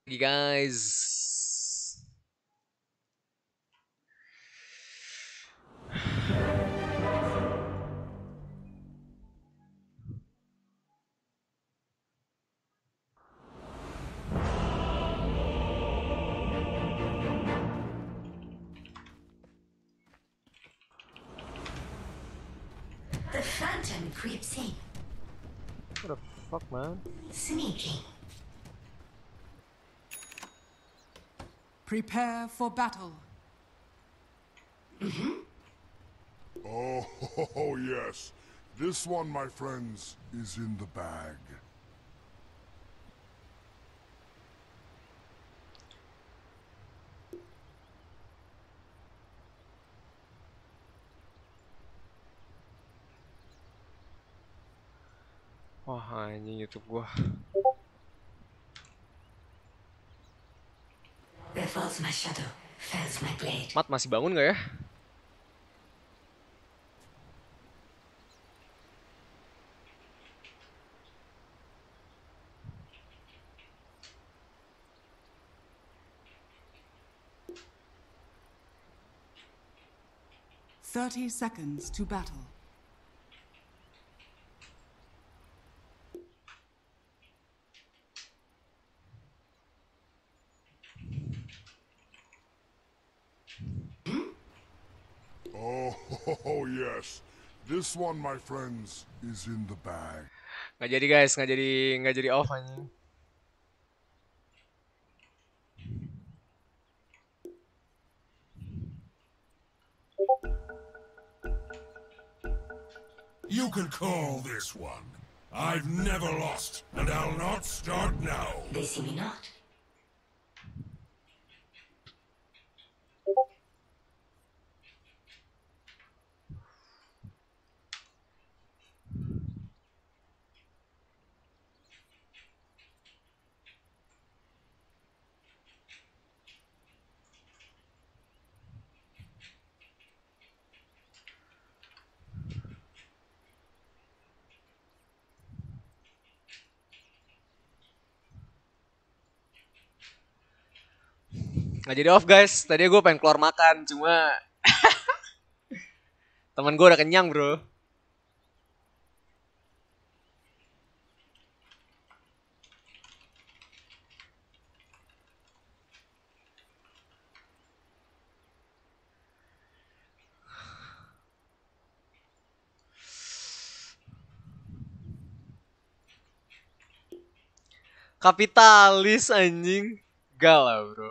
You guys. The phantom creeps in, What the fuck, man? sneaking. Prepare for battle. Oh, yes. This one, my friends, is in the bag. Wah, anjing YouTube gua. Where falls my shadow, fells my blade. Mat masih bangun gak ya? Thirty seconds to battle. Oh, yes. This one, my friends, is in the bag. Nggak jadi guys, nggak jadi off anjing. You can call this one. I've never lost, and I'll not start now. They see me not. Nggak jadi off guys. Tadi gue pengen keluar makan, cuma temen gue udah kenyang bro. Kapitalis anjing. Galau bro.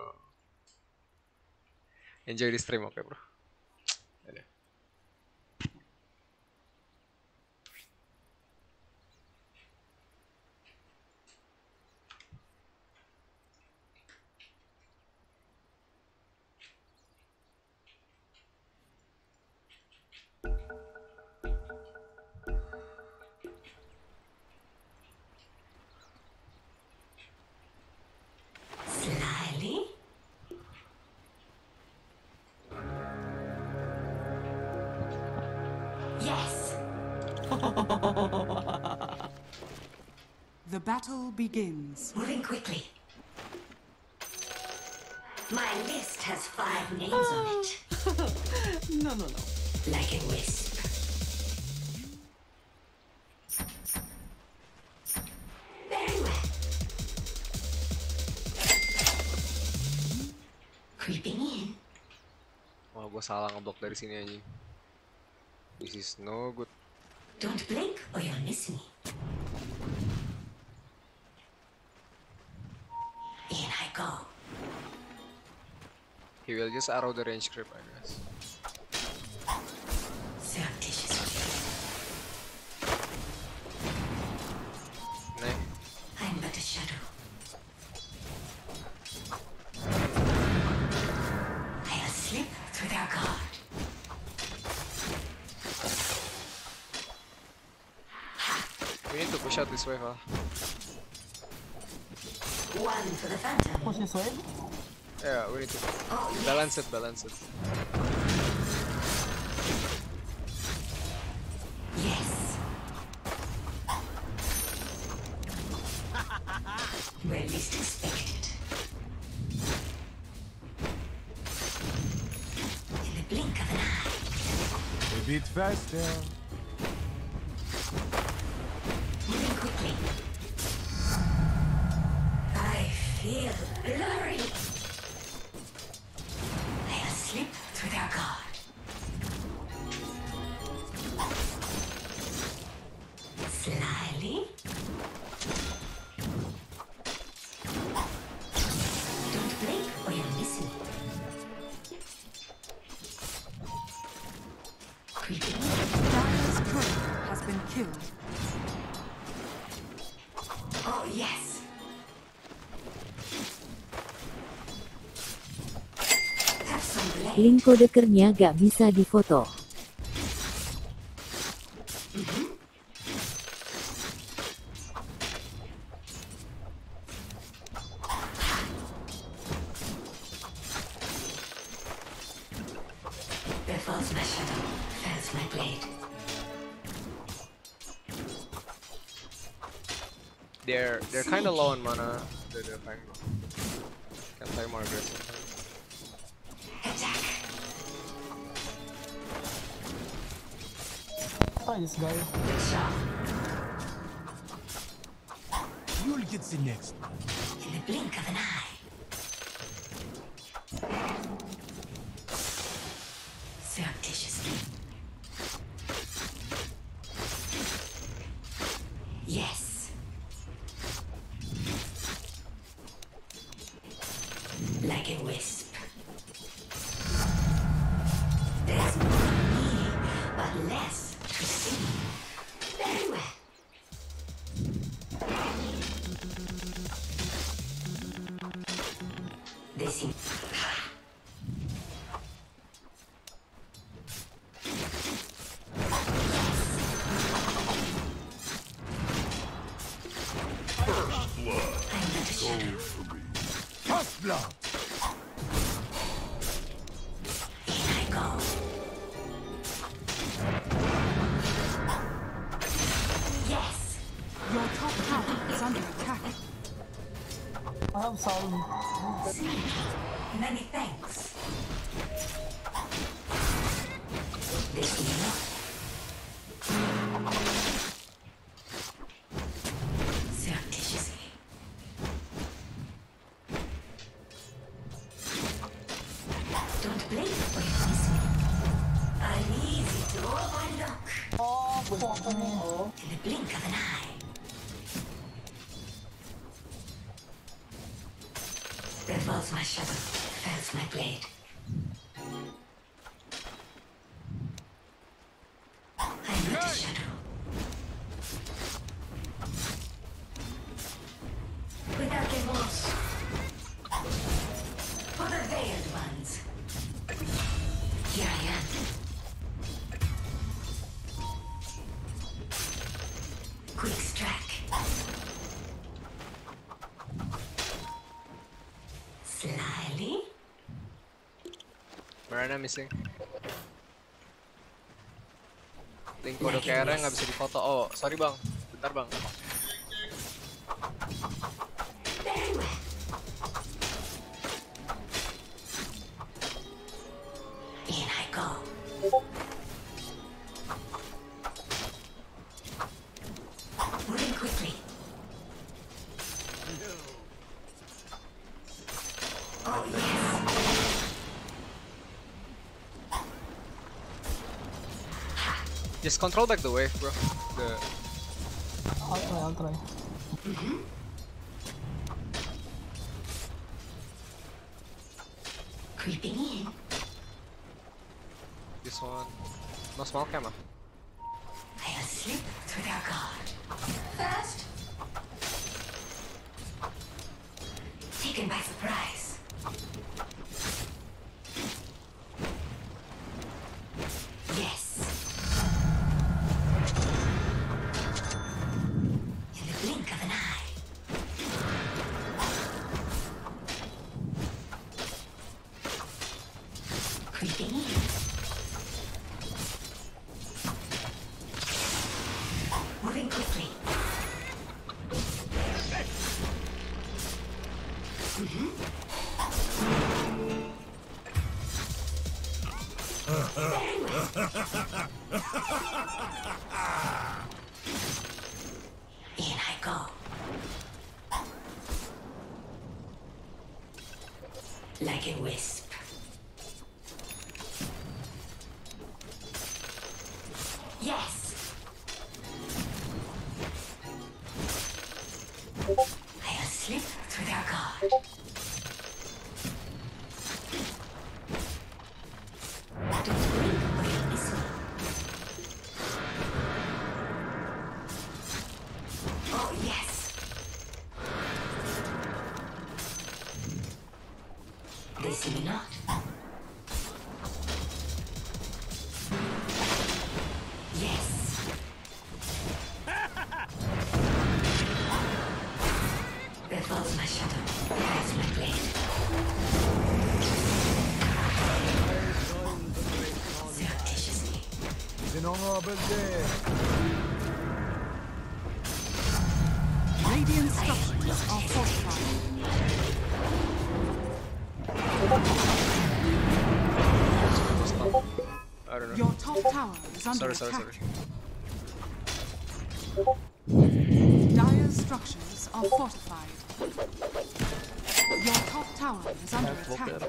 Enjoy di stream, oke bro. Dadah. Slyly. Yes. The battle begins. Moving quickly. My list has 5 names on it. No. Like a wisp. Very well. Creeping in. Wah, gue salah ngeblok dari sini anjing. This is no good. Don't blink or you'll miss me. In I go. He will just arrow the range creep, I guess. Surreptitiously. Nah, I'm but a shadow. I'll slip through their guard. we need to push out this way, huh? One for the phantom. Push this way. Yeah, we need to Oh, yes. balance it. Yes. Where least expected. bit faster. Moving quickly. I feel glory. They'll slip through their guard. Slyly. Don't blink or you'll miss me. Creeping. Dire's turret has been killed. Oh, yes. Have some blade. Link kodekernya gak bisa difoto. There falls my shadow, fells my blade. They're kind of low on mana. They're fine. Can play more aggressive. Attack. Try this guy. Good shot. You'll get the next. In the blink of an eye. Surreptitiously. Yes. Like a wisp. There's more in me, but less to see. Very well. They seem. I'm not a shadow. First blood. In I go. Yes. Your top tower is under attack. I have some. Many thanks. This is enough. Surreptitiously. Don't blink or you miss me. I'm easy to overlook. Oh, fuck me. In the blink of an eye. There falls my shadow, fells my blade. I'm not a shadow. Without remorse. For the veiled ones. Here I am. Quick strike. Slyly. Marana missing. Link kode kere nggak bisa difoto. Oh, sorry bang. Bentar bang. Very well. In I go. Moving quickly. Oh yes. Just control back the wave, bro. I'll try. Creeping in. This one. No small camera. I'll slip through their guard. First. Taken by surprise. Yes. In the blink of an eye. Creeping in. Moving quickly. Very well. like a wisp. Yes. I'll slip through their guard. Don't blink or you'll miss me. Oh, yes. They see me not. Yes. There falls my shadow. There's my blade. Surreptitiously. C'est un honorable day. Radiant structures are fortified. I don't know. Your top tower is under Sorry. attack. Dire's structures are fortified. Your top tower is under attack.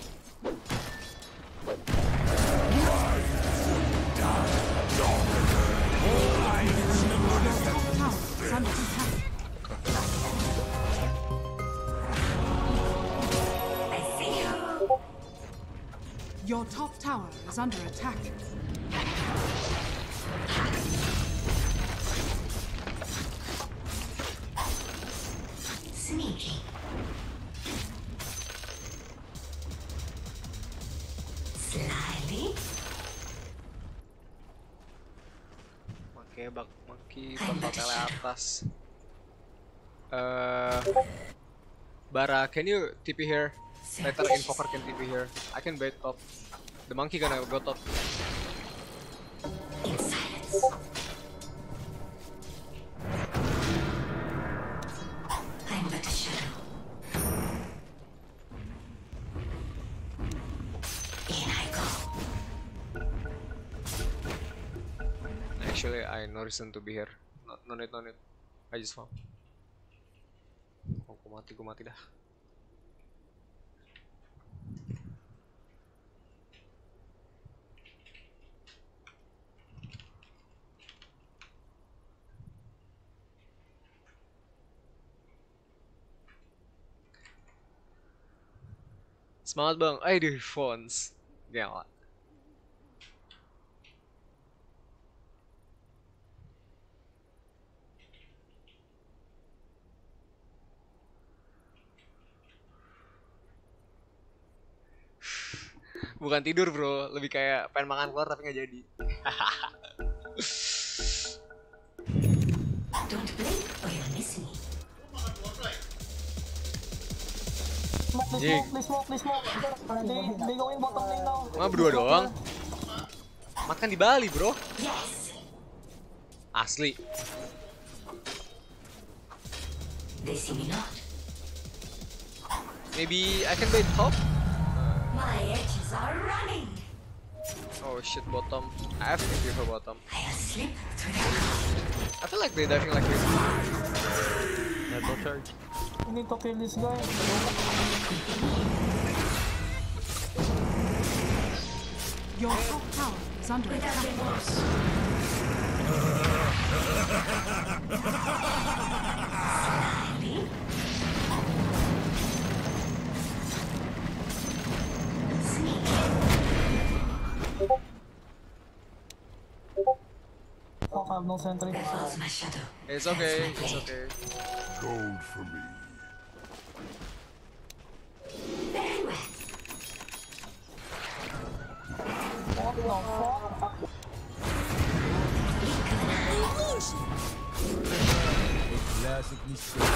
Your top tower is under attack. I see you. Your top tower is under attack. Sneaky. Slyly. Monkey bakal tele atas. Bara, can you TP here? Later Invoker can TP here. I can bait top. The monkey gonna go top. In silence. I'm but a shadow. In I go. Actually, I no reason to be here. No need. I just found. Oh, gue mati dah. Semangat bang, aduh phones, gila. Bukan tidur bro, lebih kayak pengen makan keluar tapi nggak jadi. Don't blink or you'll miss me. Please smoke. They going bottom lane now. Cuma berdua doang. Makan di Bali bro. Yes. Asli. They see me not. Maybe I can bait top. My edges are running. Oh shit, bottom. I have to give her bottom. I'll slip through their guard. I feel like they diving like this. We need to kill this guy. Your top tower is under Without attack. remorse. Slyly. Sneaky. Oh, I have no sentry. There falls my shadow. It's okay, it's okay. Gold for me. Very well. What the fuck? Classic mistake.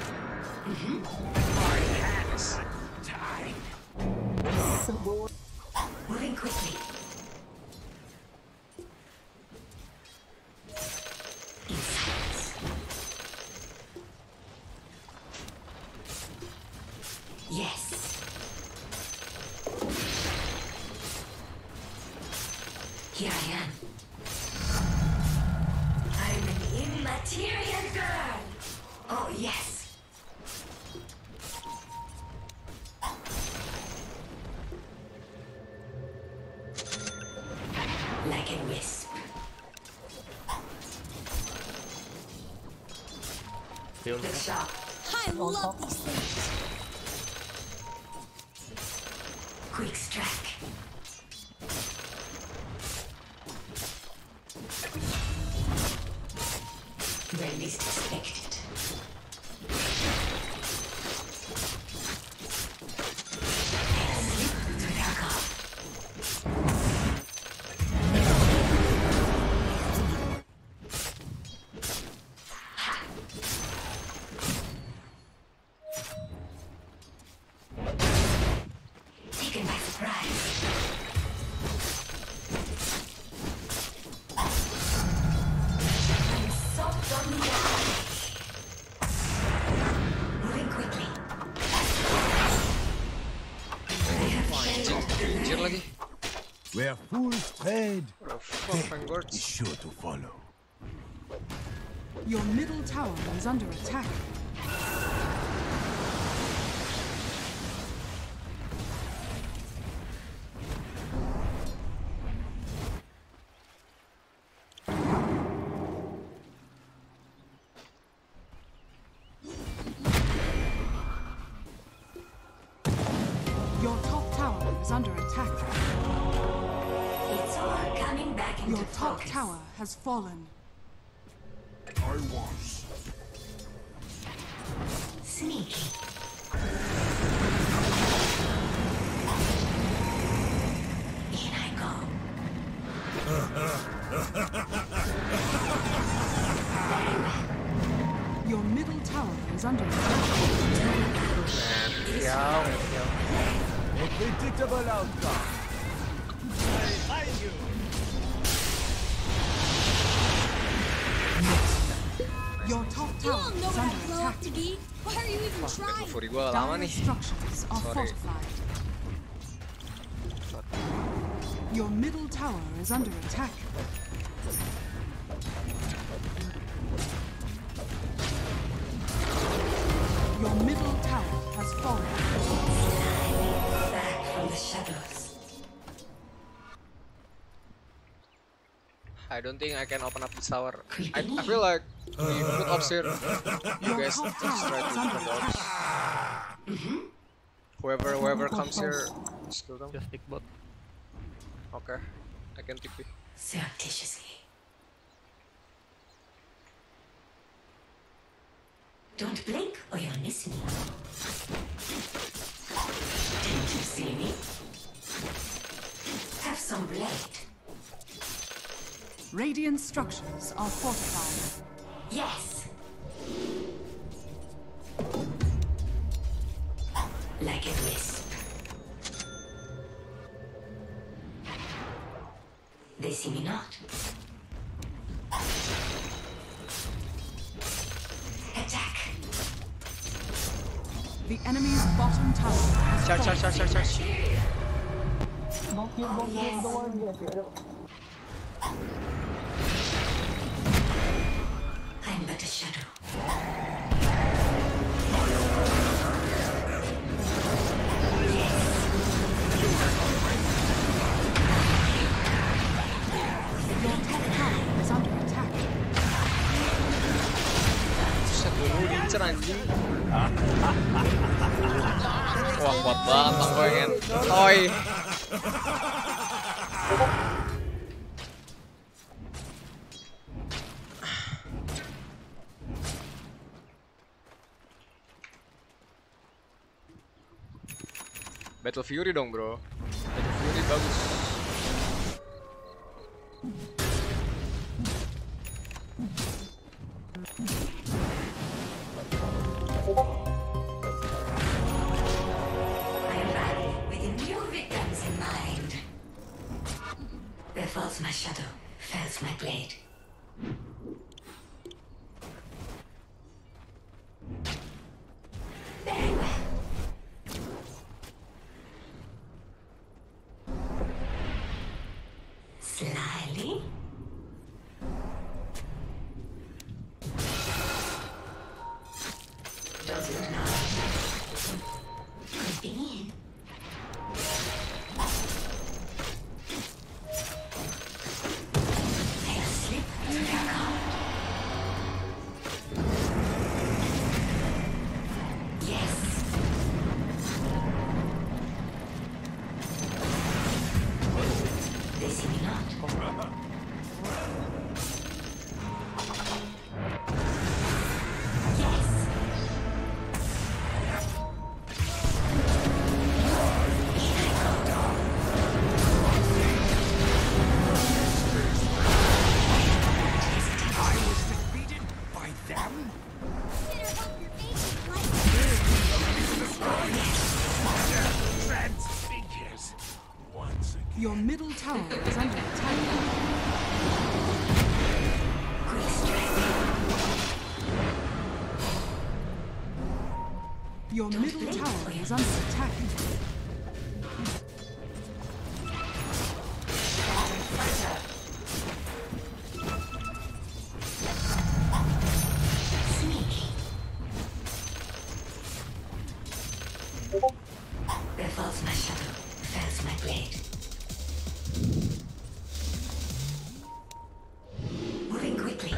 Moving quickly. In silence. Yes. Here I am. I'm an immaterial girl. Oh, yes. Field. The shop. I love these things. Quick strike. When least expected. Slip to their guard. Taken by surprise. I'm soft on the eyes. Moving quickly. Anjir lagi. Where fools tread, What the fuck, Vanguard? is sure to follow. Your middle tower is under attack. Your top tower is under attack. It's all coming back into Your top focus. tower has fallen. I was. Sneaky. In I go. Your middle tower is under attack. A predictable outcome. Your top You tower all know is what I under grow attack. up to be. Why are you even Battle trying? Fury gua lama Dire nih. structures are Sorry. fortified. Your middle tower is under attack. Your middle tower has fallen. Back from the shadows. I don't think I can open up this tower. I feel like we put ops here. You guys just try to defend the ops. Whoever comes here, just kill them. Just pick bot. Okay, I can TP. Surreptitiously. Don't blink or you'll miss me. Didn't you see me? Have some blade. Radiant structures are fortified. Yes. Like a wisp. They see me not. Attack. The enemy's bottom tower has Charge, fallen. charge, charge, charge, charge. Don't kill, don't Yes. the word. I'm but a shadow. Your top tower is under attack. Set dulu diincer anjing. Wah, kuat banget bang gue kan. Oi. Battle Fury dong bro. Battle Fury bagus. I'm back with new victims in mind. Where falls my shadow, fells my blade. Very well. Slyly. Does it not? Creeping in. They'll slip through their guard. Your middle tower is under attack. Your middle tower is under attack. There falls my shadow, fells my blade. Moving quickly.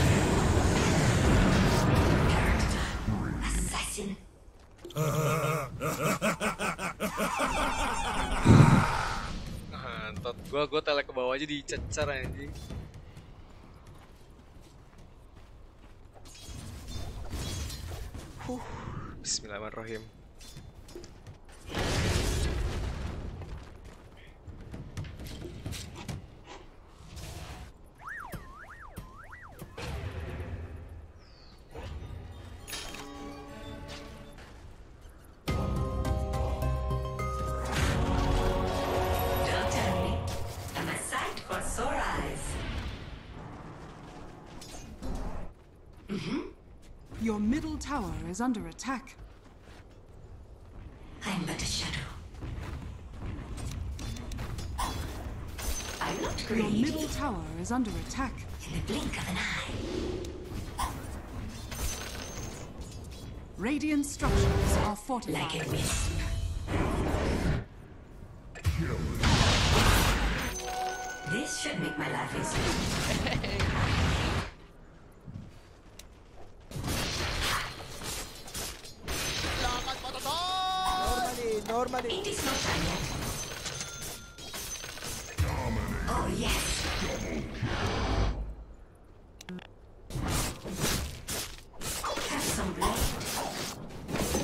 Character, assassin. Antot gua telek ke bawah aja dicecer anjing. Bismillahirrahmanirrahim. Don't tell me. I'm a sight for sore eyes. Your middle tower is under attack. I'm but a shadow. I'm not Your greedy. middle tower is under attack. In the blink of an eye. Radiant structures are fortified. Like a wisp. This should make my life easier. Normally. It is not time yet. Oh yes. Have some blade.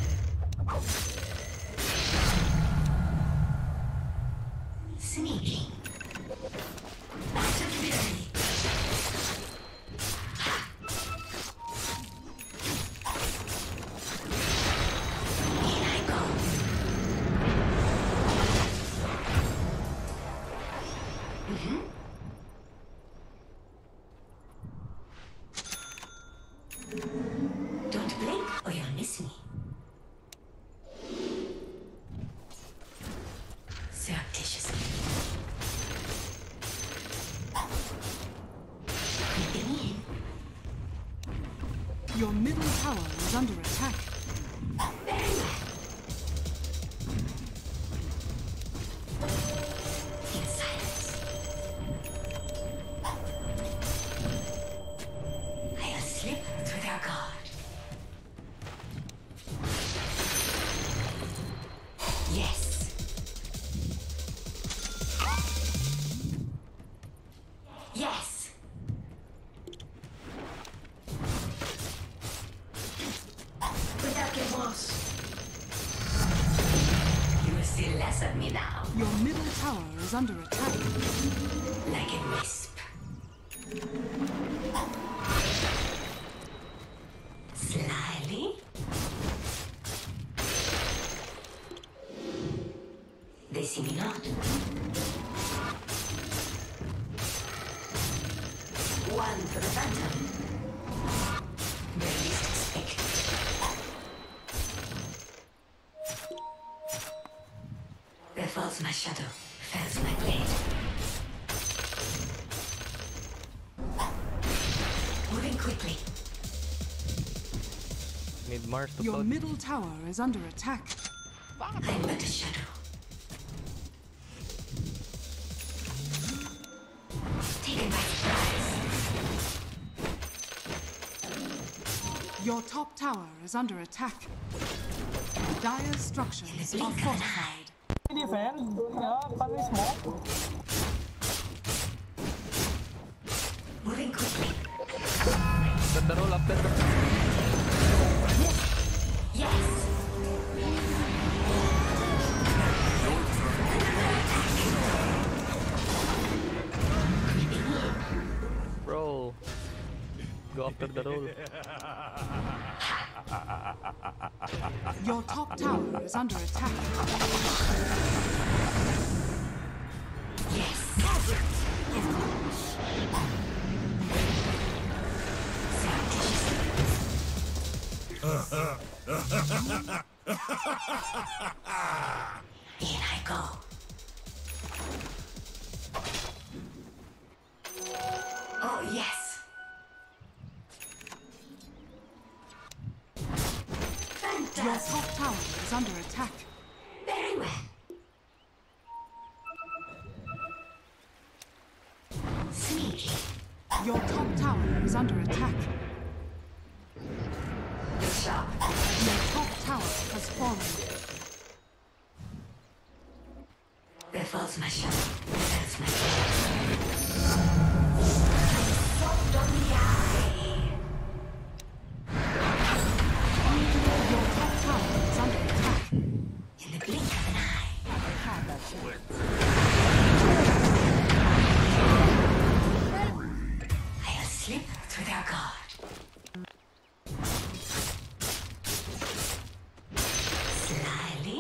Sneaking. Out of fury. In I go. Don't blink or you'll miss me. Surreptitiously. Creeping in. Your middle tower is under attack. Very well. In silence. I'll slip through their guard. Yes. Yes. Without your boss. You will see less of me now. Your middle tower is under attack. Like a wisp. Slyly. They see me not. One for the phantom. They least expect. There falls my shadow, fells my blade. Moving quickly. Need Mars to Your float. middle tower is under attack. I'm but a shadow. Taken by surprise. Your top tower is under attack. Dire structures are fortified. Defend. Yeah, paano smoke? Moving quickly. After the roll, after the Yes. bro. Go after the roll. Your top tower is under attack. In I go. Oh, yes. Your top tower is under attack. Very well. Sneaky. Your top tower is under attack. Sharp. Your top tower has fallen. There falls my shadow. That's my soft on the eye. Your top tower is under attack. In the blink of an eye. I'll slip through their guard. Slyly.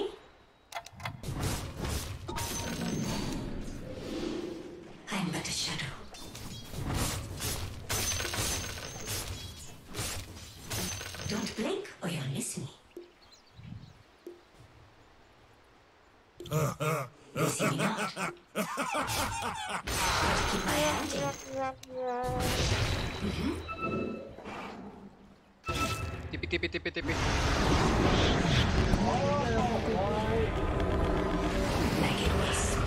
I'm but a shadow. Don't blink or you'll miss me. You see me not? Keep my hand in. TP. Like a wisp.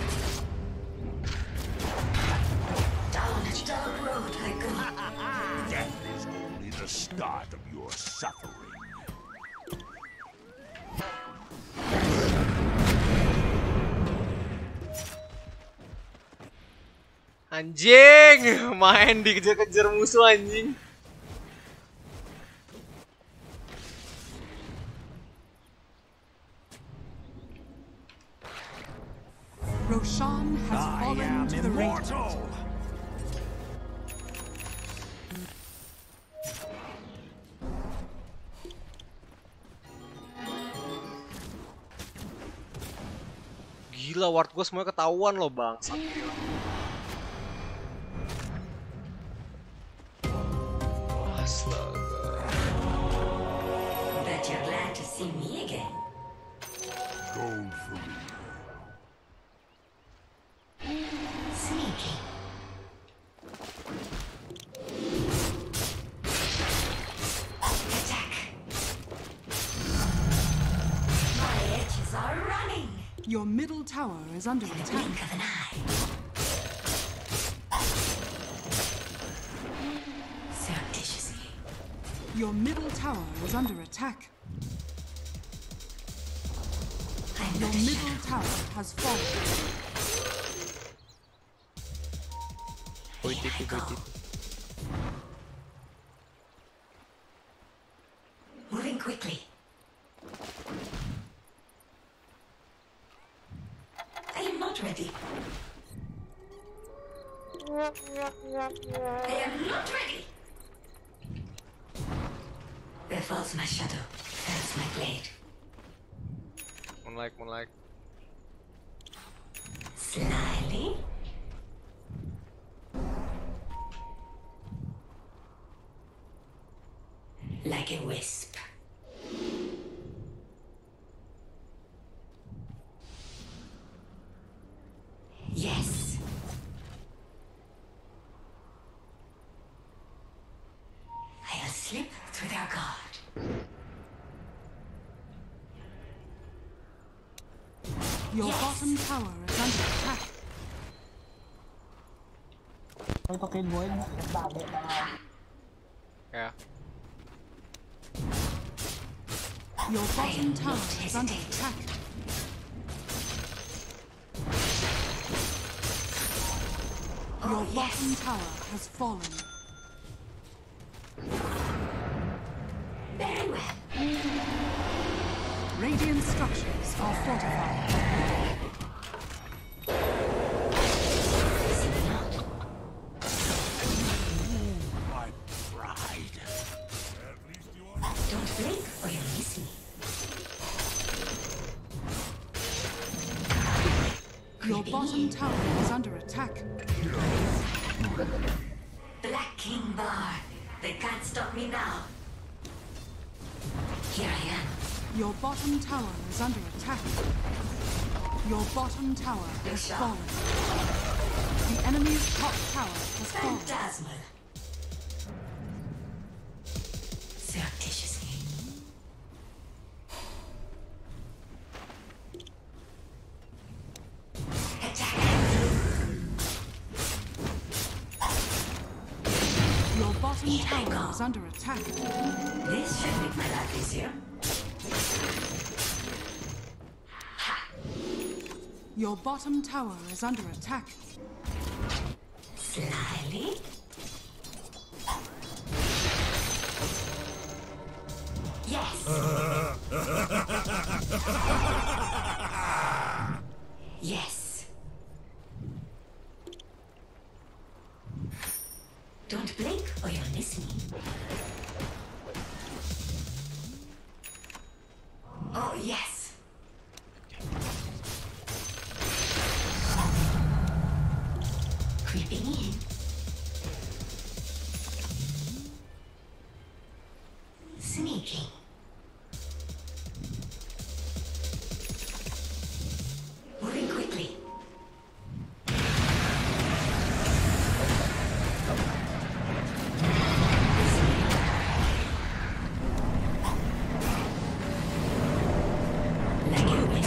Down a dark road I go. Death is only the start of your suffering. Anjing, main dikejar-kejar musuh anjing. Roshan has fallen to the Radiant. Gila, ward gue semuanya ketahuan loh bang. Astaga. Bet you're glad to see me again. Gold for me. Sneaky. Attack. My edges are running. Your middle tower is under In the attack. blink of an eye. Surreptitiously. Your middle tower is under attack. I'm Your but a middle shadow. tower has fallen. Boy TP. Moving quickly. I am not ready. I am not ready. There falls my shadow. That's my blade. Moonlight. Slyly. Like a wisp. Yes. I'll slip through their guard. Your Yes. bottom tower is under attack. Ito kid void. Dali na nga. Yeah. Your bottom am tower not is under hesitate. attack. Your Oh, bottom yes. tower has fallen. Very well. Radiant structures are fortified. See me not? My pride. Don't blink or you'll miss me. Your bottom tower is under attack. Black King Bar. They can't stop me now. Here I am. Your bottom tower is under attack. Your bottom tower has fallen. The enemy's top tower has fallen. Phantasmal. Surreptitiously. Attack. Your bottom tower is under attack. This should make my life easier. Your bottom tower is under attack. Slyly. Yes. Yes. Don't blink or you'll miss me. Oh, yes. Creeping in. Sneaking. Moving quickly. Like you wish.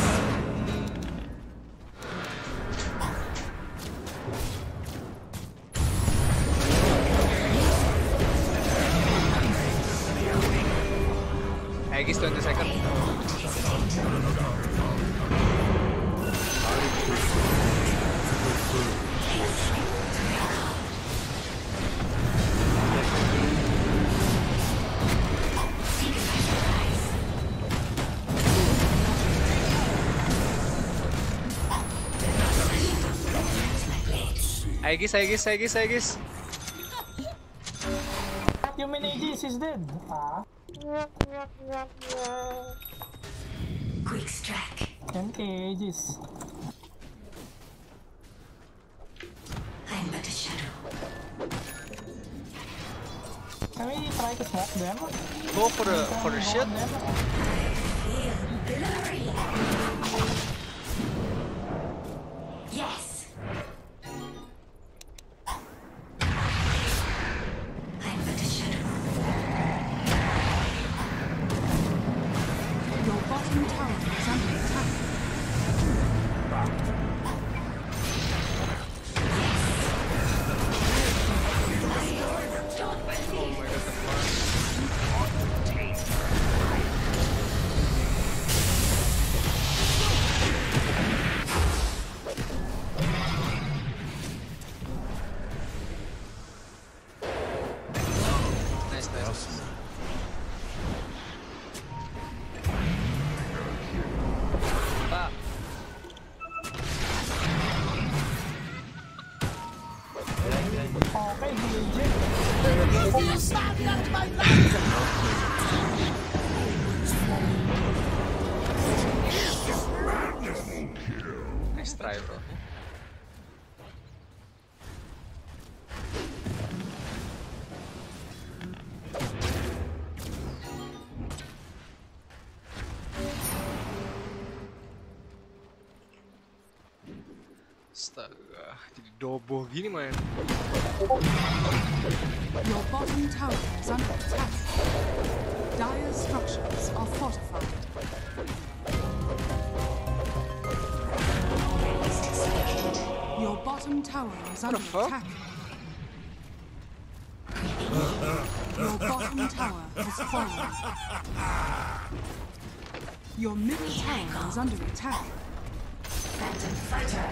Aegis 20 seconds. Aegis. Human Aegis is dead. Ah. Quick strike. And Aegis. I'm but a shadow. Can we try to smoke them? Go for the shit. Feel blurry. Yes. I'm but a shadow. Your bottom tower is under attack. Don't believe. Oh my god, the farm. Nice. Ah. Okay, Nice try, bro. Astaga, jadi dobo gini main. Your bottom tower is under attack. Dire structures are fortified. Your bottom tower is under attack. Your bottom tower has fallen. Your middle tower is under attack. Phantom fighter.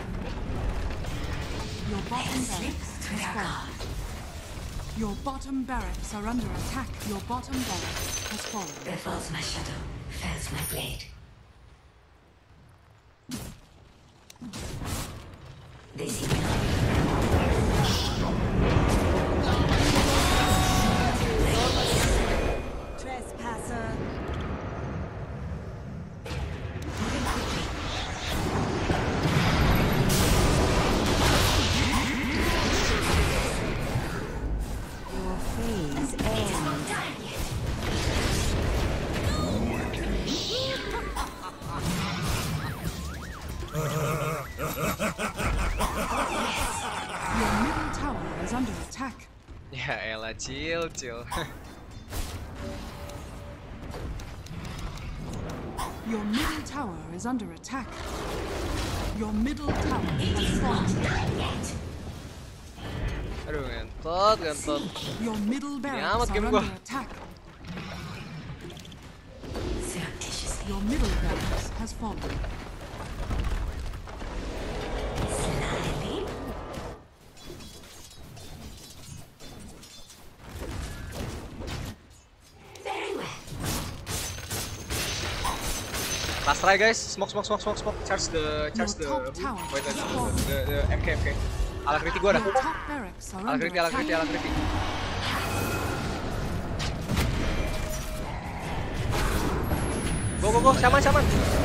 Your bottom barracks has fallen. Your bottom barracks are under attack. Your bottom barracks has fallen. There falls my shadow. Fells my blade. They see me. Trespasser. Moving quickly. Ya elah, chill. Your middle tower is under attack. Your middle tower has fallen. Aduh, ngentot. Your middle barracks amat are game under gua. attack. Surreptitiously. Your middle barracks has fallen. Slyly. Very well. Last try guys, smoke. Charge the top tower wait, has fallen. the MK. Ala kritik gua dah. Your top barracks are Ala under kritik. attack. Go, Shaman.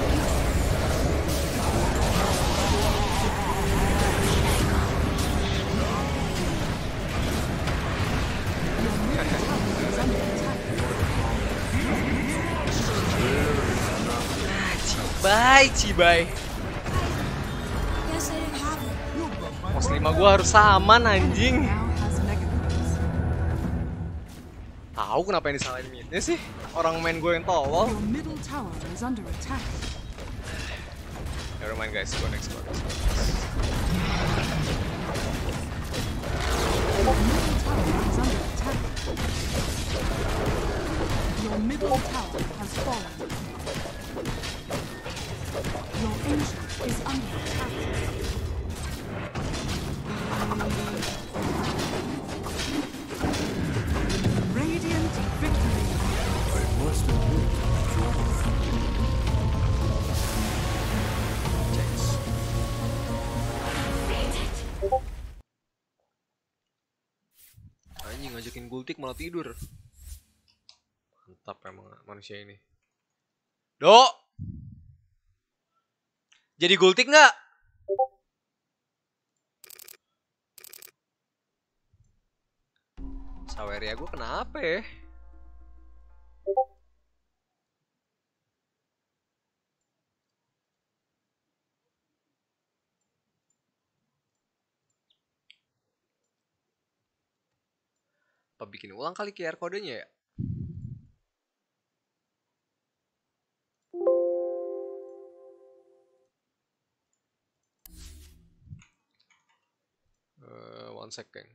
Cibai. Guess I didn't have it. Pos 5 gua harus aman anjing. Now has megaphone. Tahu kenapa yang disalahin midnya sih? Orang main gue yang tolol. Your middle tower is under attack. Never mind guys, go next. Your middle tower is under attack. Your middle tower has fallen. Your ancient is under attack. Radiant victory. Anjing ngajakin gultik malah tidur. Mantap emang manusia ini. Dok! Jadi gultik nggak? Saweria gue kenapa ya? Apa bikin ulang kali QR kodenya ya? One second.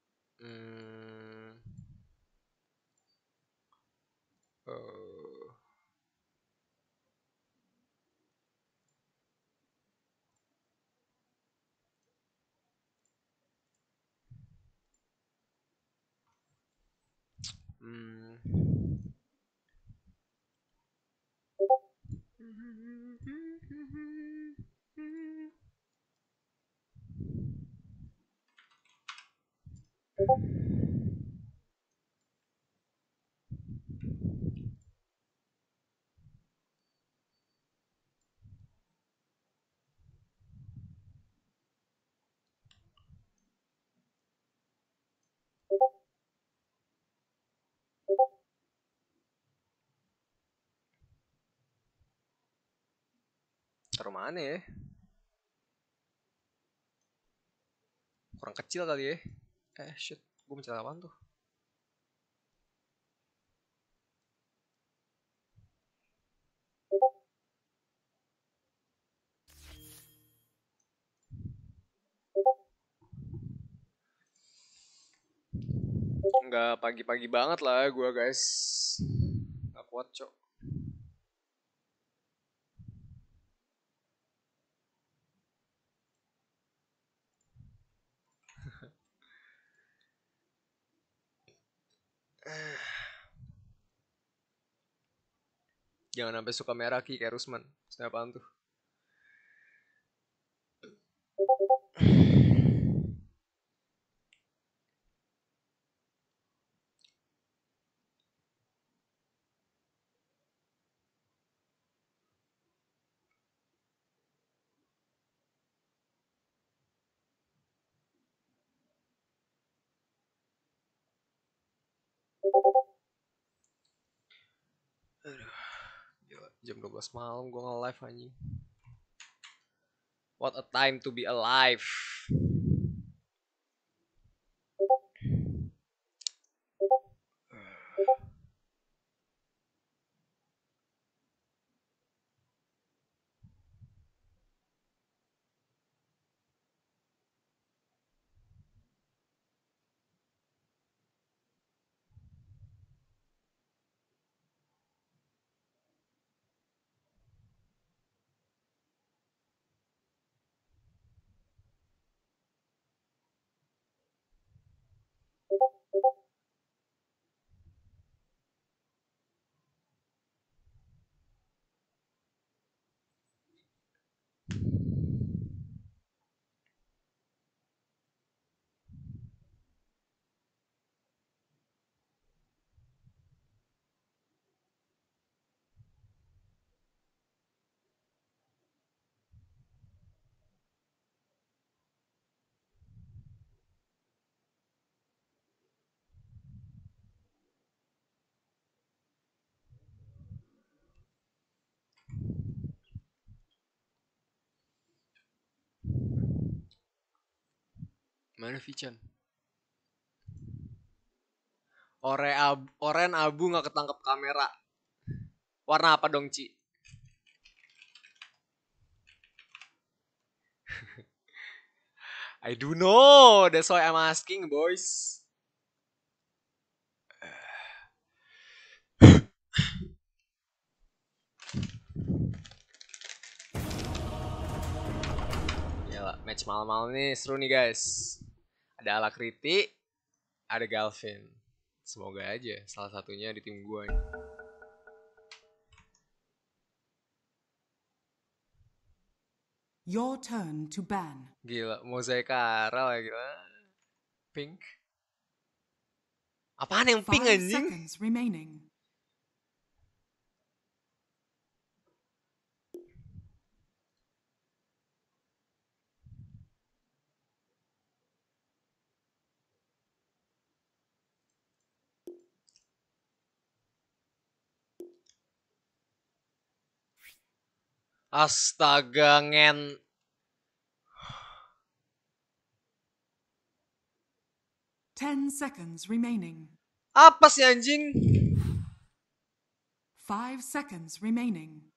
Taruh mana ya? Kurang kecil kali ya? Shit, gue mencet apaan tuh? Nggak pagi-pagi banget lah gue guys. Nggak kuat cok. Jangan sampai suka merah Ki kayak Rusman. Maksudnya apaan tuh? Aduh, gila. Jam 12 malam gue nge-live anjing. What a time to be alive. Mana Vichan? Oren abu nggak ketangkep kamera. Warna apa dong, Ci? I do know. That's why I'm asking, boys. Gila, match malam-malam nih seru nih, guys. Ada Alakriti, ada Galvin. Semoga aja salah satunya di tim gua nih. Your turn to ban. Gila, Mozaikara lah gila. Pink. Apaan yang pink 5 anjing? seconds remaining. Astaga, ngen. Ten seconds remaining. Apa sih anjing? 5 seconds remaining.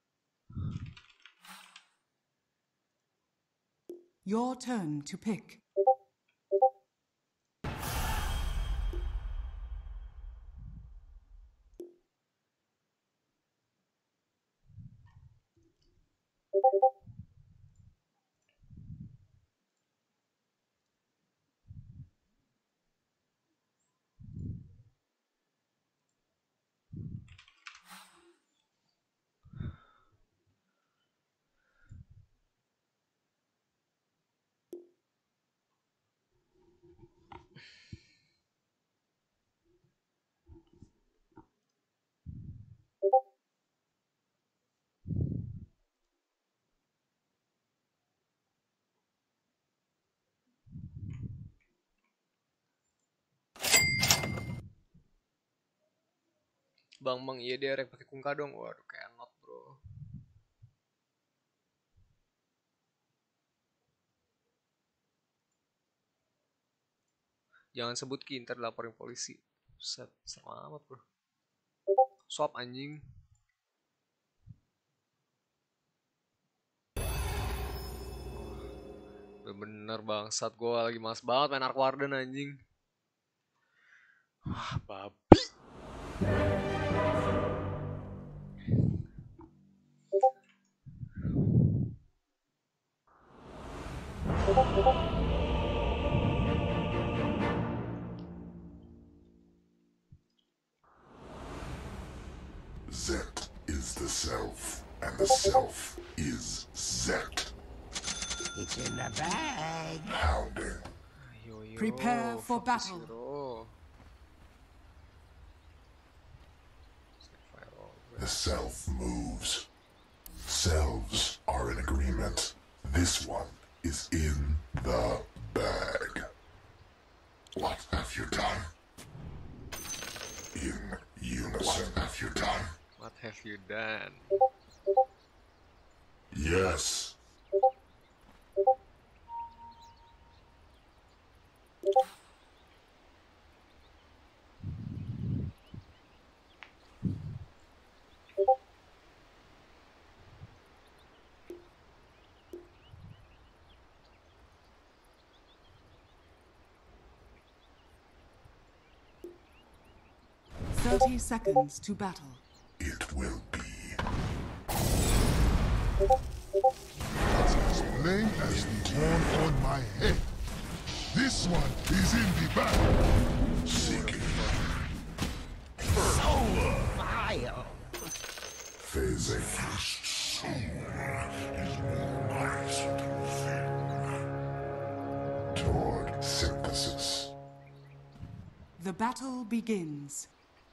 Your turn to pick. Bang, iya deh, rek pakai kungka dong. Waduh, kayak not, bro. Jangan sebut Ki, ntar laporin polisi. Set, sama amat, bro. Swap anjing. Bener bangsat, gue lagi males banget main Ark Warden anjing. Wah, babi. Zet is the self, and the self is Zet. It's in the bag. Hounding. Prepare for battle. The self moves. Selves are in agreement. This one is in the bag. What have you done? In unison. What have you done? What have you done? Yes. Thirty seconds to battle. It will be. As plain as the horn on my head. This one is in the back. Seeking. So vile. Phasing. Toward synthesis. The battle begins.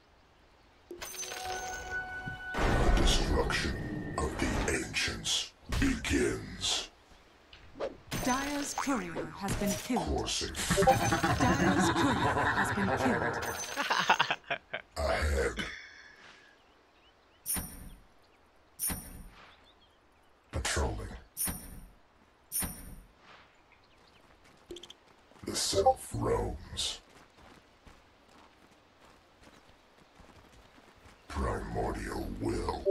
The destruction of the ancients begins. Dire's courier has been killed. Coursing Dire's courier has been killed. ahead. Patrolling. The self roams. Primordial will.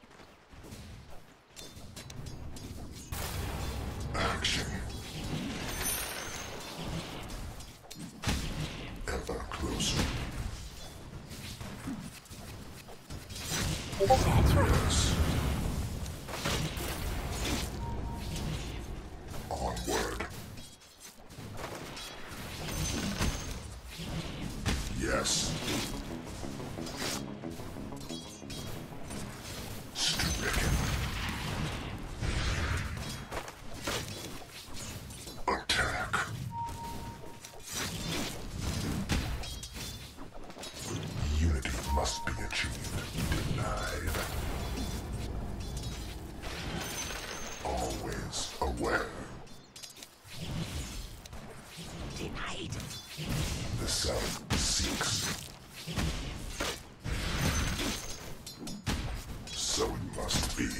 Action. Ever closer. Yes. Onward. Yes. Stricken. Attack. Unity must be achieved. Denied. Always aware. Denied. The self seeks. So it must be.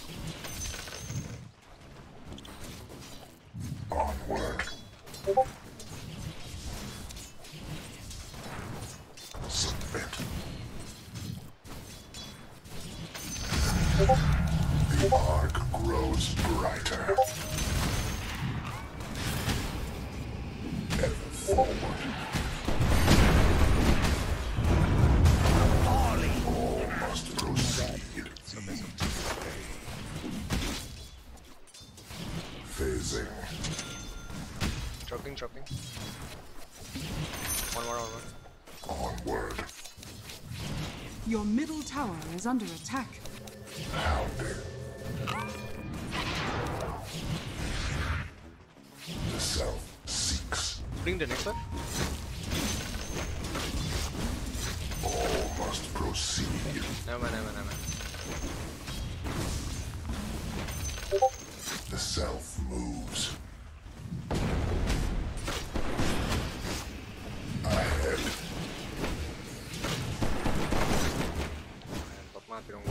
Onward. Submit. The arc grows brighter. Ever forward. All must proceed. Phasing. Dropping. One more. Onward. Your middle tower is under attack. Hounding. The self seeks. Bring the next one. All must proceed. Nama. The self moves. Ahead. Top mati dong.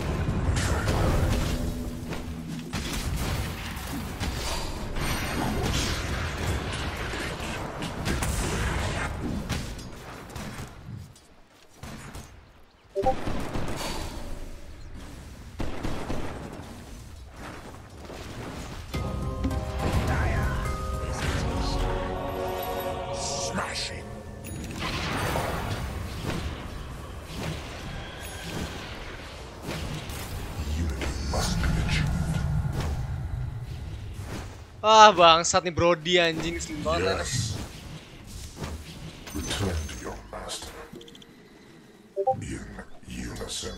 Smashing. Unity must be achieved. Ah, bangsat nih Brody anjing, slim banget. Yes. Return to your master. In unison.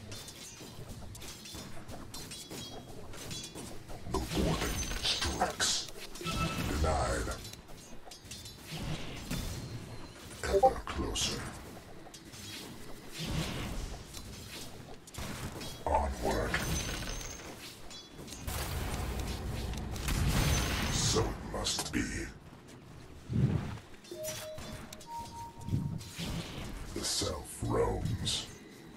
The warden strikes. Denied. Ever closer. Onward. So it must be. The self roams.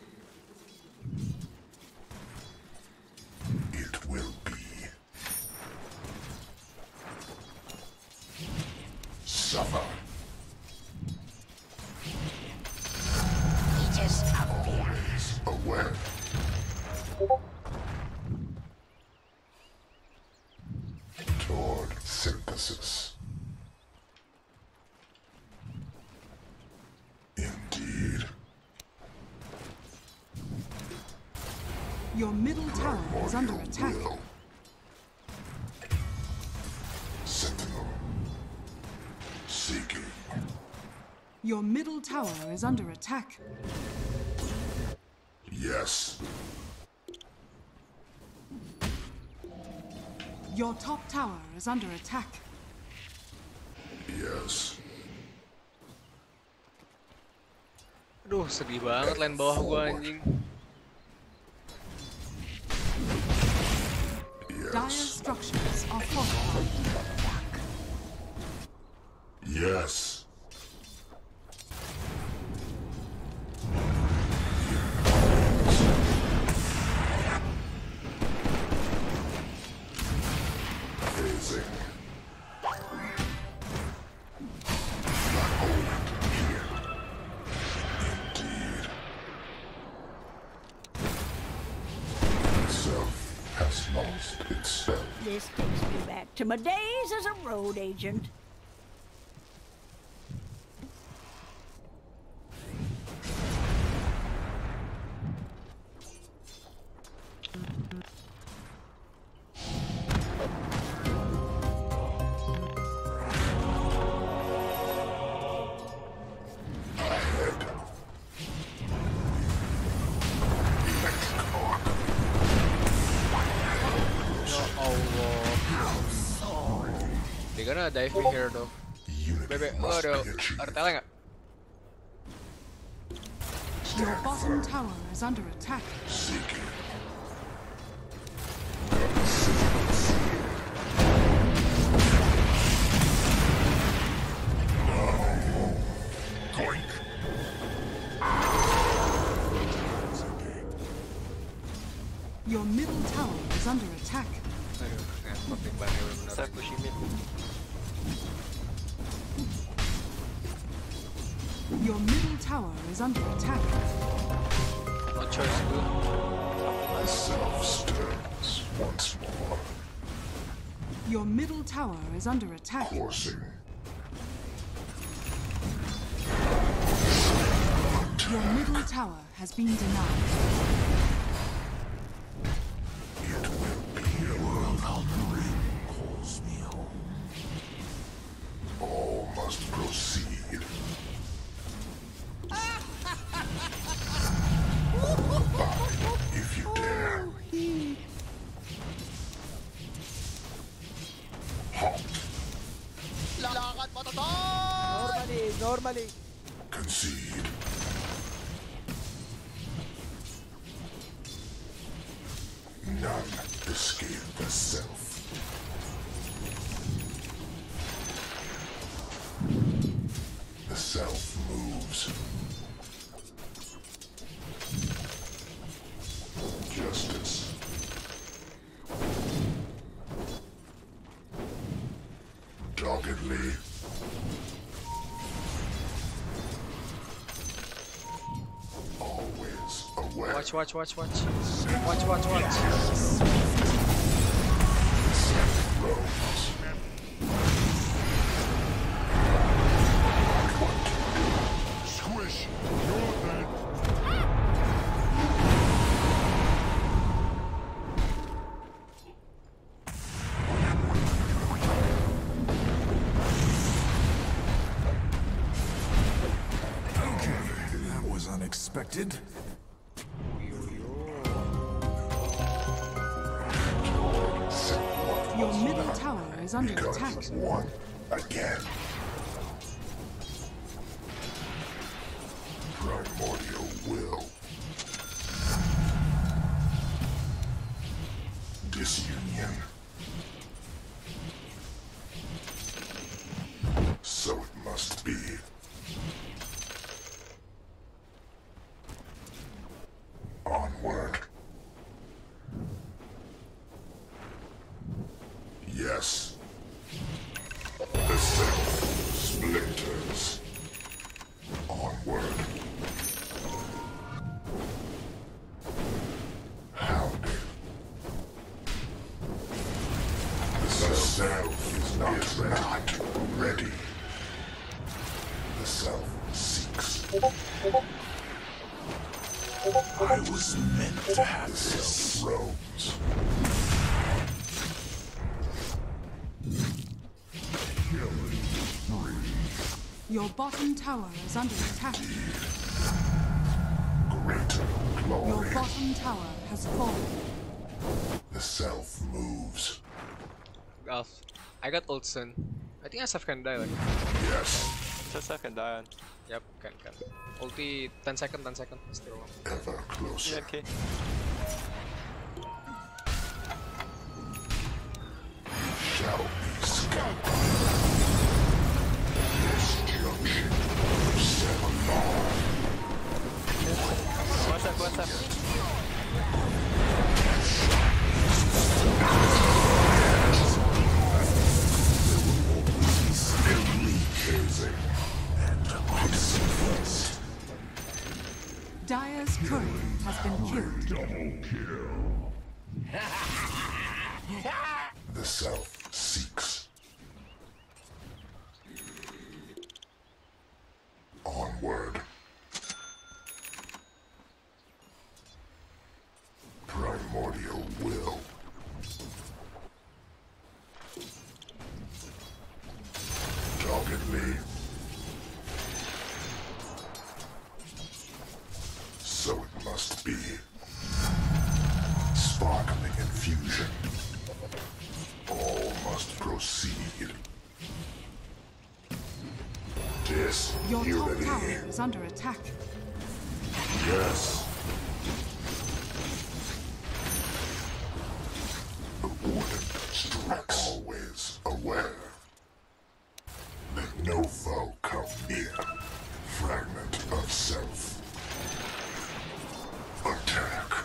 It will be. Suffer. Always aware. Toward synthesis. Indeed. Your middle tower is under attack. Will. Sentinel. Seeking. Your middle tower is under attack. Yes. Your top tower is under attack. Yes. Aduh, sedih banget lane bawah gua anjing. Dire structures are fortified. Yes. Phasing. beast itself. This takes me back to my days as a road agent. They're gonna dive me here though. Bebe, lo ada tele nggak? Your bottom tower is under attack. Your middle tower is under attack. Aduh, ngepot bannya bener. Saya push mid. Your middle tower is under attack. No choice, dude. The self stirs once more. Your middle tower is under attack. Coursing. Your middle tower has been denied. It will be a world hungry calls me home. All must proceed. Abide if you dare. Halt. Normally. Concede. None escape the self. The self moves. Justice. Doggedly. Always aware. Watch. Roads. Squish. You're dead. Okay, that was unexpected. Your middle tower is under attack. Because one again. Primordial will. Disunion. So it must be. Onward. Yes. The self splinters. Onward. Hounded. The self is not ready. The self seeks. I was meant to have this. Roams. Your bottom tower is under attack. Greater Your glory. bottom tower has fallen. The self moves. Golf. I got ult soon. I think Asaf can die like. Yes. Sasa can die on. Yep, can. Ulti 10 second. Still. Ever closer. Yeah, okay. Shall be scalped. This junction set alarm. What's up? Still gazing and obstinate. Dire's turret has been killed. Double kill. The self seeks. Onward. Primordial will. Doggedly. So it must be. Sparkling infusion. All must proceed. Your top Disunity. tower is under attack. Yes. The warden strikes. Always aware. Let no foe come near. Fragment of self. Attack.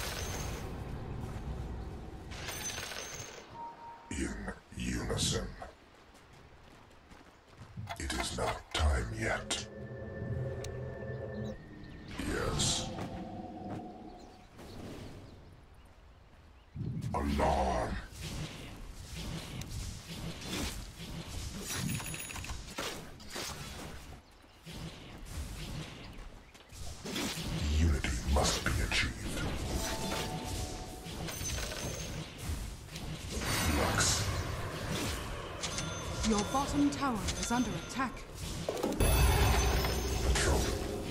In unison. It is not time yet. Yes. Alarm. Unity must be achieved. Lux. Your bottom tower is under attack. Patrol.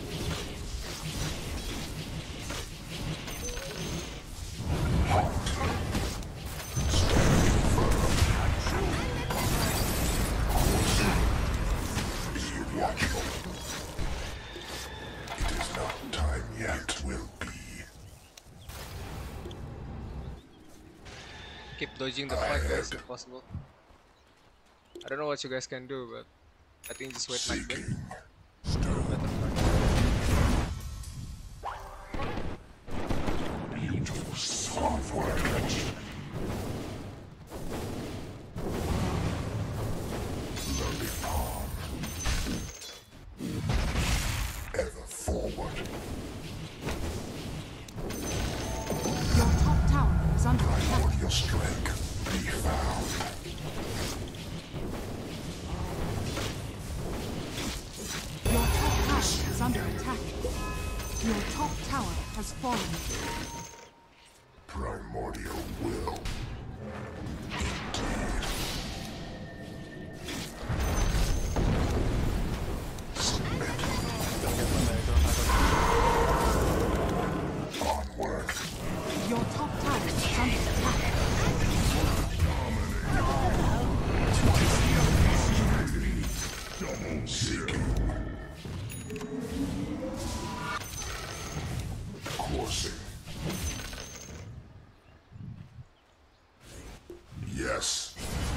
Keep dodging the fight, guys, if possible. I don't know what you guys can do, but I think just wait like that. Beautiful soft work. Lovely palm. Ever forward. Your top tower is under attack. Primordial strength be found. Your top tower is under attack. Your top tower has fallen. Primordial will. Onward. Your top tower is under attack. Seeking. Coursing. Yes.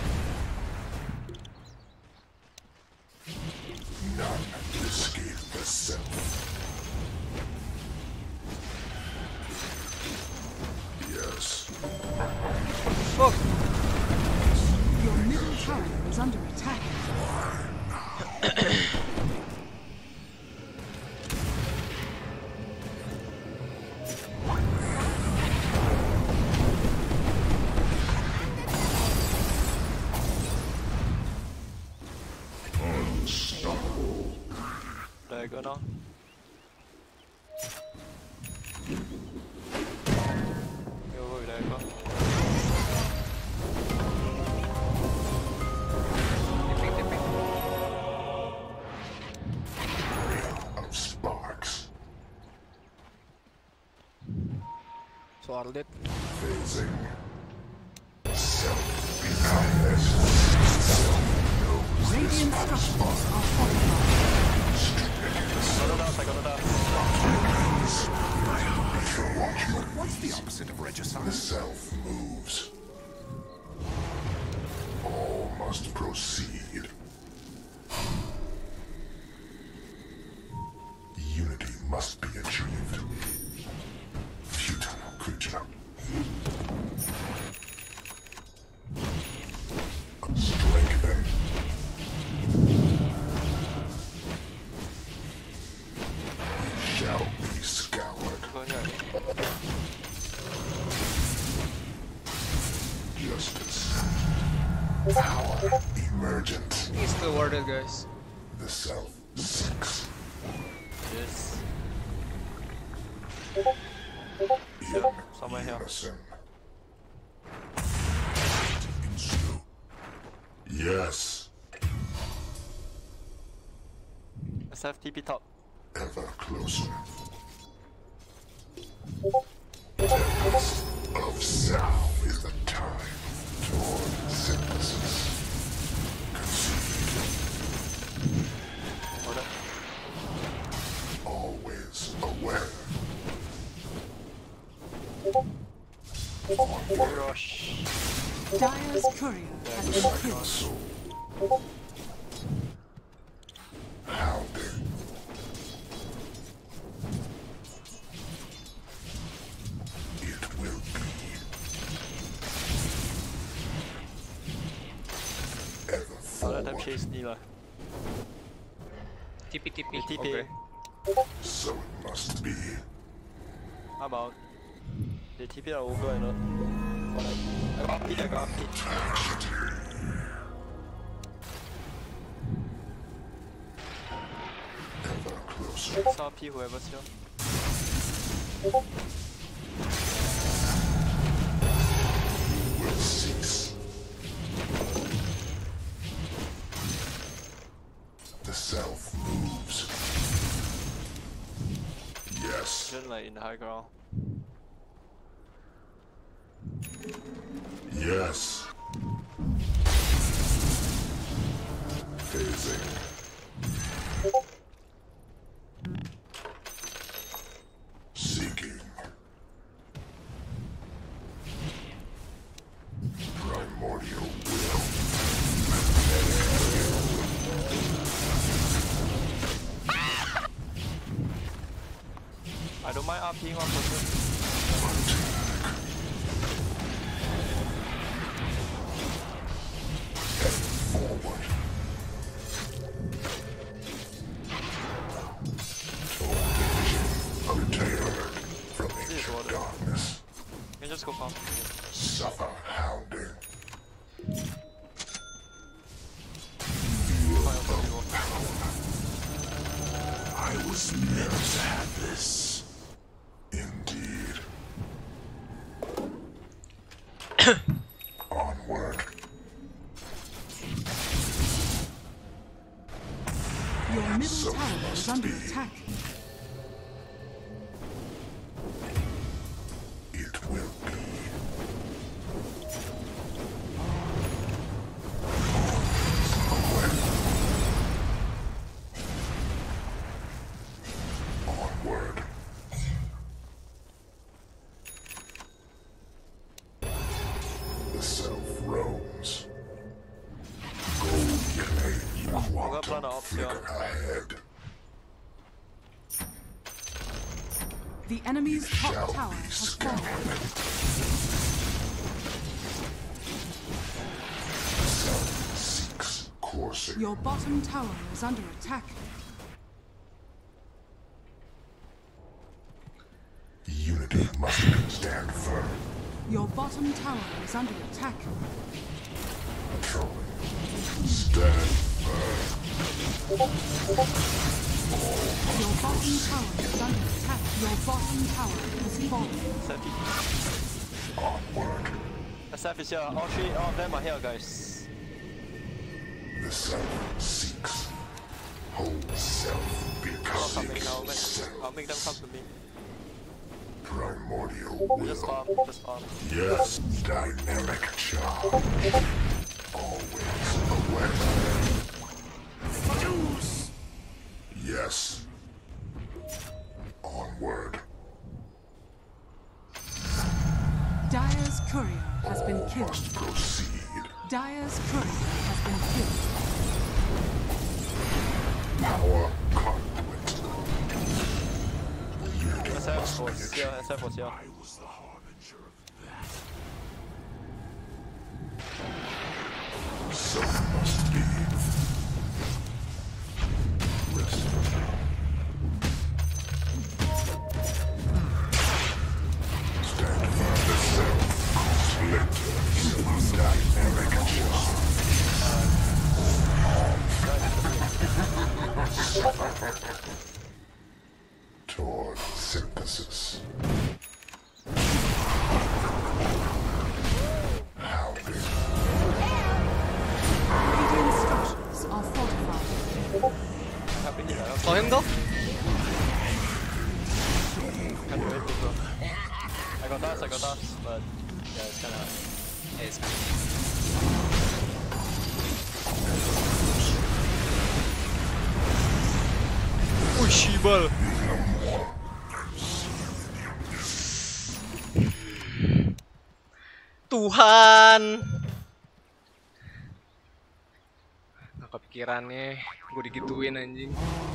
None escape the self. Yes. Fuck! Your middle tower is under attack. Unstoppable. Diagonal. Go diagonal. Of sparks. Sworded. Phasing. Self becomes self knows this Radiant structures are fortified. What's the opposite of regicide? The self moves. All must proceed. Unity must be achieved. Futile creature. Strengthen. Shall be scoured. Go ahead. justice. Power emergent. He's still worded, guys. The self seeks. Yes. In Somewhere here. unison. Yes, SF TP top. ever closer. Tempest of Sao is the time toward synthesis. Hold up. Always aware. Rush. Dire's courier has been Like a killed. soul. Hounding. It will be. Ever I'll let them forward. chase Neela. TP. TP. Okay. So it must be. I'm out. They TP are over and I got Pete, I got Pete. Ever closer. Saw P whoever's here. Will cease. The self moves. Yes, Just like in the high ground. yes. Phasing. Seeking. Primordial will. I don't mind RPing one person. Forward. Untethered from ancient darkness. You can just go farm. Suffer hounding. I was meant to have this. Indeed. Onward. Your middle So tower is must under be. attack. It will be. Onward. The self roams. Gold clay quantum flicker ahead. The enemy's top Shall tower be has fallen. scoured. Self seeks coursing. Your bottom tower is under attack. Unity must stand firm. Your bottom tower is under attack. Patrolling. Stand firm. Your bottom tower is under attack. Your bottom tower has fallen. SF TP. Onward. SF is here. All three of them are here, guys. The self seeks. Whole self Not becomes coming. I'll self. make them come to me. Primordial Just will. farm. Just farm. Yes, dynamic charge. Always aware. Yes. Onward. Dire's courier has been All killed. must proceed. Dire's courier has been killed. Power conduit. Unity SF must be was here. achieved. SF was here. I was the harbinger of that. So must be. Rest for now. Stand firm. The self splinters. toward synthesis. How big? Radiant structures are fortified. Saw him though? Can't do it, bro. I got that, but yeah, it's kinda hard. Yeah, it's kind of... Shibal. Tuhan. Nggak kepikirannya gue digituin anjing.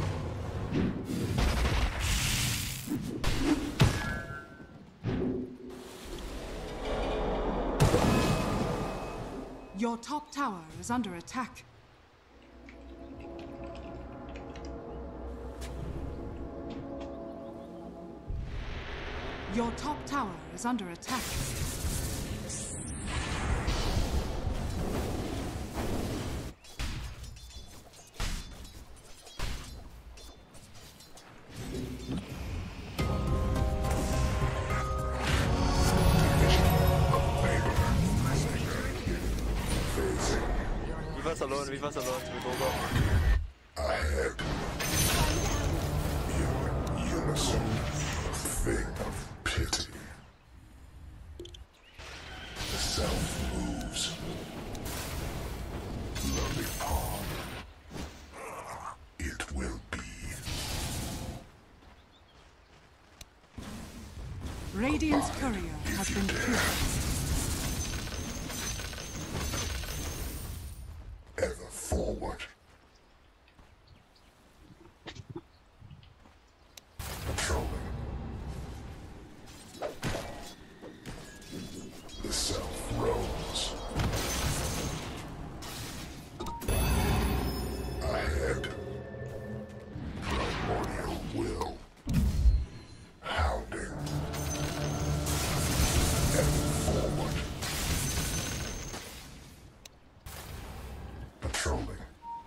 Your top tower is under attack. Your top tower is under attack. Leave us alone, we go go. Ahead. In unison, a thing of pity. The self moves. Loving palm. It will be. Radiant's courier has been killed. Ever forward. Patrolling. The self roams. Ahead. Primordial will. Hounding. Ever forward. Patrolling.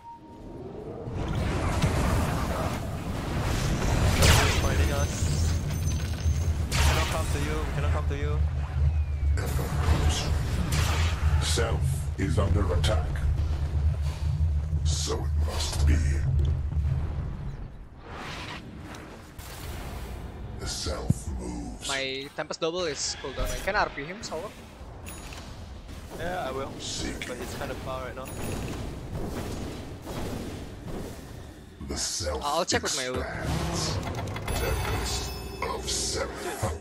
Fighting us. Cannot come to you, we cannot come to you. Ever closer. Self is under attack. So it must be. The self moves. My Tempest double is cooldown. I can RP him, so Yeah, I will. But it's kind of far right now. The self I'll check with my ult. expands. Tempest of self.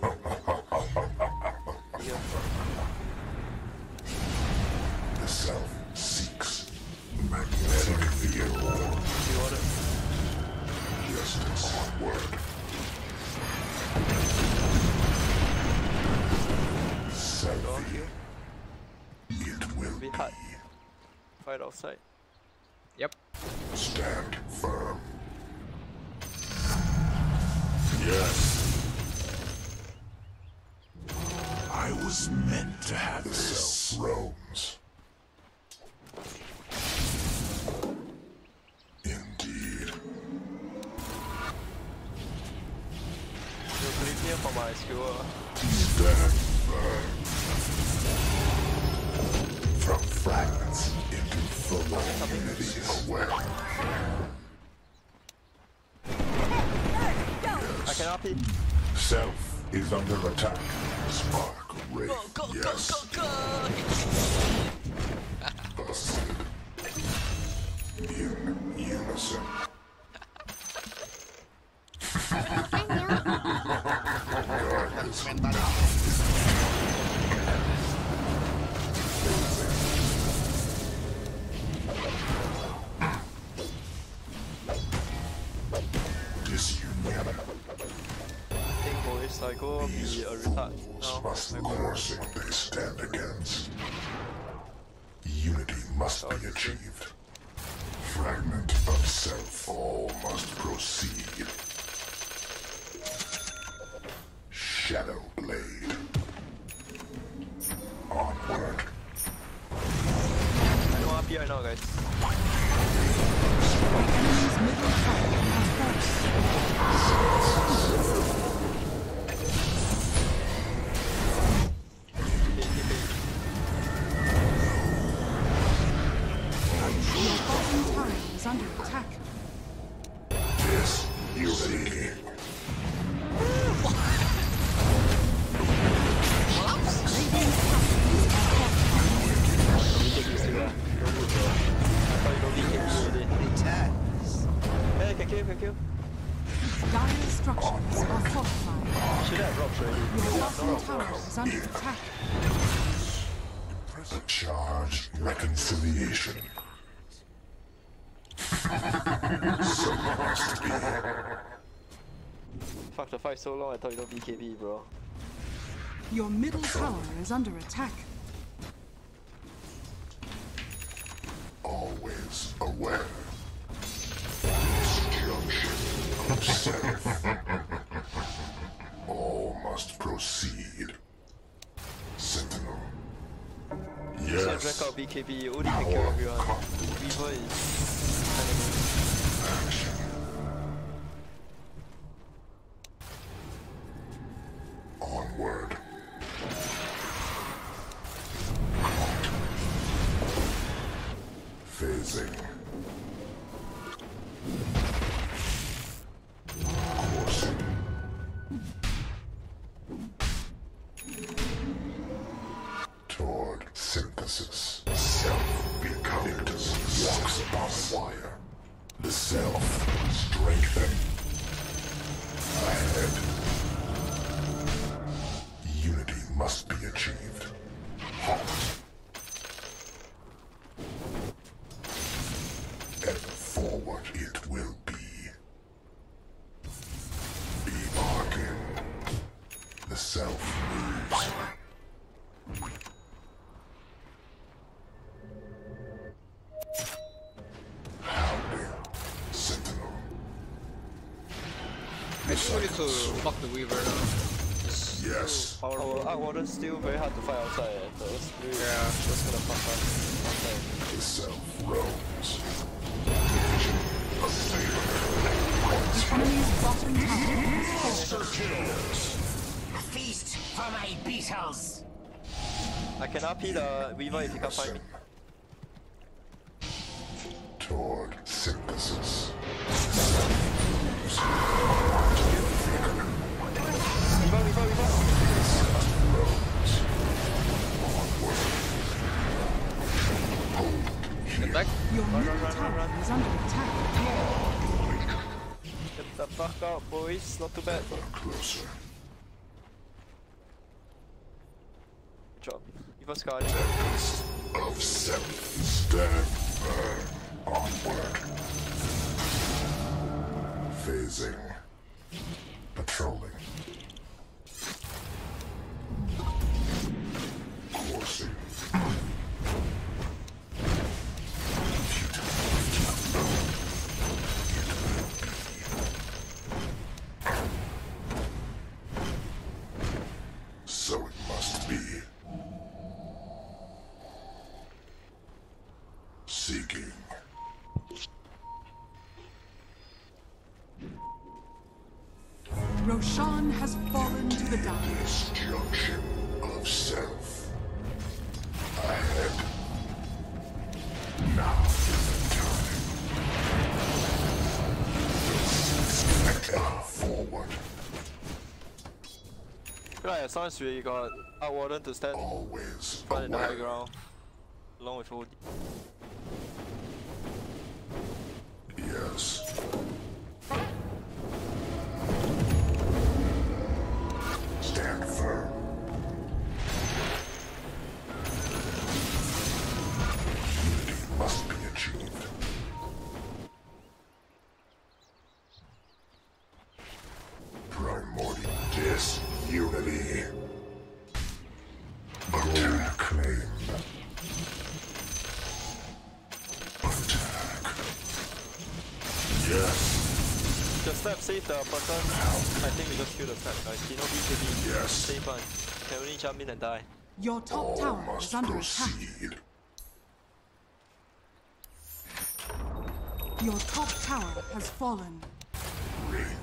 The self seeks magnetic field. You want it? Justice onward. Selfie. It will Be be. hard. Fight outside. Yep. Stand firm. Yes. I was meant to have The this. self roams. Indeed. You believe me for my skill. Stand firm. From fragments into full unity aware. I can RP. Self is under attack. Spark ray. Yes. Busted. In unison. Guard this disunion. I think boys, I go be a retard now. Must I go. coursing they stand against. Unity must be achieved. Fragment of self, all must proceed. Shadow blade. Onward. I know RP right now, guys. Enemy's middle tower has fallen. Is under attack. This unity. Hey, can kill. Dire structures are fortified. Should have dropped already. Your bottom tower is under attack. Charged reconciliation. So must be. Fuck, the fight so long, I thought you don't BKB, bro. Your middle tower is under attack. Always aware. Disjunction of self. All must proceed. Sentinel. So Yes. drag out BKB, you only can kill everyone. Weaver is Action. Onward. Phasing. Coursing. Toward synthesis. Self becomes walks upon wire. The self strengthen. Ahead. Unity must be achieved. Halt. And forward it will be. Be bargain. The self moves. Howling. Sentinel. I think we need to fuck the Weaver now. Yes. Our Arc Warden's still very hard to fight outside, so it's really just gonna fuck us outside. The self roams. The enemy's bottom tower is fallen. A feast for my beetles. I can RP the Weaver if you can't find me. Toward synthesis. Weaver! Get back. Your middle tower is under attack. Get the fuck out, boys. Not too bad. Closer. Good job. Weaver Scar. Of self. Stand firm. Onward. Phasing. Patrolling. Coursing. So it must be. Seeking. Roshan has fallen to the dark. Disjunction of self. Ahead. Now is the time. Forward. Right, as long as we got Arc Warden to stand Always front in the high aware. ground, along with OD. Yes. Stand firm. Unity must be achieved. Primordial disunity. Goal claimed. Attack. Yes. The step save the person. I think we just kill the step, guys. You know BKB. Yes. Save one. Can only jump in and die. Your top All tower is must under attack. proceed. Your top tower has fallen.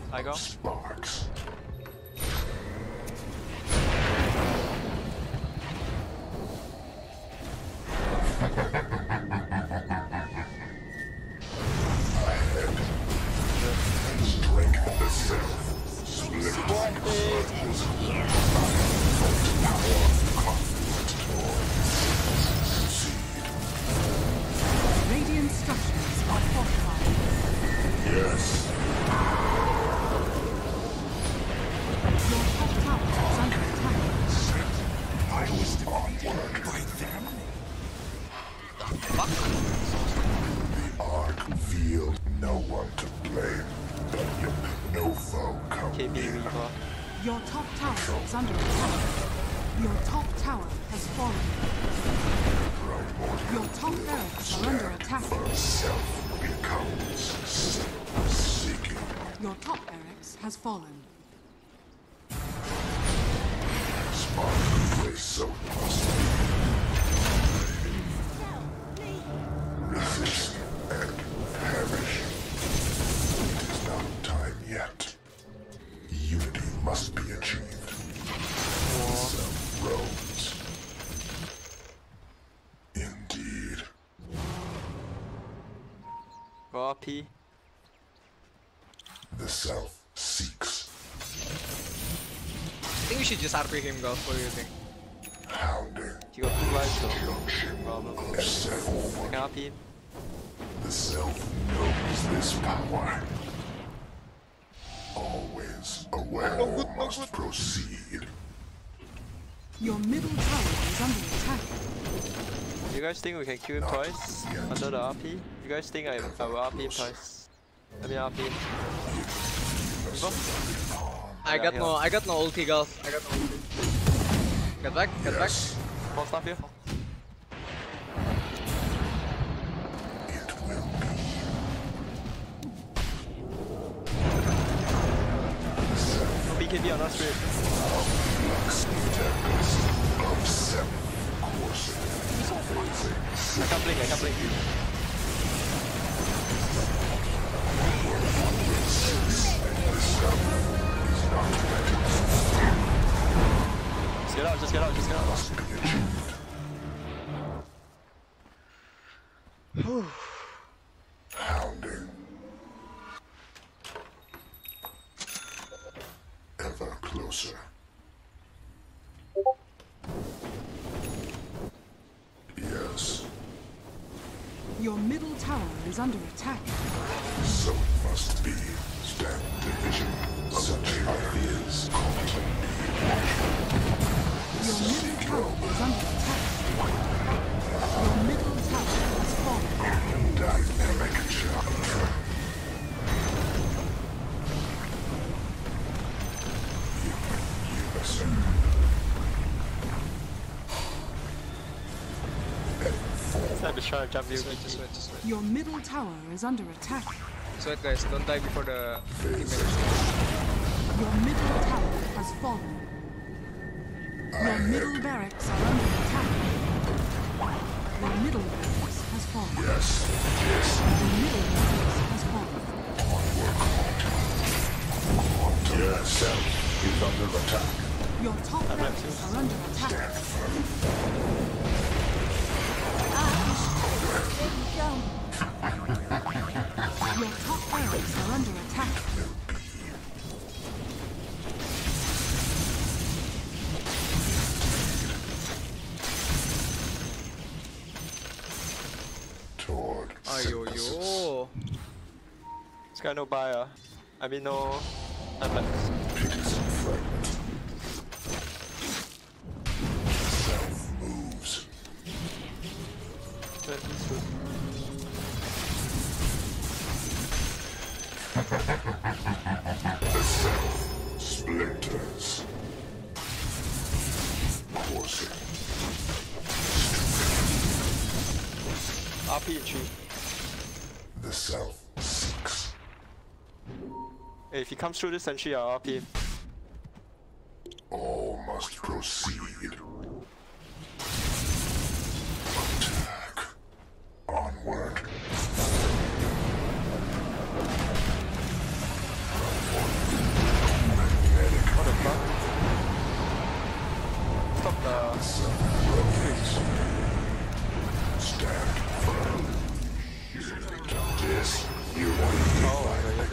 I go. Sparks. Strength the self. Split. Radiant structures are fortified. Yes. Your top tower is under attack. I was defeated by them. The Ark revealed no one to blame. No foe come KB near. Reaper. Your top tower is under attack. Your top tower has fallen. Your top barracks are under attack. Self becomes self-seeking. Your top barracks has fallen. Spark place so must be. Resist and perish. It is not time yet. Unity must be achieved. Self roams. Indeed. Go RP. The self seeks. I think we should just RP him, Golf. What do you think? Hounding. He got 2 lives though. Junction Problem. of self. I can RP him. The self knows this power. Always aware must proceed. Your middle tower is under attack. You guys think we can kill him twice under the RP? You guys think I will RP him twice? Let me RP him. Go. I got no ulti, Golf. I got no ulti. Get back, get back. Small stuff here. It will be. No BKB on us, Rick. Of self coursing. I can't blink, I can't blink. Just get out, just get out, just get out. Must be achieved. Hounding. Ever closer. Yes, Your middle tower is under attack. so it must be. Stand division. Such ideas Your middle tower is under attack. Your middle tower has fallen. dynamic chapter. Unison. Time to try to jump you. Just wait. Your middle tower is under attack. Just wait, guys. Don't die before the teammates. Your middle tower has fallen. Your middle barracks are under attack. Your middle barracks has fallen. Yes, yes. Your middle barracks has fallen. Yes, self is under attack. Your top barracks are under attack. Stand firm. Your top barracks are under attack. Toward Ayo. This guy no buyer. I mean no unless. pitisome fragment. Self moves. 22. The self splinters. Coursing. RP in 3. The self seeks. Hey, if he comes through this sentry, I'll RP him. All must proceed. Attack. Onward.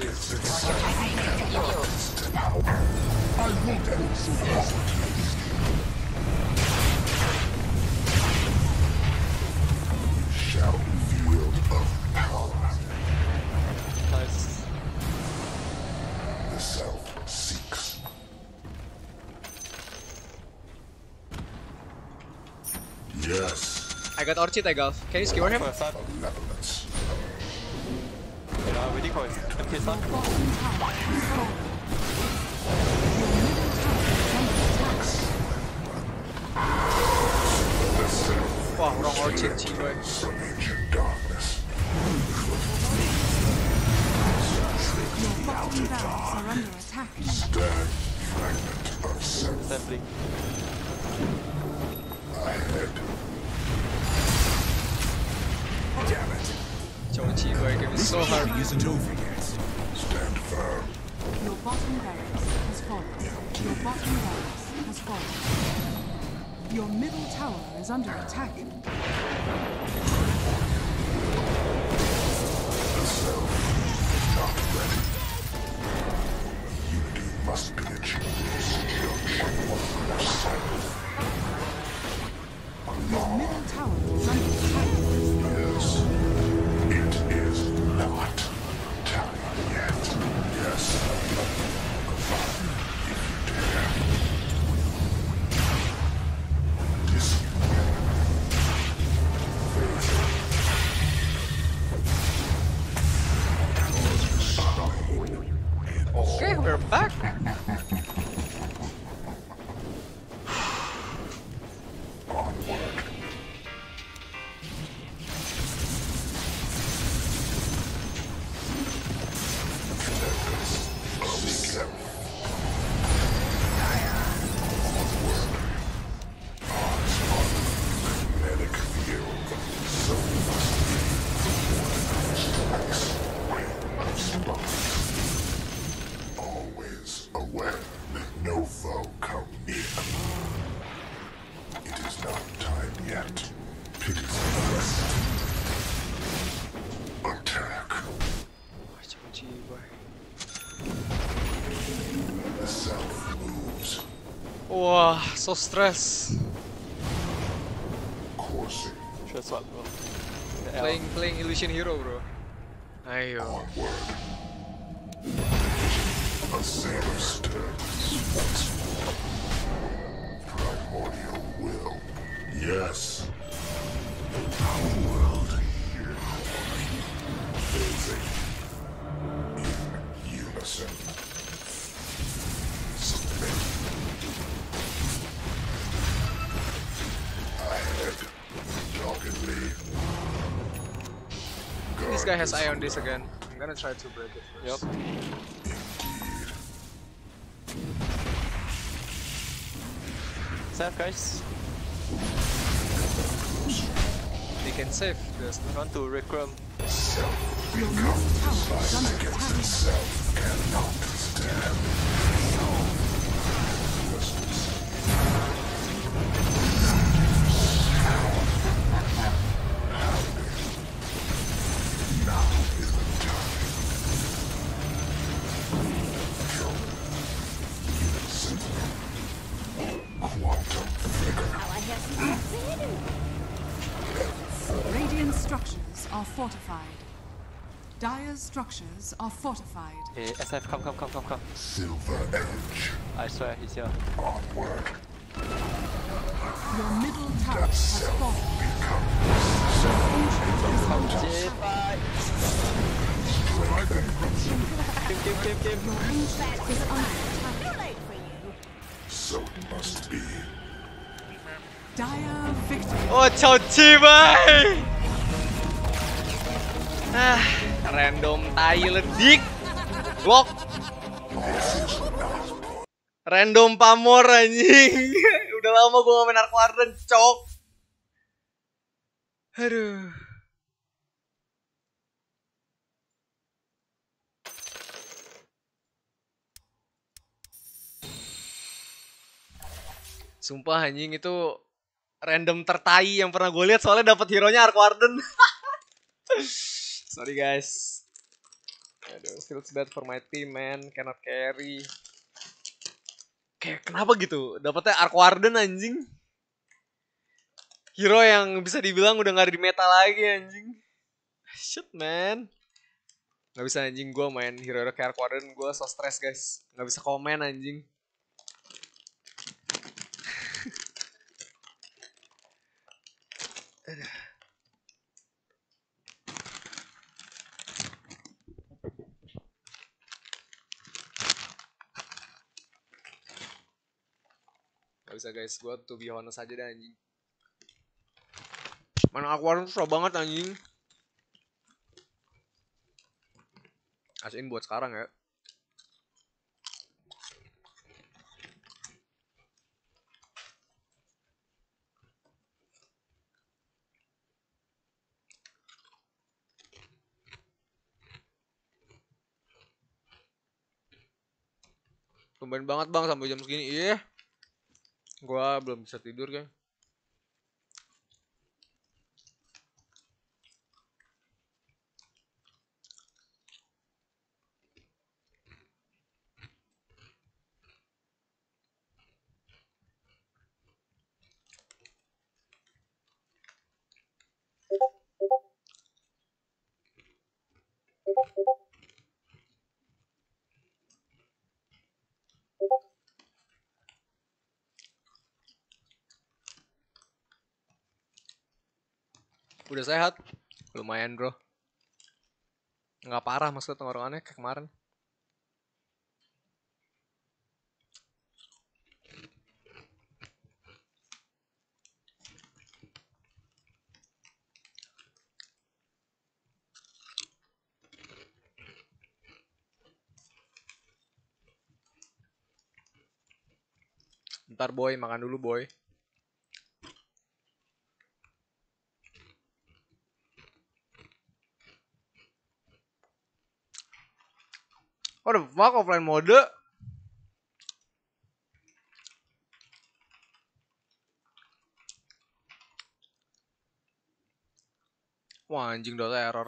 Shall wield of power. Nice. The self seeks. Yes. I got Orchid, Golf. Can you skewer him? For a start. Malevolence. Wait, I'm waiting for his MP start. Wah, wrong Orchid, Chiboy. Some ancient darkness. Your bottom barracks are under attack. Stag fragment of self. Sampling. Ahead. Damn it. Chong Chiboy gave me so hard. Isn't over yet. Stand firm. Your bottom barracks has fallen. Your bottom barracks has fallen. Your middle tower is under attack. The self not ready. Unity must be achieved. Your middle tower is under attack. Yes. It is not time yet. Yes. If you dare. Okay, we're back. Always aware that no foe come near. It is not time yet. Pity's blessed. Attack. Chong Chiboy. The self moves. Wah, so stress. Coursing Sure swap, bro. The L. Playing Illusion Hero, bro. Ayo. onward. A sailor stirs. Primordial will. Yes. Our world phasing in unison. Submit. Ahead. Doggedly. This guy has eye on this again. I'm gonna try to break it Yup. first. Save, guys. They can save. There's no. Want to recrum. Your middle tower is under attack. Self cannot stand. Now is the time. Quantum figure. Radiant structures are fortified. Dire's structures are fortified. Hey, SF, come. Silver edge. I swear, he's here. Onward. Your middle tower has fallen. Game. Your ancient is under attack. Too late for you. So it must be. Dire victory. Oh, Chong Chiboy. Random tai ledik. Glock. Random pamor anjing. Udah lama gua gak main Ark Warden, cok. Aduh. Sumpah anjing itu random tertai yang pernah gue lihat, soalnya dapat hero-nya Ark Warden. Sorry guys. Aduh, feels bad for my team, man. Cannot carry. Kayak kenapa gitu? Dapatnya Ark Warden anjing. Hero yang bisa dibilang udah gak ada di meta lagi anjing. Shit, man. Gak bisa anjing, gue main hero kayak Ark Warden, gue so stress guys. Gak bisa komen anjing. Gak bisa guys, gue to be honest aja dah anjing. Main Ark Warden susah banget anjing. Asin buat sekarang ya. Tumben banget bang sampai jam segini. Iya. Gua belum bisa tidur kan. Udah sehat? Lumayan bro. Nggak parah maksudnya tenggorokannya kayak kemarin. Bentar boy, makan dulu boy. What the fuck, offline mode? Wah anjing, Dota error.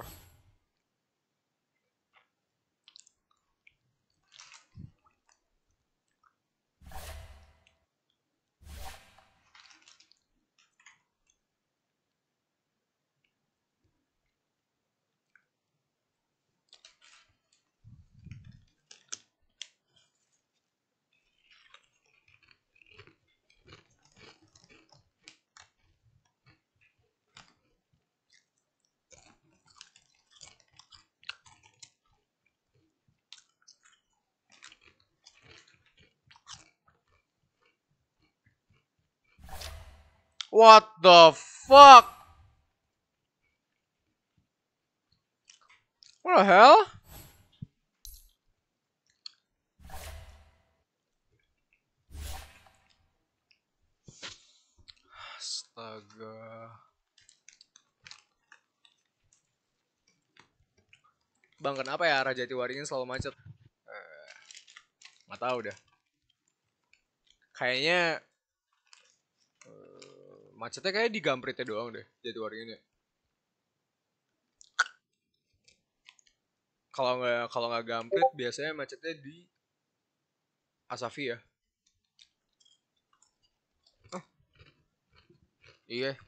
What the fuck? What the hell? Astaga. Bang, kenapa ya arah Jatiwaringin selalu macet? Nggak tahu dah. Kayaknya macetnya kayak di Gampritnya doang deh, Jatiwaringin ya. Kalau nggak Gamprit biasanya macetnya di Asafi ya. Oh. Iya.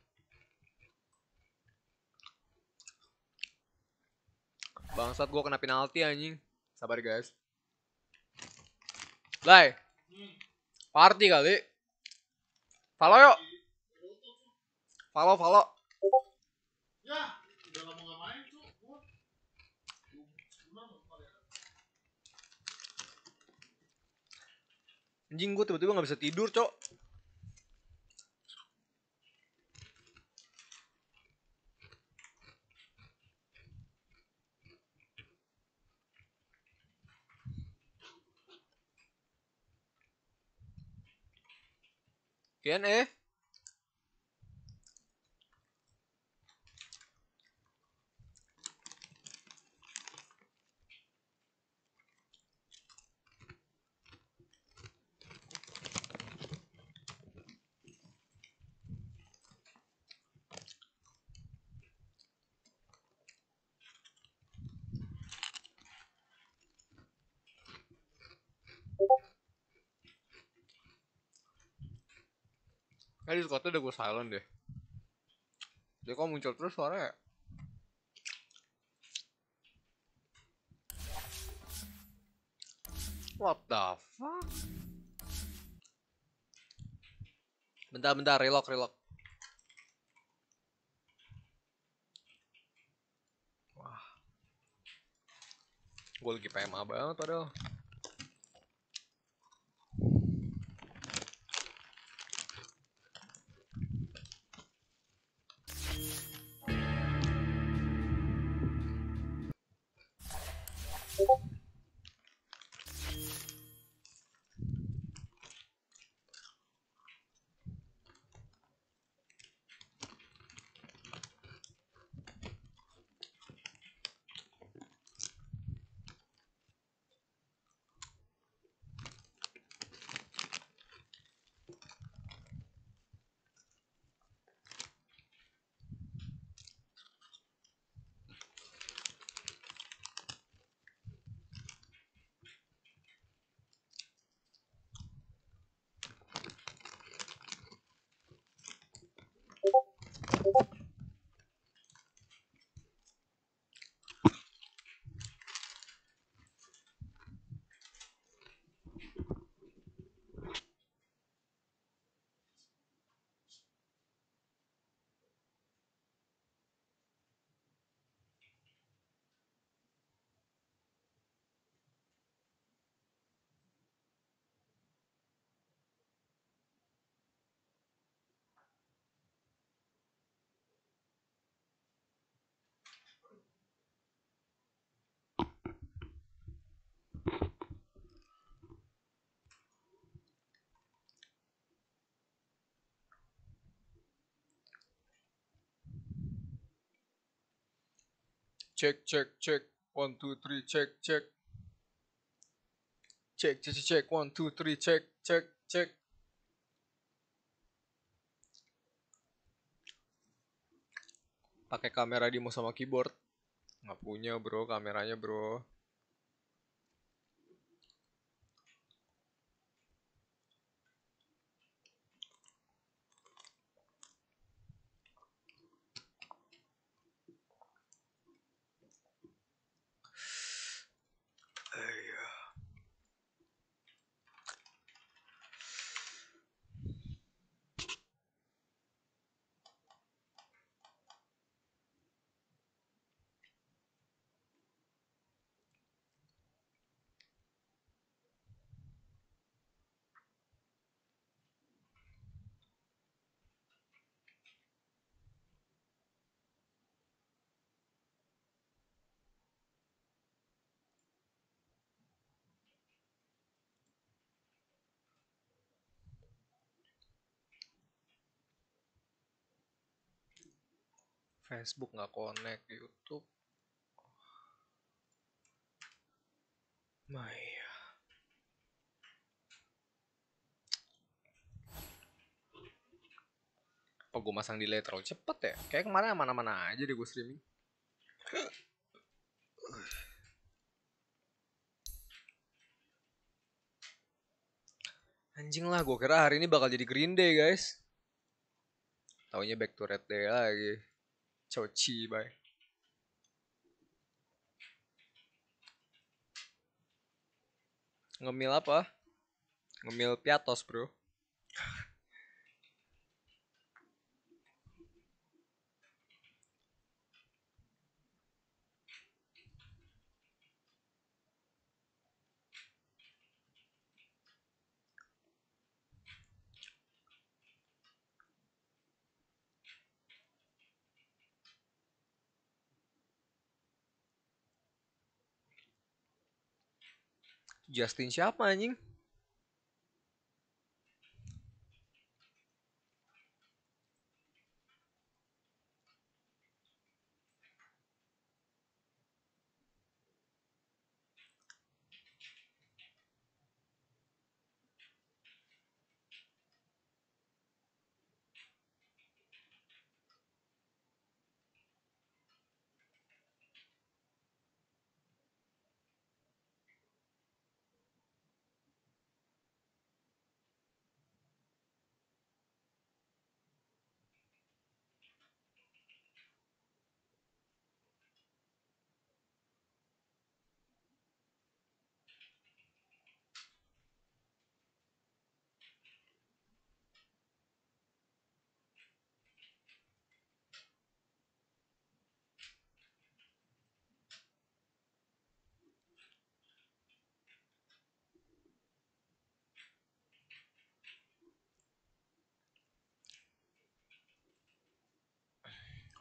Bangsat, gue kena penalti anjing. Sabar guys. Lai. Party kali. Follow yuk. Follow. Ya, udah lama gak main tuh. Anjing, gue tiba-tiba gak bisa tidur, cok. Q&A. Discordnya udah gue silent deh. Dia kok muncul terus suaranya. What the fuck? Bentar, relock. Wah. Gue lagi PMA banget padahal. Cek 1 2 3 cek 1 2 3 cek. Pakai kamera di mouse sama keyboard. Nggak punya bro kameranya bro. Facebook nggak connect, YouTube. Maya. Apa gue masang delay terlalu cepet ya? Kayak kemarin mana-mana aja deh gue streaming. Anjing lah, gue kira hari ini bakal jadi Green Day guys. Taunya back to Red Day lagi. Coci, bye. Ngemil apa? Ngemil piatos bro. Justin siapa anjing?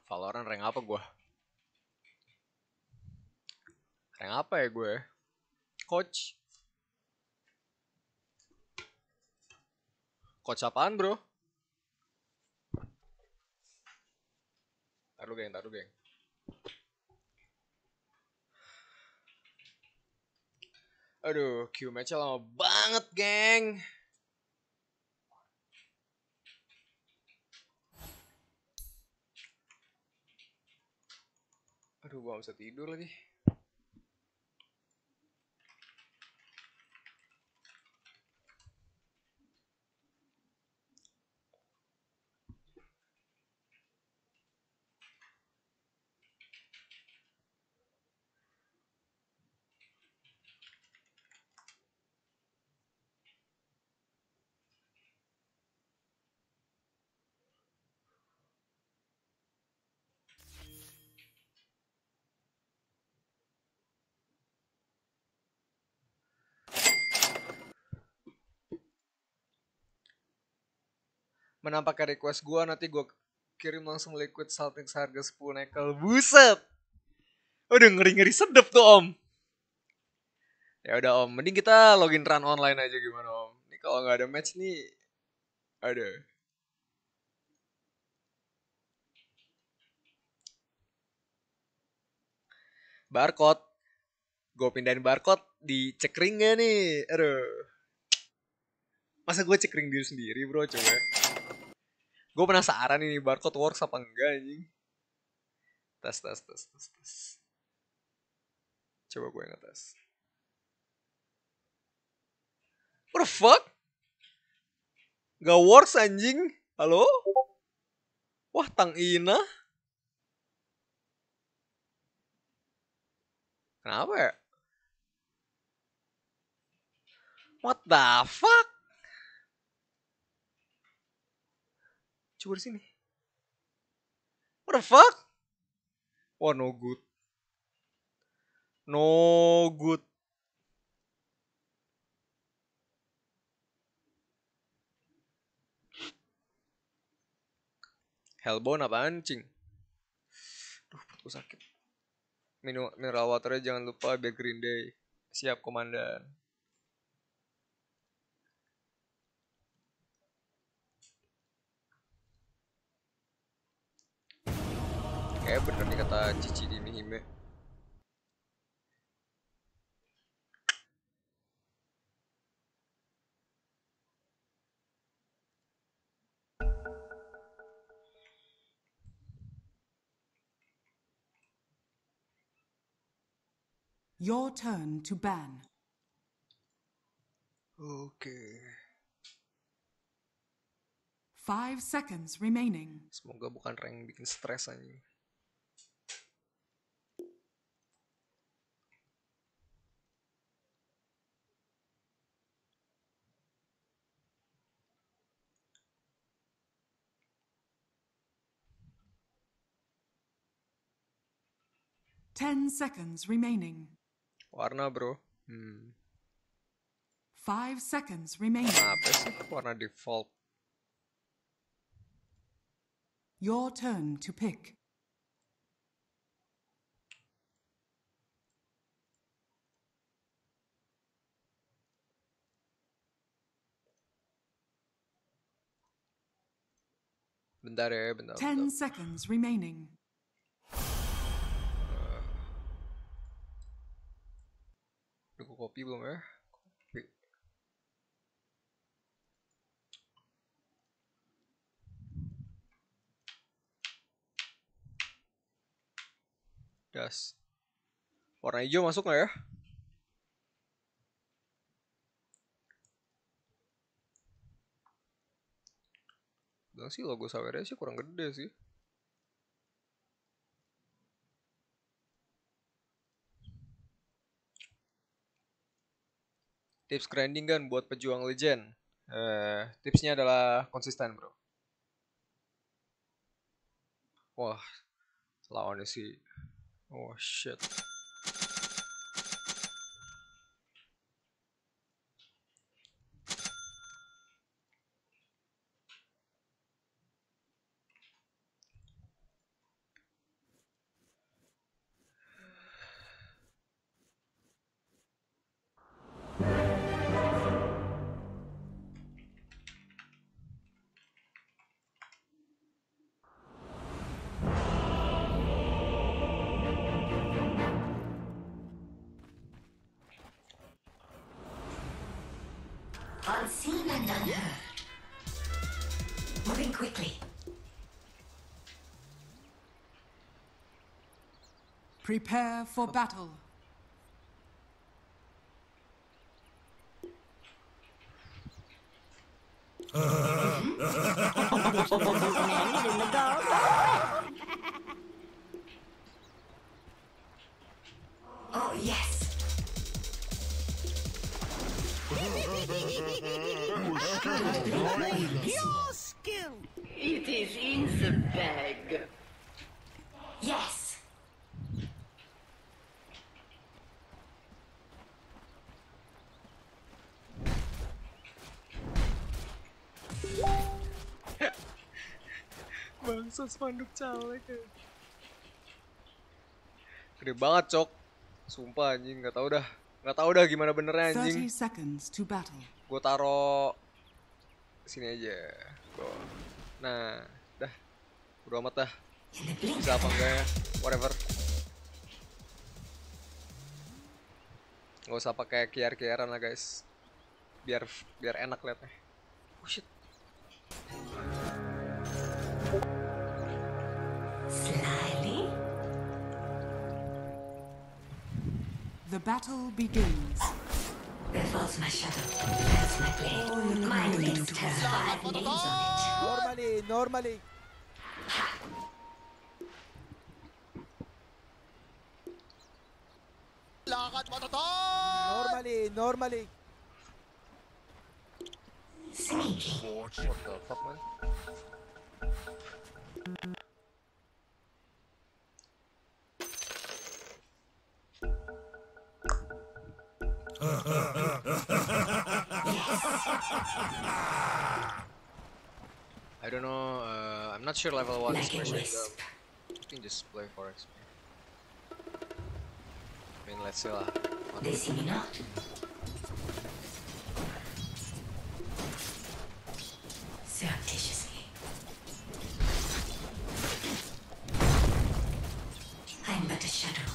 Valorant rank apa gue? Rank apa ya gue? Coach. Coach apaan bro? Taruh geng. Aduh, Q match-nya lama banget, geng. Aduh, gua gak bisa tidur lagi. Menang pakai request gua, nanti gua kirim langsung liquid salting seharga 10 nekel. Buset. Udah ngeri-ngeri sedep tuh om. Ya udah om, mending kita login run online aja gimana om. Ini kalau nggak ada match nih, ada. Barcode. Gue pindahin barcode di cekring gak nih? Aduh. Masa gue cekring diri sendiri bro coba. Gue penasaran ini barcode works apa enggak anjing. Tes. Coba gue ngetes. What the fuck? Gak works anjing. Halo? Wah tang ina. Kenapa ya? What the fuck? Coba di sini. What the fuck? Wah no good. No good. Hellbound apaan cing? Duh perutku sakit. Mineral waternya jangan lupa biar Green Day. Siap komandan. Kayak bener nih kata Cici di Mihime. Your turn to ban. Oke. 5 seconds remaining. Semoga bukan rank bikin stres aja. Ten seconds remaining. Warna bro. 5 seconds remaining. Apa sih warna default? Your turn to pick. Bentar ya, bentar. 10 seconds remaining. Udah gue kopi belum ya? Kopi. Das. Warna hijau masuk gak ya? Bilang sih logo sawernya sih kurang gede sih. Tips grinding kan buat pejuang legend. Tipsnya adalah konsisten bro. Wah, lawannya sih. Oh shit. and unheard. Moving quickly. Prepare for battle. Oh, yes. Your skill. It is in the bag. Yes. Bangsa spanduk caleg ya. Gede banget, Cok. Sumpah anjing, nggak tahu dah gimana benernya 30 anjing. seconds to battle. Gue taro sini aja. Nah, dah. Udah amat dah. Bisa apa enggak ya? Whatever. Nggak usah pakai kiar-kiaran lah guys. Biar enak liatnya. Oh shit. Slyly. The battle begins. There falls my shadow. That's my blade. My next turn. 5 names on it. Normally. Normally. Sneaky. What the fuck, man? I don't know, I'm not sure level 1 is pushing them. You can just play for XP. I mean, let's see lah. They see me not. Surreptitiously. I'm but a shadow.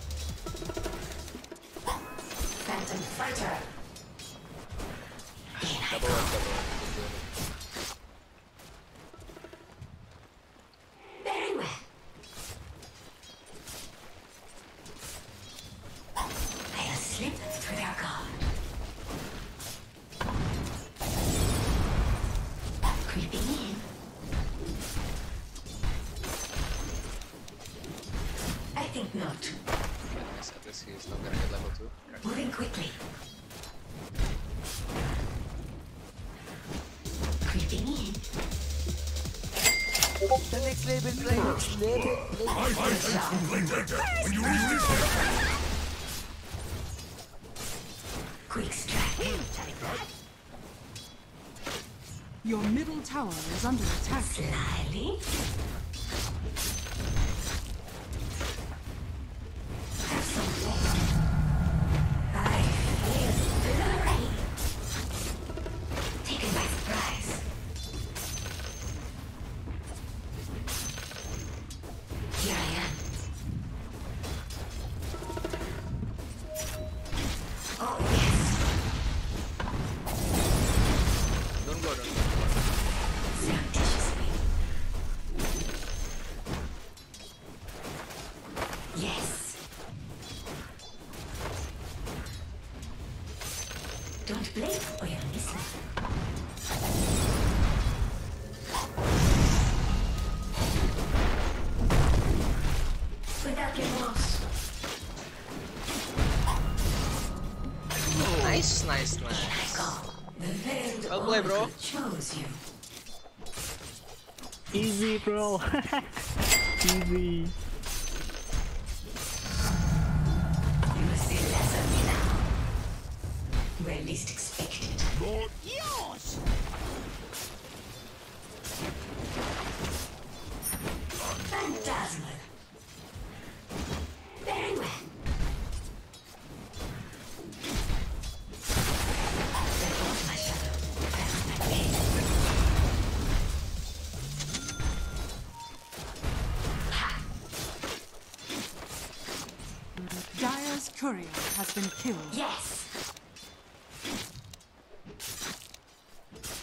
Phantom Fighter. Very well. I'll slip through their guard. Creeping in. I think not. I said this, he's not gonna get level 2. Moving quickly. Creeping in. The next label play. I fight you later when you release it. Quick strike. Your middle tower is under attack. Slyly. Have some faith. I feel flurry. Taken by surprise. Here I am. Oh yes. Don't go. Surreptitiously. Yes. Don't blink or you'll miss me. Without remorse. Nice. The veiled Well played, bro. oracle chose you. Easy, bro. Easy. You must see less of me now. Where least expected. Yours. Phantasmal. Very well. There goes my shadow. That's my blade. Dire's courier has been killed. Yes.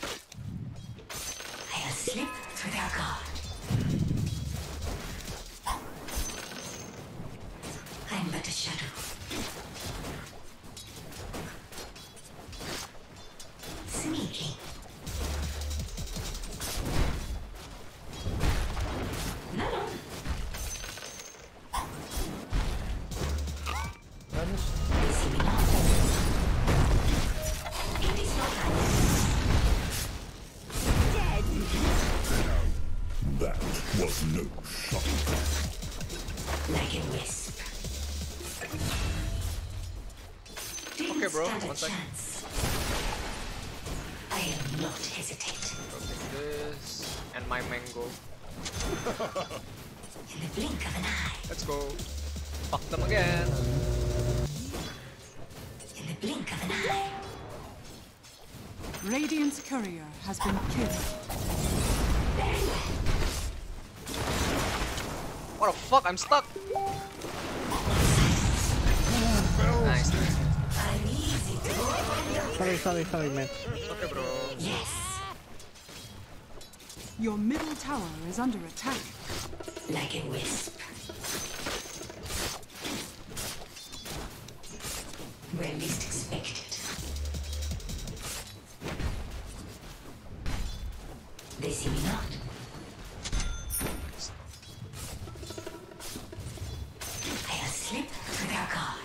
Like a wisp. Okay, bro. Stand a 1 second. chance. I am not hesitate. Take this and my mango. In the blink of an eye. Let's go. Fuck them again. In the blink of an eye. Radiant's courier has been killed. What the fuck? I'm stuck. Nice. I'm easy to Sorry, man. Okay, bro. Yes. Your middle tower is under attack. Like a wisp. Where least expected. They see me not. I'll slip through their guard.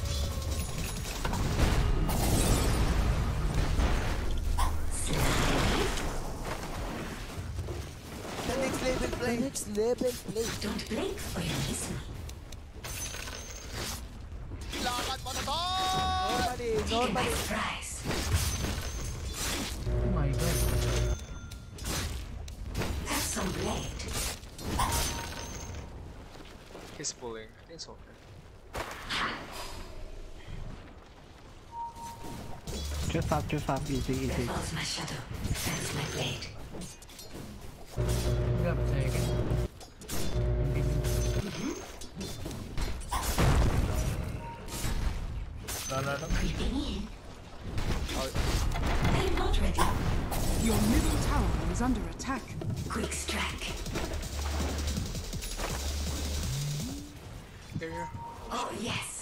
The next level play. The next level play. Don't blink or you'll miss me. Lakad mo na to! Normally, Taken by normally. surprise. Oh my god. Have some blade. He's pulling. I think it's okay. Just up, easy. There falls my shadow. That's my blade. Enggak percaya kan? Creeping in. Oh, I'm not ready. Your middle tower is under attack. Quick strike. here. Oh, yes.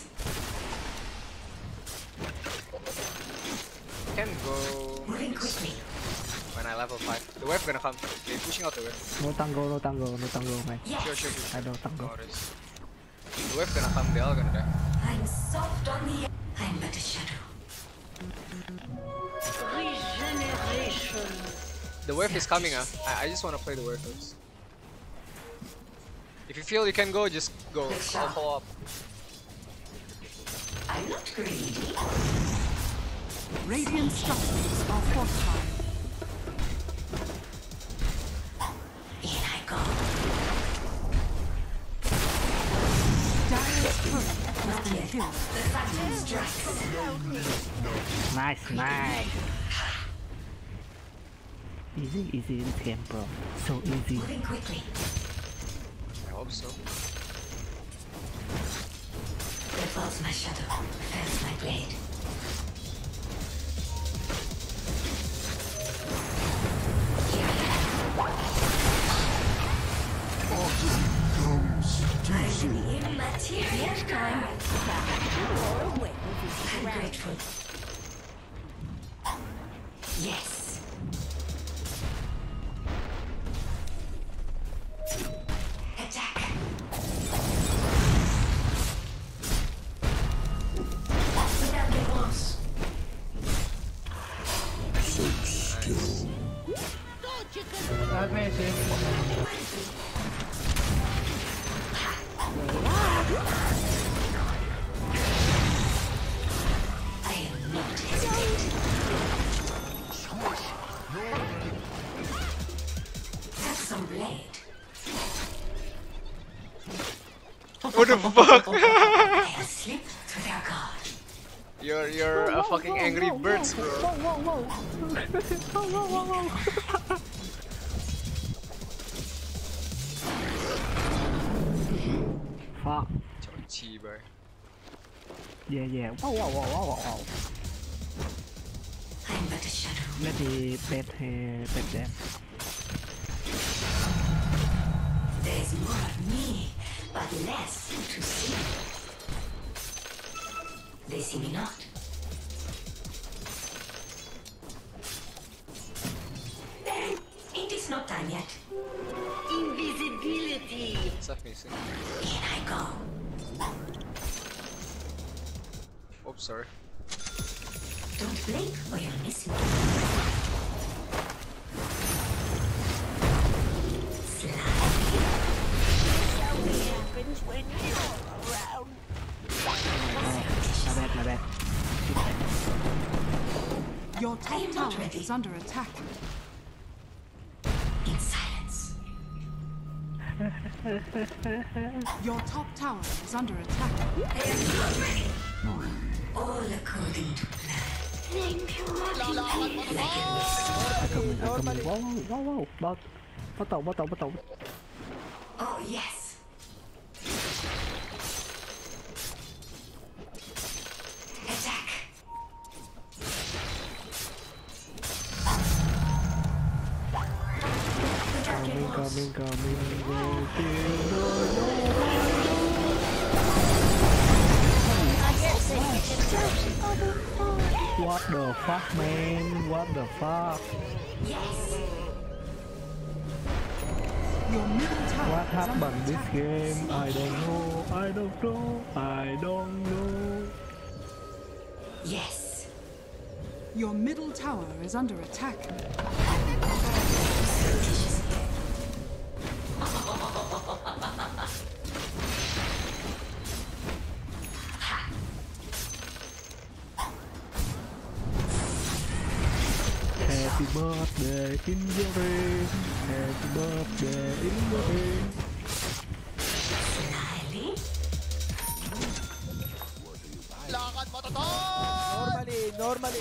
Can go Moving quickly. when I level 5. The wave gonna come. They're pushing out the wave. No tango, man. Yes. Sure. I don't tango. No worries. The wave gonna come, they all gonna die. I'm soft on the. I'm but a shadow. Regeneration. The wave is coming, I just wanna play the wave first. If you feel you can go, just go. I'll follow up. I'm not greedy. Radiant structures are fortified. In I go. Dire's turret has been killed. The phantom strikes. Nice. Easy this game, bro. So easy. Moving quickly. I hope so. There falls my shadow. Fails my blade. Here I am. I'm the immaterial kind. I'm grateful. Yes. Attack. Without remorse. I am not hesitate. Have some blade. What the fuck? I'll slip through their guard. You're a fucking angry birds, bro. Fuck. Chochi, bro. Yeah. Wow. I'm but a shadow. Let me bet them. There's more of me, but less to see. They see me not. Then, it is not time yet. Invisibility. Stuff missing. In I go. Oops, sorry. Don't blink or you'll miss me. Slide. What happens when you're Your top tower is under attack. In silence. Your top tower is under attack. I am not ready. All according to plan. Thank you, Wow. Oh, yes. Attack. Coming. What the fuck, man? What the fuck? Yes. Your middle tower What is under happened this attack. game? I don't know. Yes. Your middle tower is under attack. Happy birthday in the rain. Happy birthday in the rain. Slyly. Lakad mo to, Tol! Normally.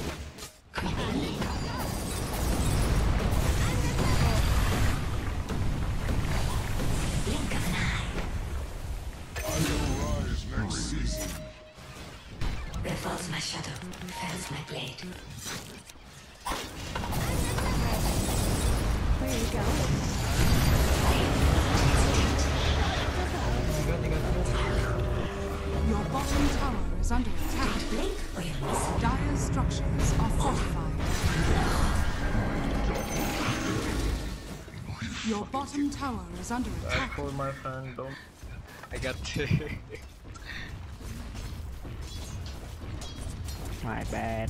Blink of an eye. I will rise next season. Where falls my shadow, fells my blade. Where you go? Your bottom tower is under attack. Blink or you'll miss it. Dire structures are fortified. Your bottom tower is under attack. My friend, don't. I got My bad.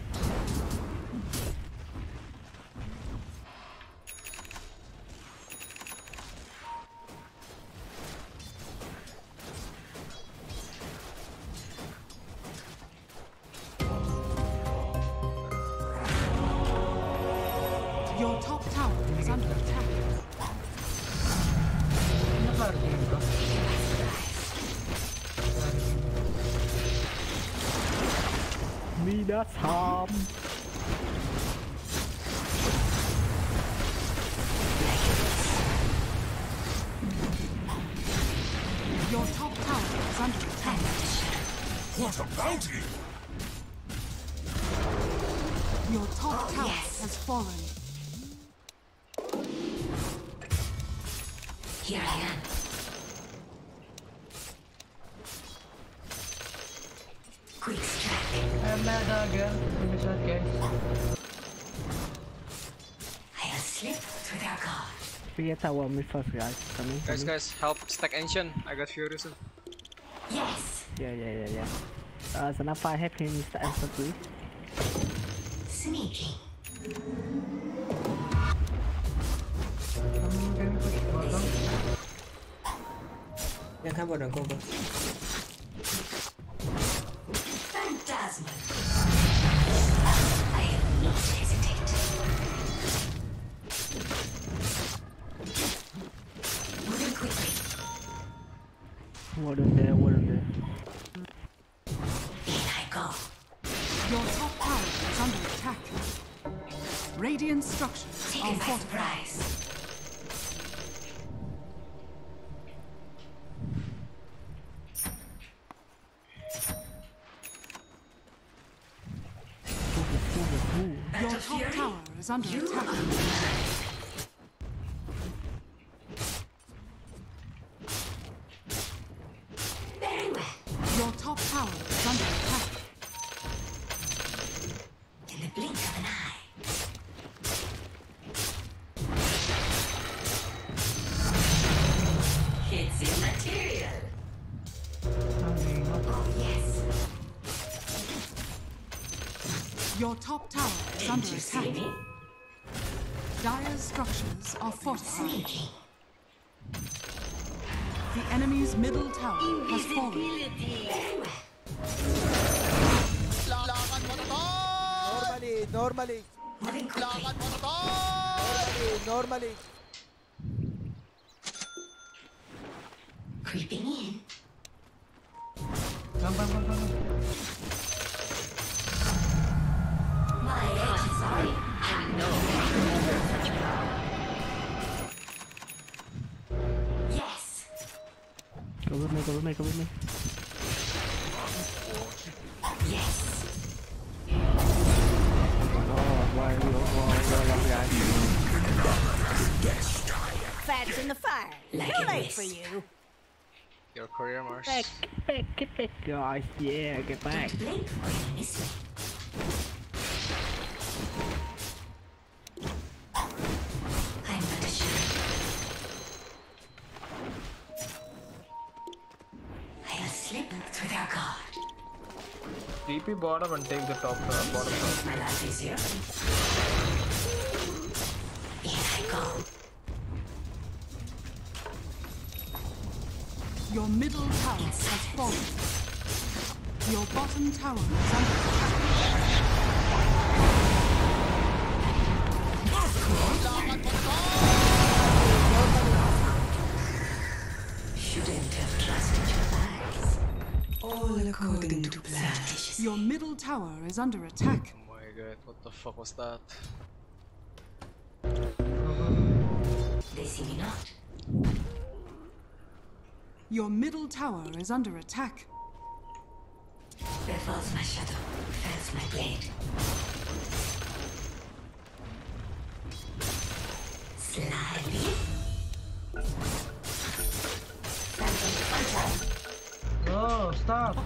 Your top tower is under attack. Midas harm. Your top tower is under attack. What a bounty! Your top tower has fallen. Here I am. Quick strike. I'm mad again. I'll slip through their guard. We tower me first, guys. Coming. Guys, help stack ancient. I got Fury soon. Yes. Yeah. Snap I have him, Mr. Answer, please. Sneaking. Yangข้างบนของกู Phantasmal. I have not hesitate. Moving quickly. What in there? In I go. Your top tower is under attack. Radiant structures are Taken by fortified. surprise. Your top tower is under attack. Very well. Your top tower is under attack. In the blink of an eye. It's immaterial. Oh yes. Your top tower is under You see attack. me? Dire structures are fortified. Sneaking. The enemy's middle tower has fallen. Very well. Lakad mo to, Tol! Normally. Moving quickly. Normally. Creeping in. Bang. My edges are no. Yes. Cover me. Yes. Why guys? Fat's in the fire. Like Too a late whisk. for you. Your career, Mars. Back, guys. Yeah, get back. Don't blink or you'll miss me. I'm not ashamed. I'll slip through their guard. TP bottom and take the top bottom top. My life is here. In I go. Your middle tower has fallen. Your bottom tower is under Shouldn't have trusted your eyes. All according to plan. Your middle tower is under attack. Oh my god, what the fuck was that? They see me not. Your middle tower is under attack. There falls my shadow, fells my blade. Slyly. No, stop.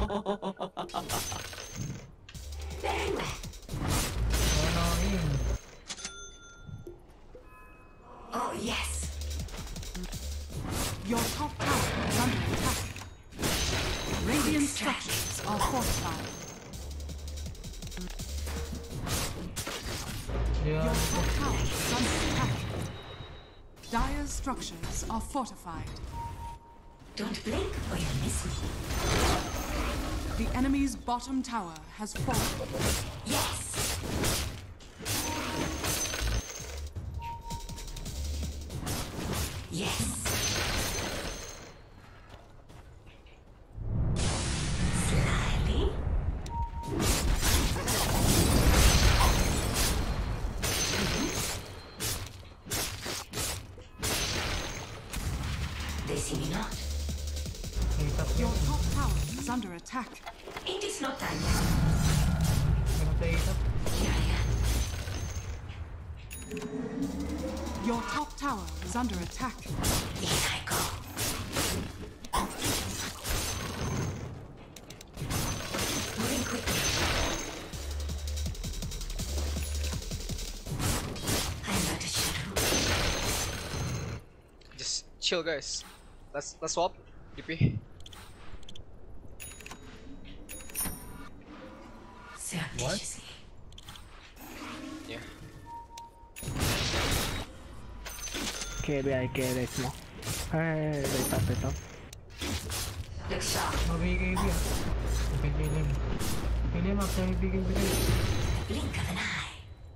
Very well. Annoying. Oh yes. Your top tower is under attack. Radiant structures are fortified. Your Yeah. top tower is under attack. Dire's structures are fortified. Don't blink or you'll miss me. The enemy's bottom tower has fallen. Yes. Yes. Slyly. They see me not. Your top tower is under attack. It is not time yet. Here I am. Your top tower is under attack. In I go. Moving quickly. I'm not a shadow. Just chill, guys. Let's swap. DP. Surreptitiously. Yeah. Okay, let's go. Hey, they top. Look sharp. Mabigay ko yan. Pipilim. Pipilim after bigay. Blink of an eye.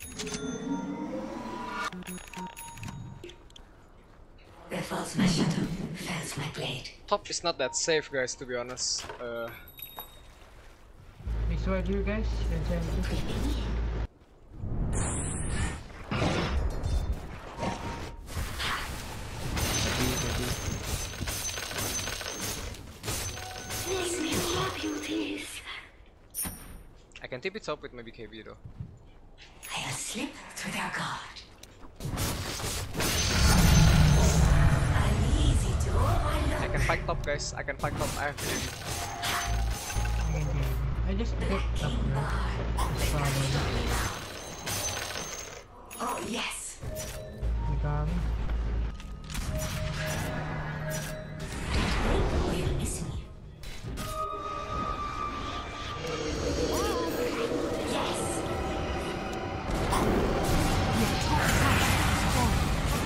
There falls my shadow, fells my blade. Top is not that safe, guys, to be honest. This right here, guys. Let me help you this. I can tip it up with maybe KB though. I'll slip through their guard. I'm easy to overlook. I can fight top, guys. I can fight top. I have to. I just picked up Oh yes. Mikami. Blink or you'll miss me. Yes. Your top tower is fallen.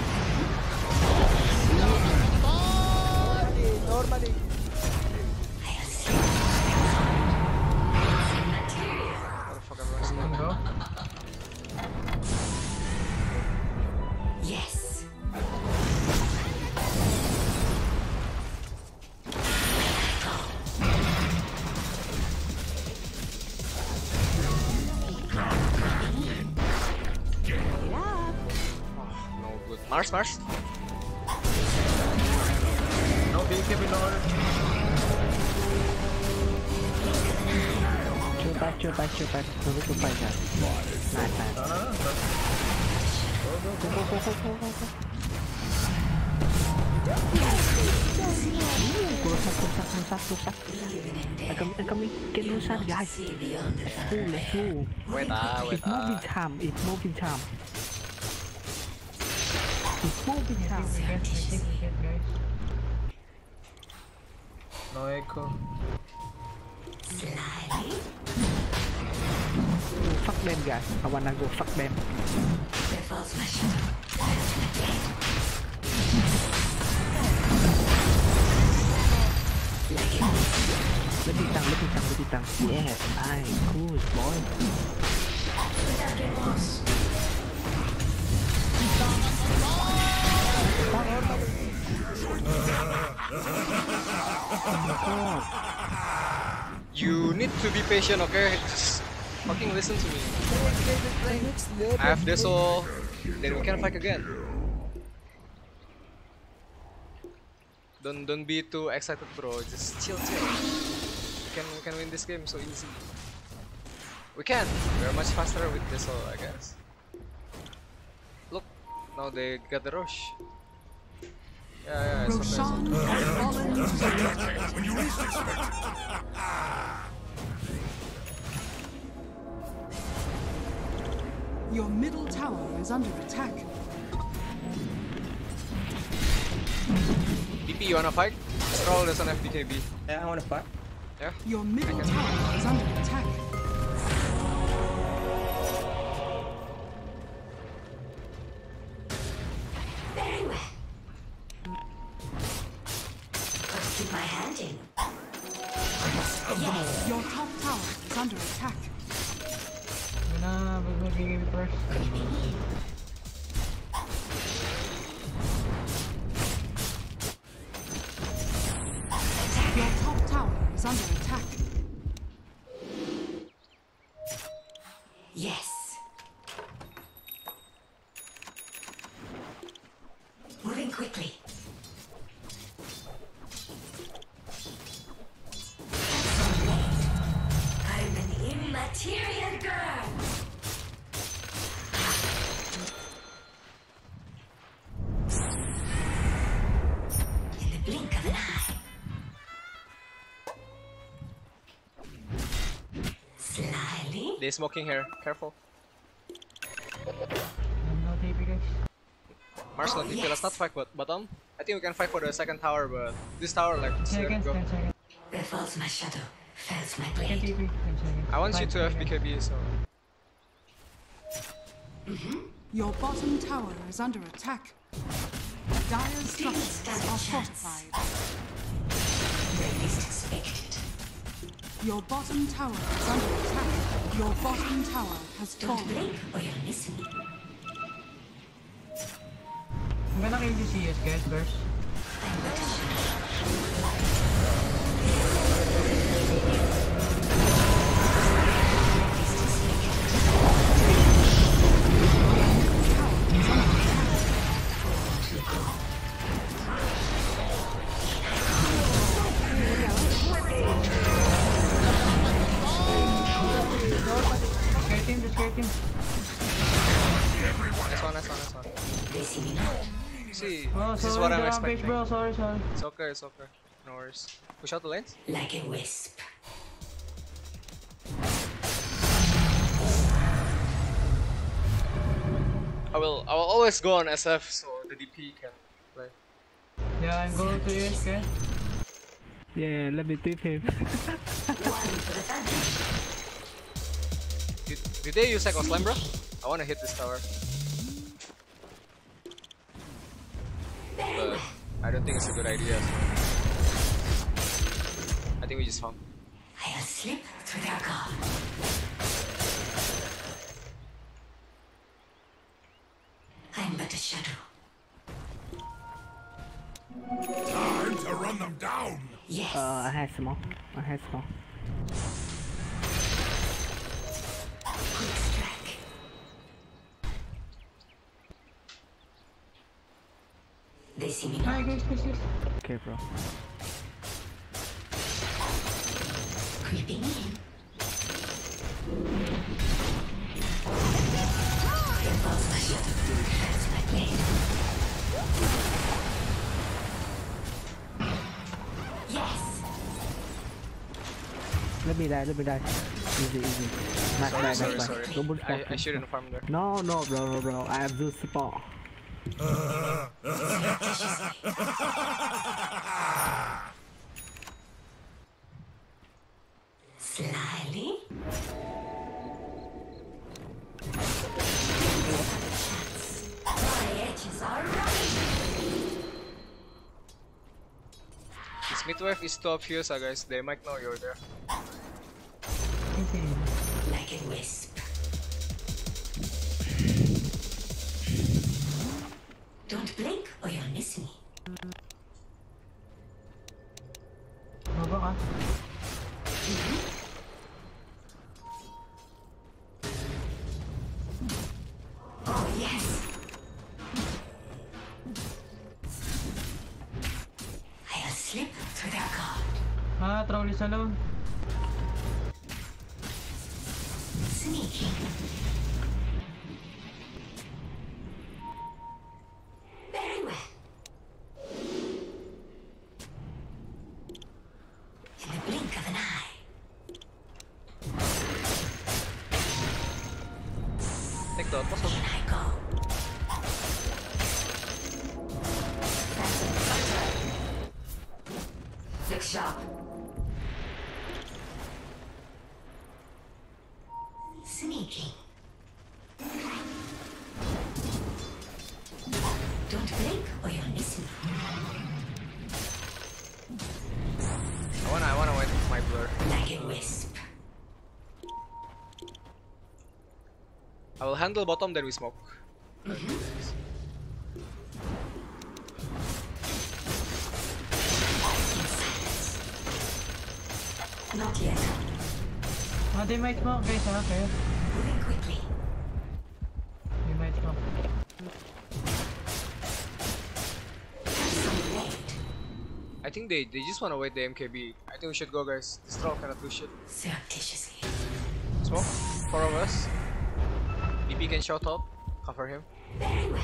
Normally. I'll slip. Material. What the fuck, everyone's doing? Go. Mars. No BKB Lord. Chill back. No need to fight that. Nice. Go. Rusak. I'm coming. Get rusak, guys. Let's go. Wait. It's moving time. Guys. No echo. Fuck them, guys. I wanna go fuck them. Let me down. Yes, cool, boy. You need to be patient, okay? Just fucking listen to me. I have this all, then we can fight again. Don't be too excited, bro. Just chill. We can win this game so easy. We can. We're much faster with this all, I guess. Look, now they got the rush. Yeah, it's Roshan has fallen to When you least expect it. Your middle tower is under attack. DP, you wanna fight? Stroll doesn't have BKB. Yeah, I wanna fight. Yeah? Your middle tower is under attack. Very well. Let's keep my hand in. Yes. Your top tower is under attack. Nah, we're gonna give it first. Your top tower is under attack. Yes. Moving quickly. I'm an immaterial girl. In the blink of an eye. Slyly. They smoking here. Careful. No TP, guys. Mars not DP. Let's not fight bottom. I think we can fight for the second tower, but this tower like shouldn't go. There falls my shadow, fells my Can blade. TP. I want you to have BKB, so Your bottom tower is under attack. Dire structures are fortified. Least expected. Your bottom tower is under attack. Your bottom tower has Don't fallen. blink or you'll miss me. I'm gonna kill the CS, guys, first. Just scare team. nice one. They see me now. See, Oh, this is sorry, what I'm rampage, expecting. bro. Sorry. It's okay. No worries. Push out the lanes. Like a wisp. I will always go on SF so the DP can play. Yeah, I'm going to ES, guys. Yeah, let me tip him. Did they use Echo Slam, bro? I wanna hit this tower. But I don't think it's a good idea. So. I think we just farm. I'll slip through their guard. I'm but a shadow. Time to run them down. Yes. I had small. Quick strike. They see me Hi now. guys. Okay, bro. Creeping in. Falls my shadow. That's my blade. Yes. Let me die. Easy. Sorry. Don't push back. I shouldn't farm there. No, bro. I have this support. Slyly. My edges are running. This midwife is too obvious, guys. They might know you're there. Like a wisp. Don't blink or you'll miss me. Baba ka. Oh yes. I'll slip through their guard. Trolley salon. Sneaking. Very well. In the blink of an eye. Take the outpost. In I go. Look sharp. Sneaking. Don't blink or you'll miss me. I wanna wait with my blur. Like a wisp. I will handle bottom, then we smoke. Not yet. They might smoke guys ha, kayo. Moving quickly. They might smoke. I think they just wanna wait the MKB. I think we should go, guys. This troll cannot do shit. Surreptitiously. Smoke. 4 of us. BP can shout up. Cover him. Very well.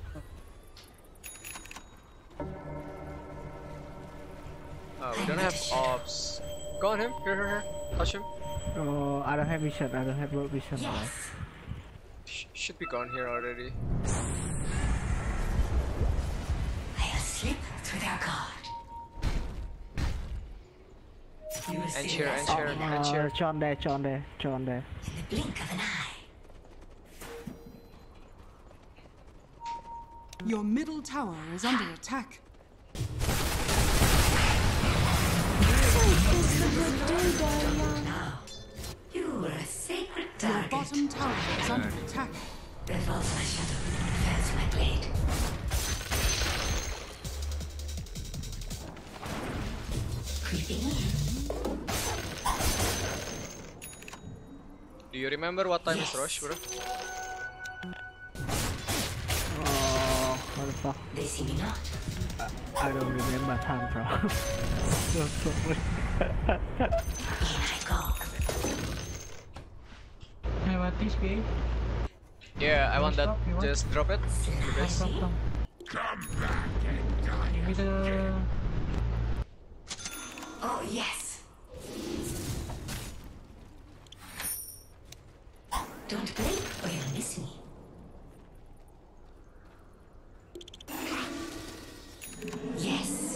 We don't have ops. Go on him. Here. Touch him. Oh, I don't have vision. I don't have world vision. Yes. Should be gone here already. I'll slip through their guard. You will see Ensure. John there. in the blink of an eye. Your middle tower is under attack. Now, you were a sacred Your target. bottom tower is under attack. There falls my shadow. Fells my blade. Creeping in. Do you remember what time is rush, bro? Oh, what the fuck? They see me not. I don't remember time, bro. So sorry. In I go. I want this guys. Yeah, I want that. You want? Just drop it. You guys. Come. Come back and die. Give me the... Oh yes. Don't blink or you'll miss me. Yes.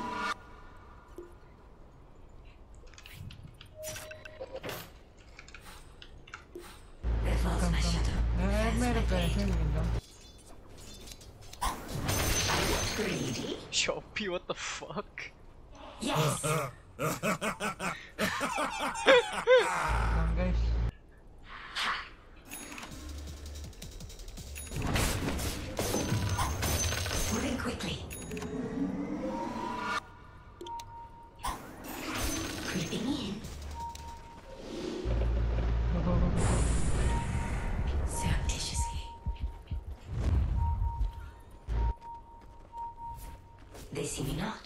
There falls my shadow. Meron ka. Greedy? Shopee, what the fuck? Yes. Come guys. Moving quickly. Creeping in. Go. Surreptitiously. They see me not.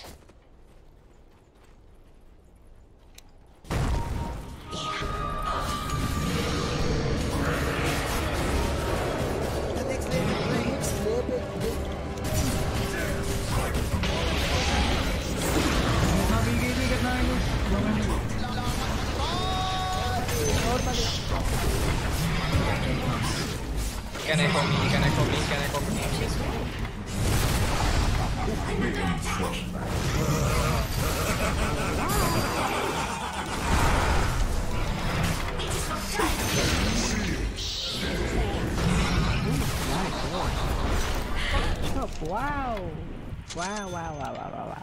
The next level. Nabigibigat na yun. Normally. Can echo me, can echo me, can echo me. Wow. Wow.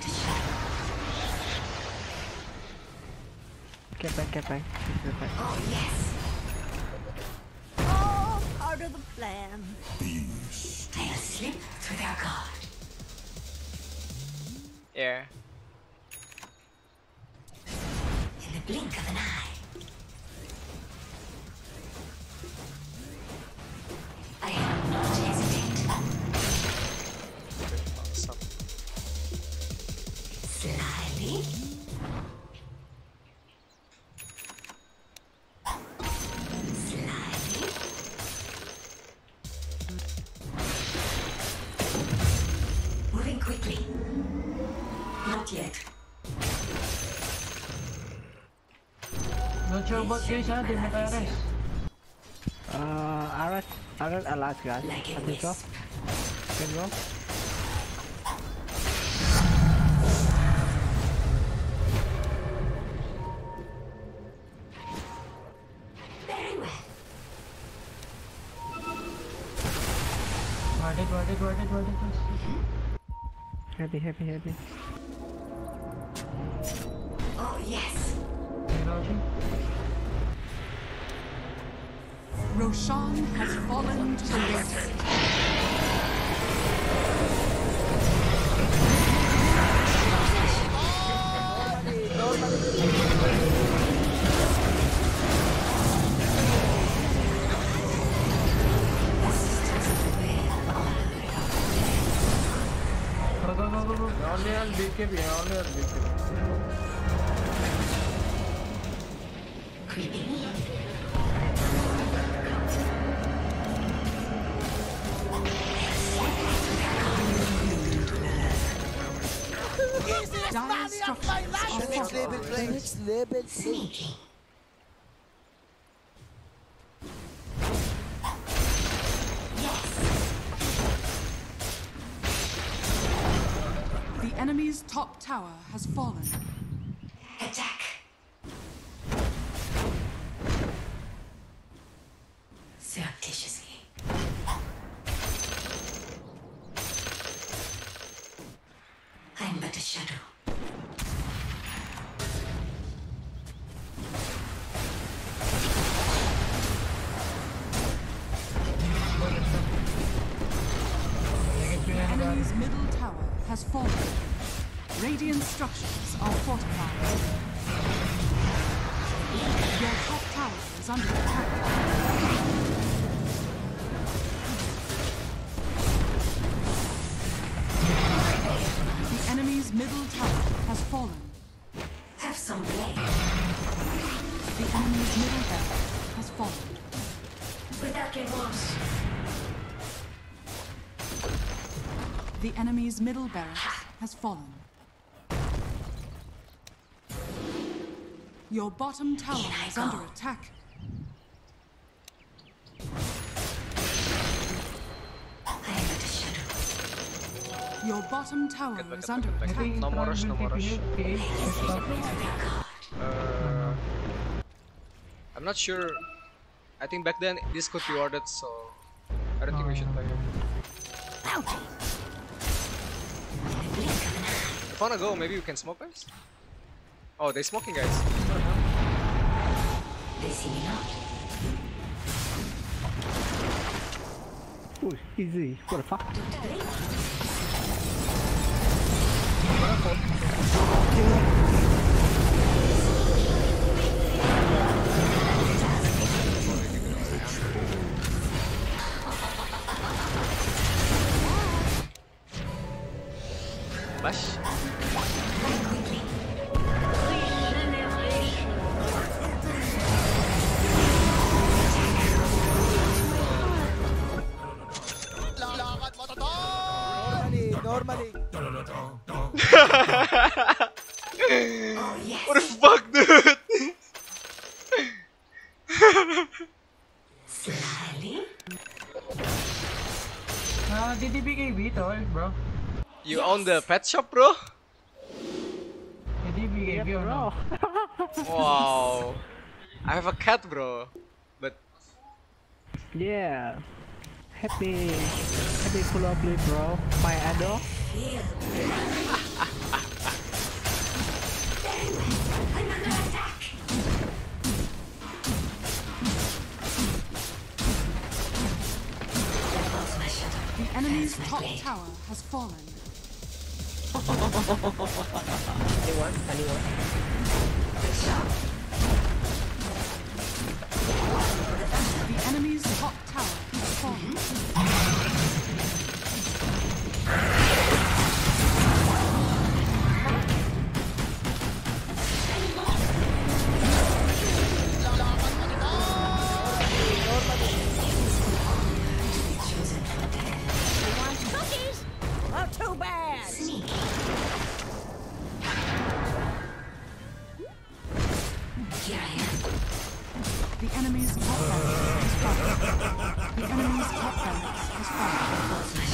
Get back. Oh, yes. All part of the plan. They'll slip through their guard. Yeah. In the blink of an eye. I am not hesitate. Awesome. Slyly. Moving quickly. Not yet. Not sure about guys ha, di na kaya res. Arat alas guys. Like a I think so. wisp. Can go. Very well. Warded. Heavy. Oh, yes. Reloading. Roshan has fallen to the left. Go. Only on BKB. Creeping in. Dire structures are fortified. Next level. Sneaking. The enemy's top tower has fallen. Attack. Surreptitiously. I'm but a shadow. The enemy's middle tower has fallen. Radiant structures are fortified. Your top tower is under attack. The enemy's middle tower has fallen. Have some blame. The enemy's middle tower has fallen. Without remorse. The enemy's middle barracks has fallen. Your bottom tower is under attack. I am but a shadow. Your bottom tower Get back, is get under back, get back. attack. No more rush. I'm not sure. I think back then this could be ordered, so I don't think we should play it. If I wanna go, maybe we can smoke guys? Oh, they smoking guys. They see me not. Ooh, easy. What the fuck? bro. You own the pet shop, bro? Jadi behavior bro. Wow. I have a cat, bro. But Yeah. Happy probably, bro. My adult. The enemy's top tower has fallen. The enemy's top tower has fallen. Cookies? Not too bad. Here I am. The enemy's top barracks has fallen. The enemy's top barracks has fallen.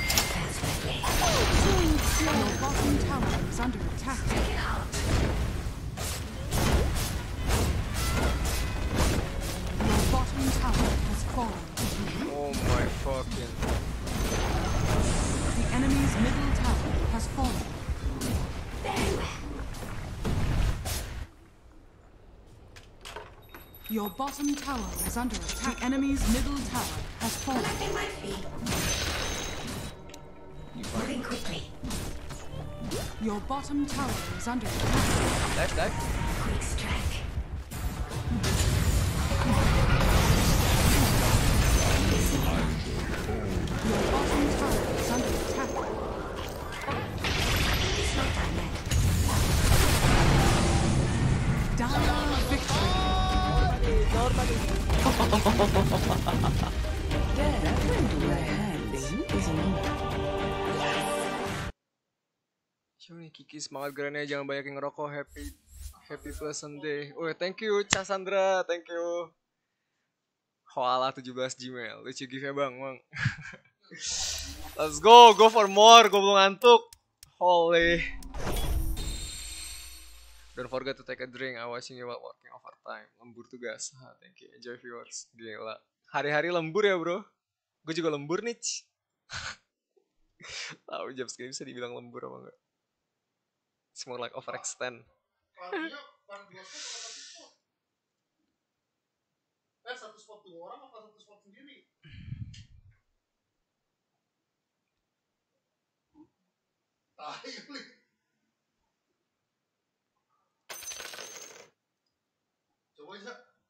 Your bottom tower is under attack. Your bottom tower has fallen. oh my fucking. The enemy's middle tower has fallen. Your bottom tower is under attack. The enemy's middle tower has fallen. Moving quickly. Your bottom tower is under attack. Dive. Quick strike. Your bottom tower is under attack. It's not done yet. Dire victory. Siapa nih Kiki semangat gerannya jangan banyak yang ngerokok. Happy pleasant day. Oh thank you Cassandra, thank you. Hoala 17 Gmail. Lucu give-nya bang. Let's go for more. Gue belum ngantuk. Holy. Don't forget to take a drink. I'm watching you while working overtime. Lembur tugas. Thank you. Enjoy viewers. Gila. Hari-hari lembur ya bro. Gue juga lembur nih. Tahu jam segini bisa dibilang lembur apa enggak? It's more like overextend. Satu spot 2 orang apa satu spot sendiri? Coba aja.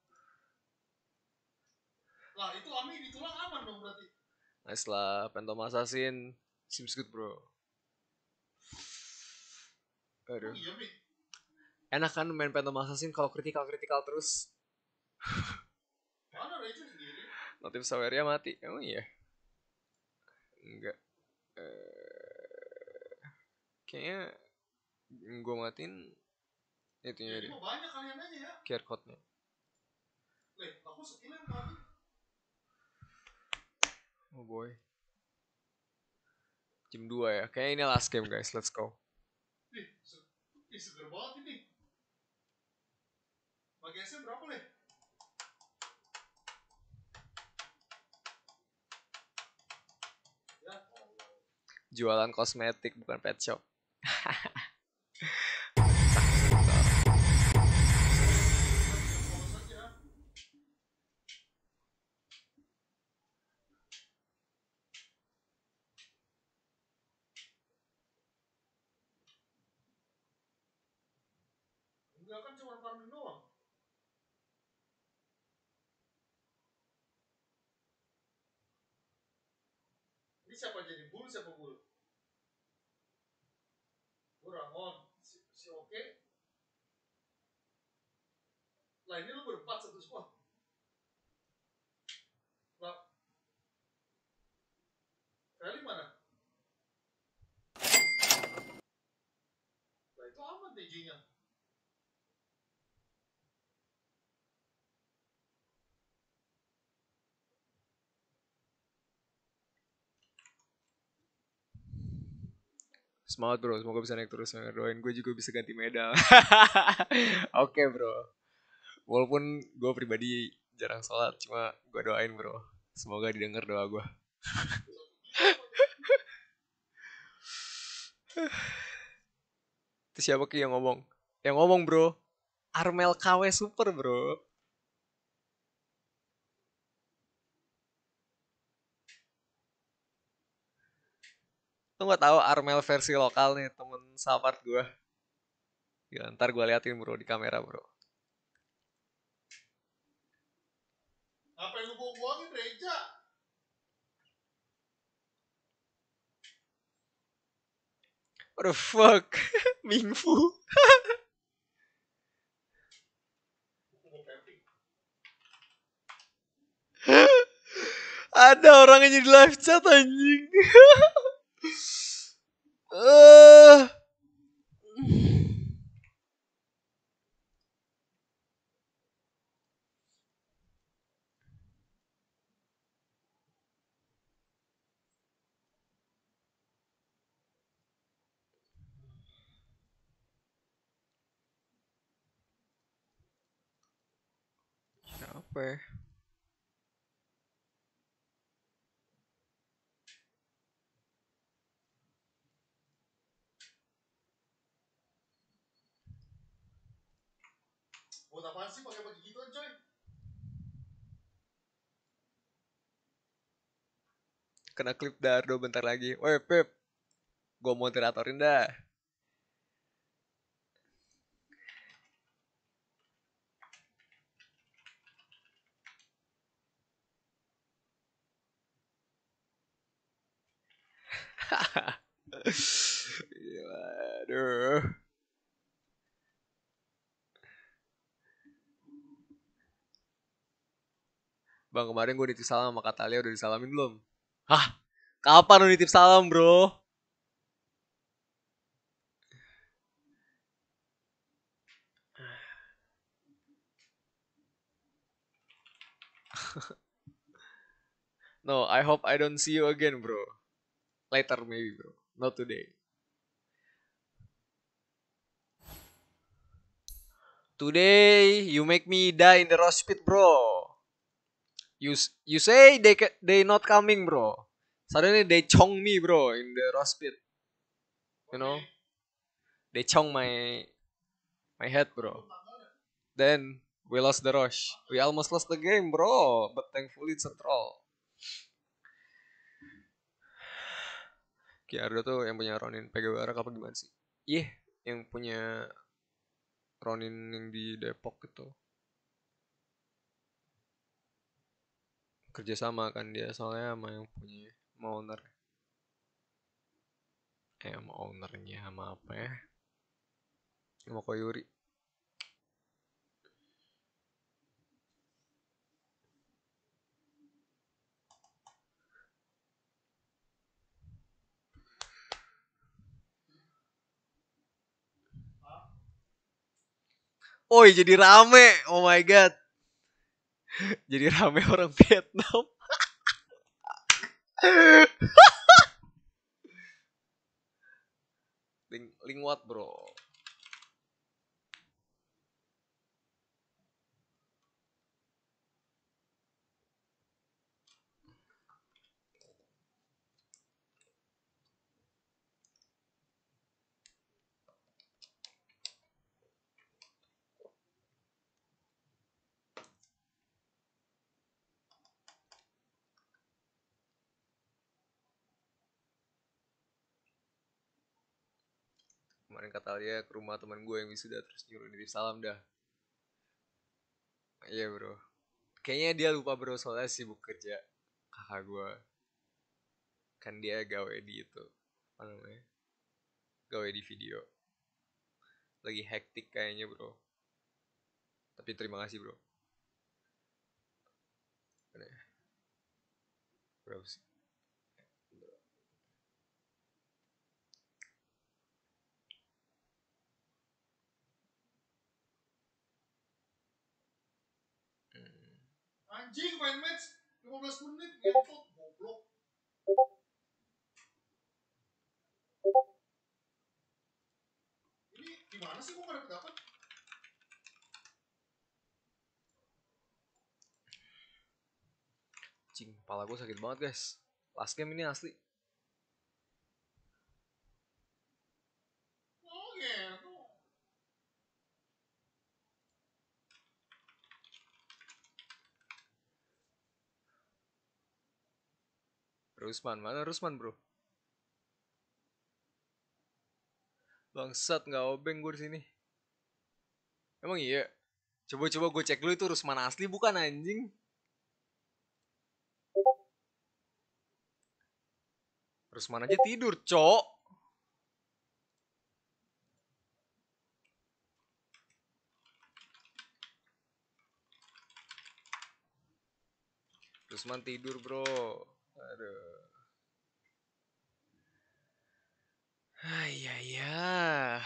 Lah itu Ami di tulang aman dong berarti. Nice lah, Phantom Assassin. Seems good bro. Aduh. Iya Mi. Enak kan main Phantom Assassin kalau kritikal terus. Mana Rachel sendiri? Notif Saweria mati. Emang iya? Enggak. Kayaknya gue matiin itunya dia. Banyak kalian aja ya. QR code-nya. Aku skillnya mati. Oh boy. Jam 2 ya. Kayaknya ini last game guys. Let's go. Seger banget ini. Bagi SM berapa Le? Jualan kosmetik bukan pet shop. Enggak kan cuma farming doang. Ini siapa jadi bull, siapa bull? Ramon, si oke. Lah ini lu berempat satu squad. Lah, Feli mana? Lah itu aman TJ-nya. Semangat bro, semoga bisa naik terus. Doain gue juga bisa ganti medal. Oke bro. Walaupun gue pribadi jarang sholat, cuma gue doain bro. Semoga didengar doa gue. Itu siapa Ki yang ngomong? Yang ngomong bro, Armel KW Super bro. Lu gak tahu Armel versi lokal nih, temen sahabat gue. Ya, ntar gue liatin bro di kamera bro. Apa yang lu buang-buangin Reja? What the fuck? Mingfu. Ada orang yang jadi live chat anjing. Siapa ya? Buat apaan sih pakai begituan coy? Kena klip Dardo bentar lagi. Woi Pep, gue moderatorin dah. Gila, aduh. Bang, kemarin gue nitip salam sama Katalia, udah disalamin belum? Hah? Kapan lu nitip salam bro? No, I hope I don't see you again bro. Later maybe bro, not today. Today you make me die in the rush pit bro. You say they not coming bro. Suddenly they chong me bro in the rush pit. You know, they chong my head bro. Then we lost the rush. We almost lost the game bro, but thankfully it's a troll. Kiardo tuh yang punya Ronin PGWR apa gimana sih? Iya, yang punya Ronin yang di Depok gitu. Kerjasama kan dia soalnya sama yang punya owner. Sama ownernya sama apa ya? Sama Koyuri. Oi, jadi rame. Oh my god. Jadi rame orang Vietnam. Link what bro? Kemarin kata dia ke rumah teman gue yang wisuda terus nyuruh nitip salam dah. Iya bro. Kayaknya dia lupa bro soalnya sibuk kerja. Kakak gue. Kan dia gawe di itu. Apa namanya? Gawe di video. Lagi hektik kayaknya bro. Tapi terima kasih bro. Berapa sih? Anjing main match 15 menit ngentot goblok. sih kok gak dapet? Cing, kepala gue sakit banget guys. Last game ini asli. Oh gitu. Rusman, mana Rusman bro? Bangsat, nggak obeng gue di sini. Emang iya? Coba-coba gue cek dulu itu Rusman asli bukan anjing. Rusman aja tidur, cok. Rusman tidur, bro. Aduh. Ya.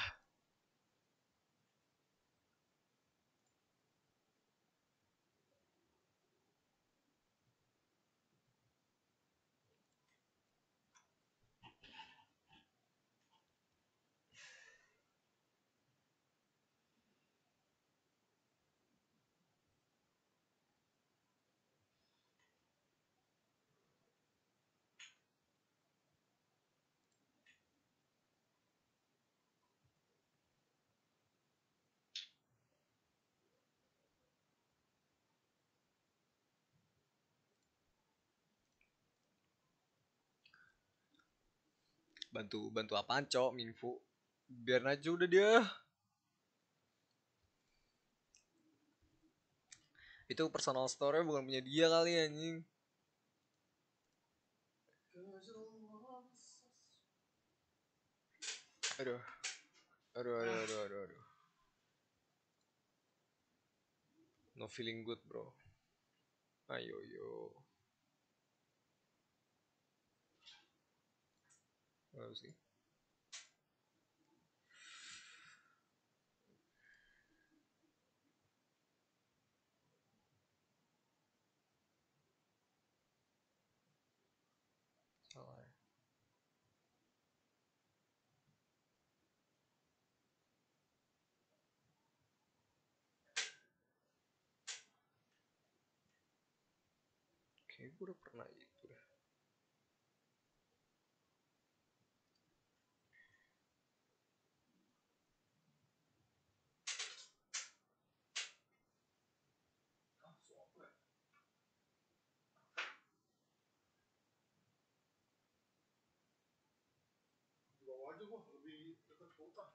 Bantu apaan, cok? Minfu. Biar aja udah dia. Itu personal store-nya bukan punya dia kali anjing. Aduh. No feeling good, bro. Ayo yo. Apa sih? Salah ya. Kayaknya gue udah pernah itu dah. Bawa aja gua lebih dekat ke hutan.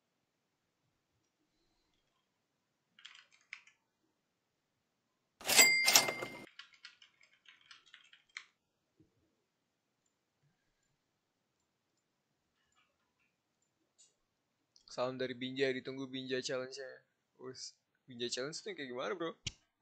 Salam dari Binjai, ditunggu Binjai challenge-nya. Wus, Binjai challenge tuh kayak gimana, bro?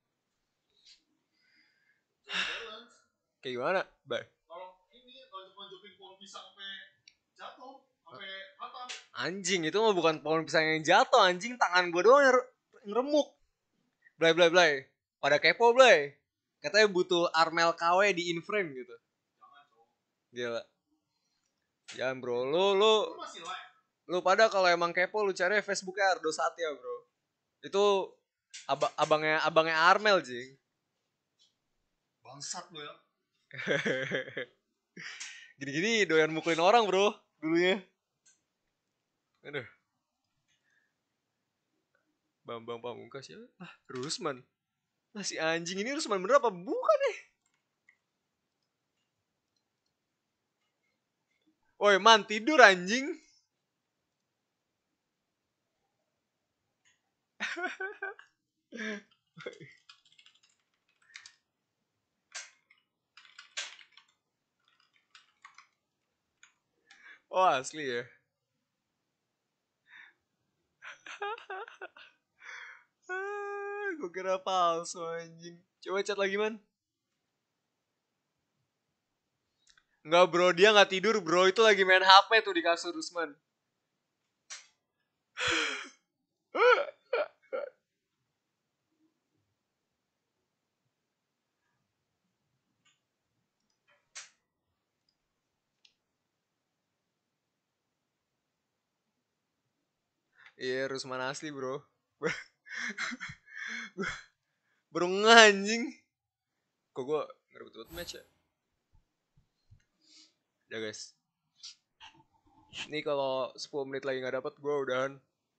Kayak gimana? Bye. Kalau ini lonjok-lonjokin pohon pisang sampai jatuh, sampai patah. Anjing, itu mah bukan pohon pisang yang jatuh, anjing. Tangan gue doang yang ngeremuk. Blay. Pada kepo, Blay. Katanya butuh Armel KW di in-frame gitu. Gila. Jangan, bro. Lu masih live. Lu pada kalau emang kepo lu cari Facebooknya Ardo Satya, bro. Itu abangnya Armel, jing. Bangsat lu ya. Gini-gini doyan mukulin orang, bro, dulunya. Aduh. Bambang Pamungkas ya. Rusman. Nah, si anjing ini Rusman bener apa bukan nih? Woi, man, tidur anjing. Oh, asli ya. Gue kira palsu anjing. Coba chat lagi, man. Enggak, bro, dia nggak tidur, bro. Itu lagi main HP tuh di kasur Rusman. Iya, Rusman asli, bro. Bro anjing. Kok gue ngerebut match ya? Ya guys. Ini kalau 10 menit lagi nggak dapat, gue udahan.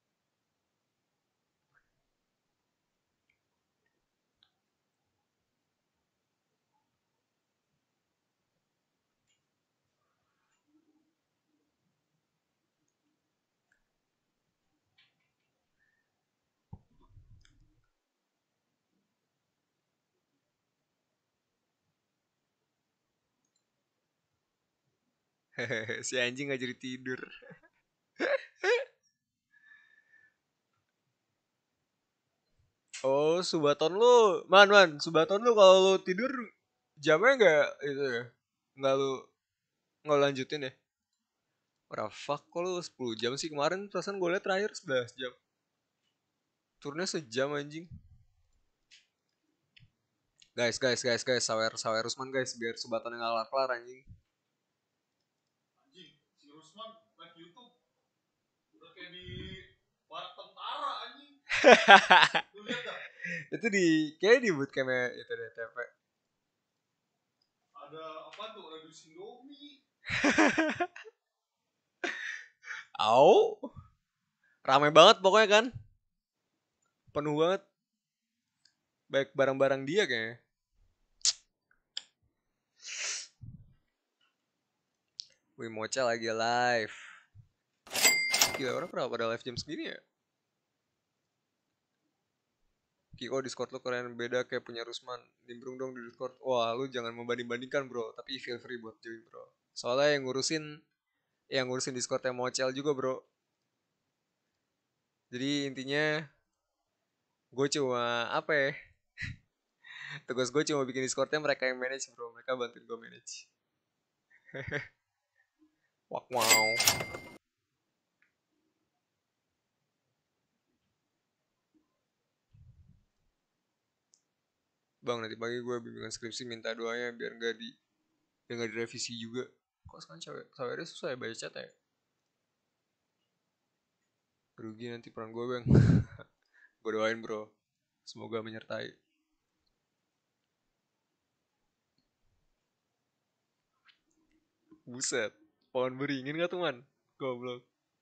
Si anjing gak jadi tidur. Oh, Subaton lu. Man, Subaton lu kalau lu tidur jamnya gak itu ya? Nggak lanjutin ya? What the fuck, kok lu 10 jam sih? Kemarin perasaan gue liat terakhir 11 jam. Turunnya sejam anjing. Guys, sawer Rusman guys, biar Subaton yang kelar anjing. Anjing, si Rusman live YouTube udah kayak di barak tentara anjing. Lu lihat gak? Itu kayak di bootcamp itu deh, TP. Ada apa tuh? Ada Indomie. Au. Rame banget pokoknya kan. Penuh banget. Baik barang-barang dia kayaknya. Wih, Mocha lagi live. Gila, orang kenapa pada live jam segini ya? Kiko Discord lu keren, beda kayak punya Rusman. Nimbrung dong di Discord. Wah, lu jangan membanding-bandingkan bro. Tapi feel free buat join bro. Soalnya yang ngurusin Discordnya Mochel juga bro. Jadi intinya gue cuma apa ya? Tugas gue cuma bikin Discordnya, mereka yang manage bro. Mereka bantuin gue manage. Wow. Bang, nanti pagi gue bimbingan skripsi, minta doanya biar nggak direvisi juga. Kok sekarang sawernya susah ya baca chat ya? Rugi nanti peran gue bang. Gue doain bro, semoga menyertai. Buset, pohon beringin gak tuh man? Goblok.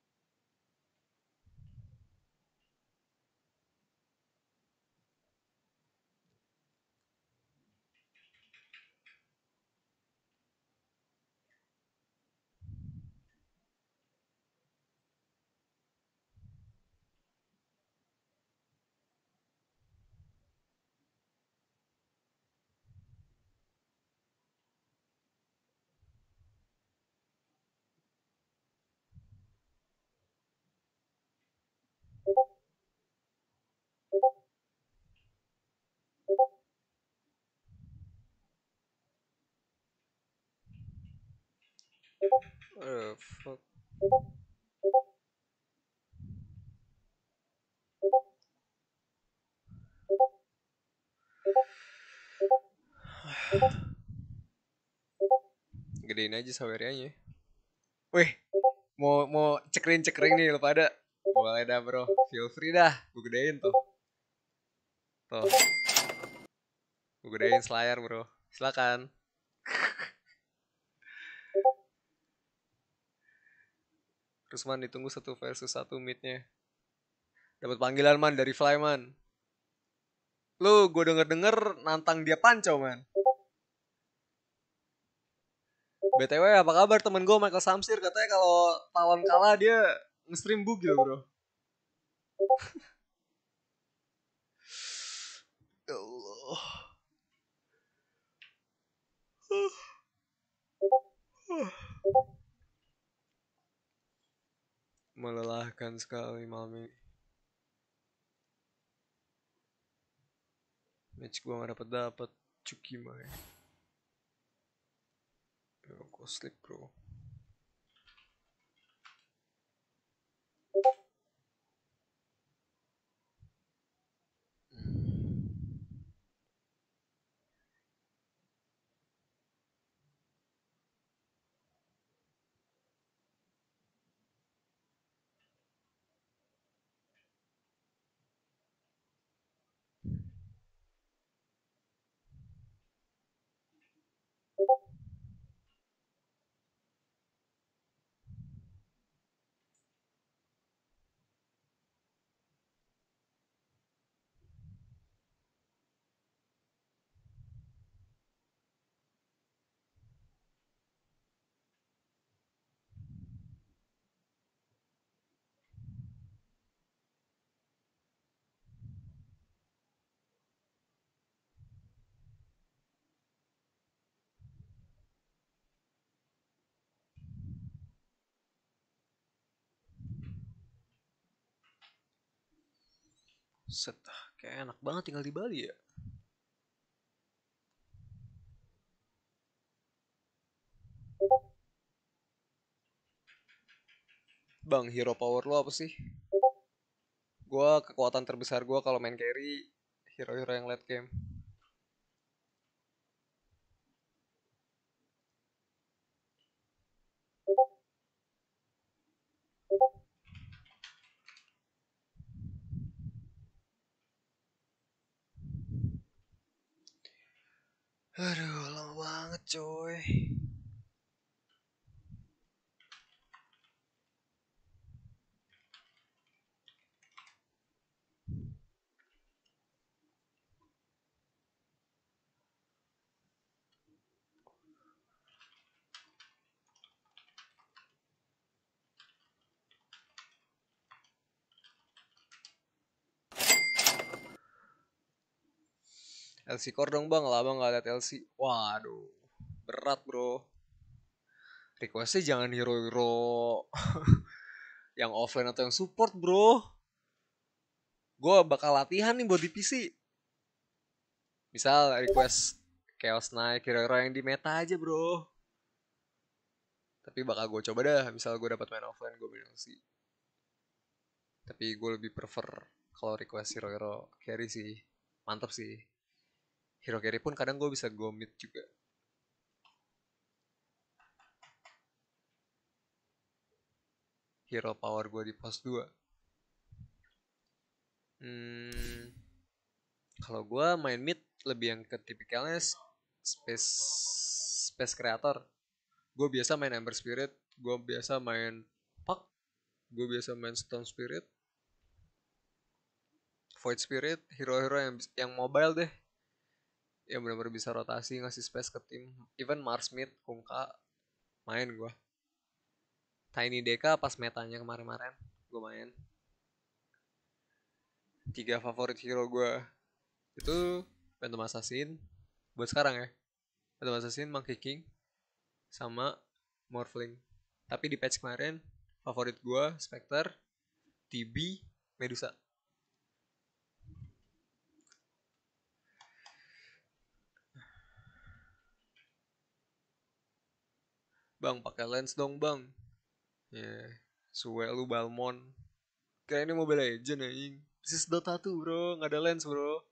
Fuck. Gedein aja sawernya. Wih, mau cekring nih lo pada. Boleh dah bro, feel free dah. Gue gedein tuh. Gue gedein selayar bro. Silakan. Rusman ditunggu 1 versus 1 midnya. Dapat panggilan man dari Flyman. Lu gue denger nantang dia pancau man. BTW apa kabar temen gue Michael Samsir, katanya kalau Talon kalah dia nge-stream bugil bro. Ya Allah. Melelahkan sekali malam ini. Match gue gak dapet Cuki mah ya. Gue sleep bro. Set, kayak enak banget tinggal di Bali ya. Bang, hero power lo apa sih? Gua kekuatan terbesar gua kalau main carry hero-hero yang late game. Aduh, lama banget coy. LC core dong bang, lama gak liat LC. Waduh, berat bro. Requestnya jangan hero-hero yang offline atau yang support bro. Gue bakal latihan nih buat di PC. Misal request Chaos Knight, hero-hero yang di meta aja bro. Tapi bakal gue coba dah, misal gue dapat main offline gue main LC. Tapi gue lebih prefer kalau request hero-hero carry sih. Mantap sih. Hero carry pun kadang gue bisa go mid juga. Hero power gue di pos 2. Kalau gue main mid lebih yang ke tipikalnya space creator. Gue biasa main Ember Spirit, gue biasa main Puck, gue biasa main Stone Spirit, Void Spirit, hero-hero yang mobile deh. Yang benar-benar bisa rotasi, ngasih space ke tim. Even Mars Mid, Kungka, main gue. Tiny DK pas metanya kemarin-kemarin, gue main. 3 favorit hero gue itu Phantom Assassin, buat sekarang ya. Phantom Assassin, Monkey King, sama Morphling. Tapi di patch kemarin, favorit gue Spectre, TB, Medusa. Bang, pakai lens dong bang. Ya, suwe lu Balmond. Kayak ini Mobile Legend anjing. This is Dota 2 bro, nggak ada lens bro.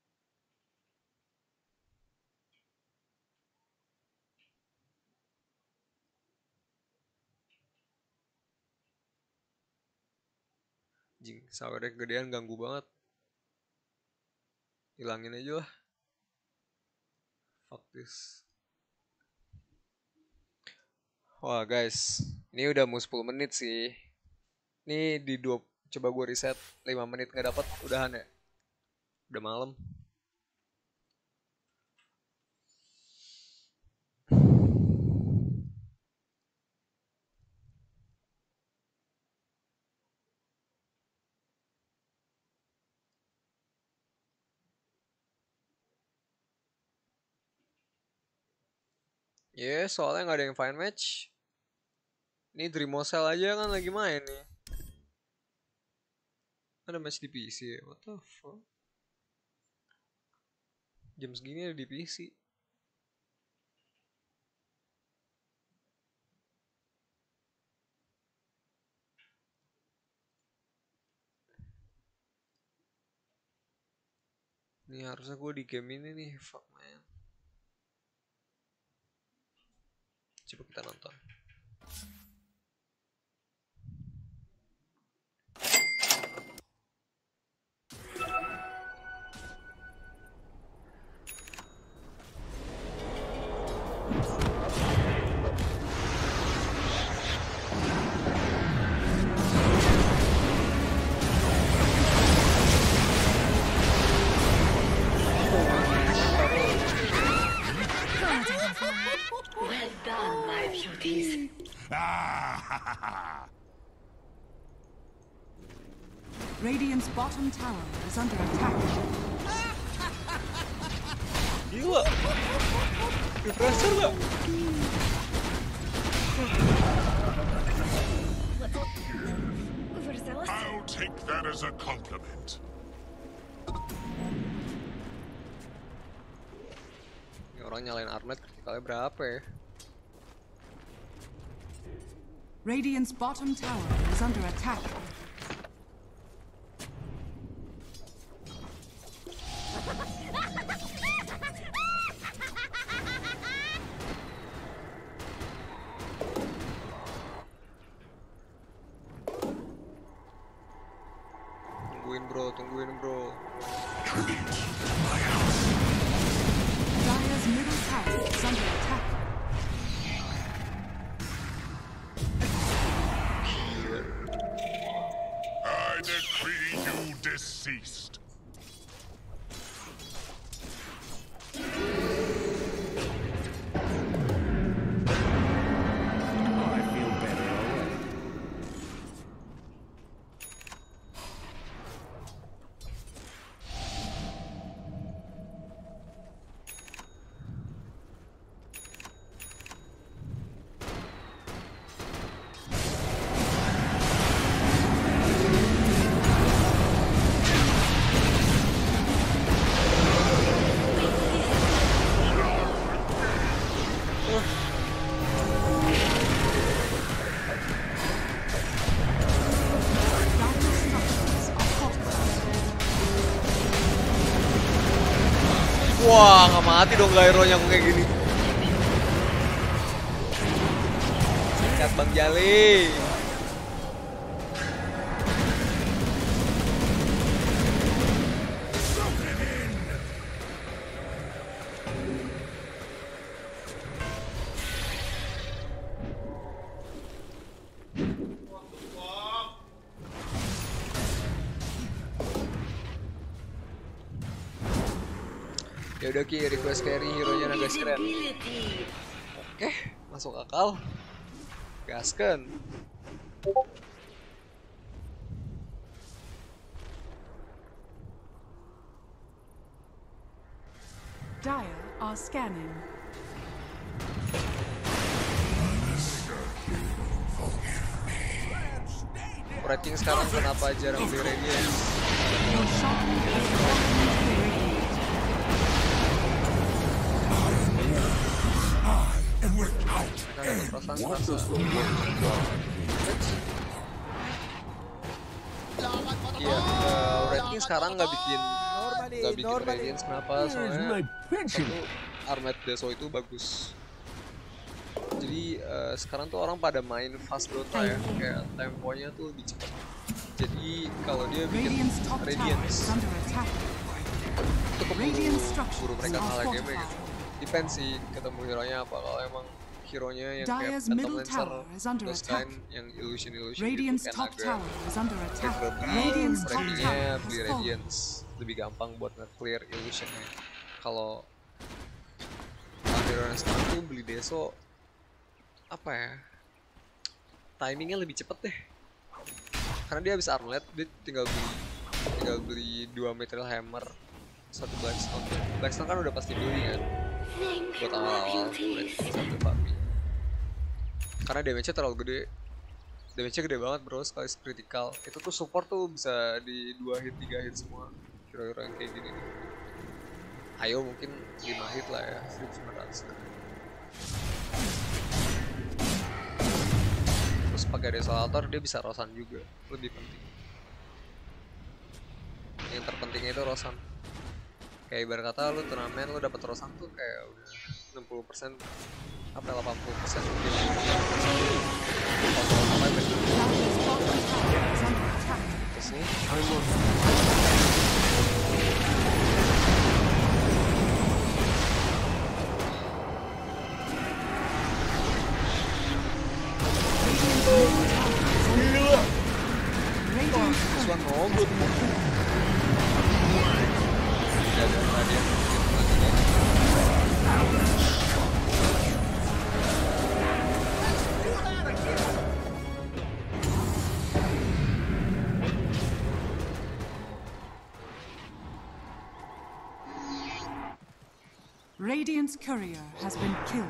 Jing, sawernya kegedean ganggu banget. Hilangin aja lah. Fuck this. Wah guys, ini udah mau 10 menit sih. Ini di coba gue reset 5 menit nggak dapat, udahan ya. Udah malam. Ya, soalnya nggak ada yang fine match. Ini Dreamosel aja kan lagi main nih. Ada match di PC ya? What the fuck? Jam segini ada di PC. Ini harusnya gue di game ini nih. Fuck man. Coba kita nonton. Well done, my beauties. Radiant's bottom tower is under attack. Gila. Refresher gak? I'll take that as a compliment. orang nyalain Armet kritikalnya berapa ya? Radiant's bottom tower is under attack. Tungguin bro. Dire's middle tower is under attack. I decree you deceased. I feel better already. Wah, nggak mati dong Gyro-nya aku kayak gini. Sikat Bang Jali. Ya udah Ki, request carry hero-nya naga keren. Oke, masuk akal. Gasken. Dire are scanning. Rating sekarang kenapa jarang beli Radiance? Iya, rating sekarang nggak bikin Radiance. Kenapa? Soalnya Armet Deso itu bagus. Jadi sekarang tuh orang pada main fast Dota ya, kayak temponya tuh lebih cepat. Jadi kalau dia bikin Radiance itu keburu mereka kalah game gitu. Depend sih ketemu hero-nya apa. Kalau emang hero-nya yang kayak Phantom Lancer, terus kan yang illusion gitu kan agak ratingnya beli Radiance lebih gampang buat nge-clear illusionnya. Kalau hero yang sekarang tuh beli Deso apa ya, timingnya lebih cepet deh karena dia habis armlet, dia tinggal beli 2 Mithril Hammer, 1 Blackstone. Blackstone kan udah pasti beli kan buat awal-awal sampai Papi karena damage-nya terlalu gede. Damage-nya gede banget bro, sekali critical itu tuh support tuh bisa di 2 hit 3 hit semua hero-hero yang kayak gini nih. Ayo mungkin 5 hit lah ya, 1900. Terus pakai Desolator dia bisa Rosan juga, lebih penting. Yang terpentingnya itu Rosan. Kayak ibarat kata lu turnamen lu dapet Rosan tuh kayak udah 60% apa 80% mungkin. Terus nih, gila. Suan ngobrol. Ada tadi. Radiant's courier has been killed.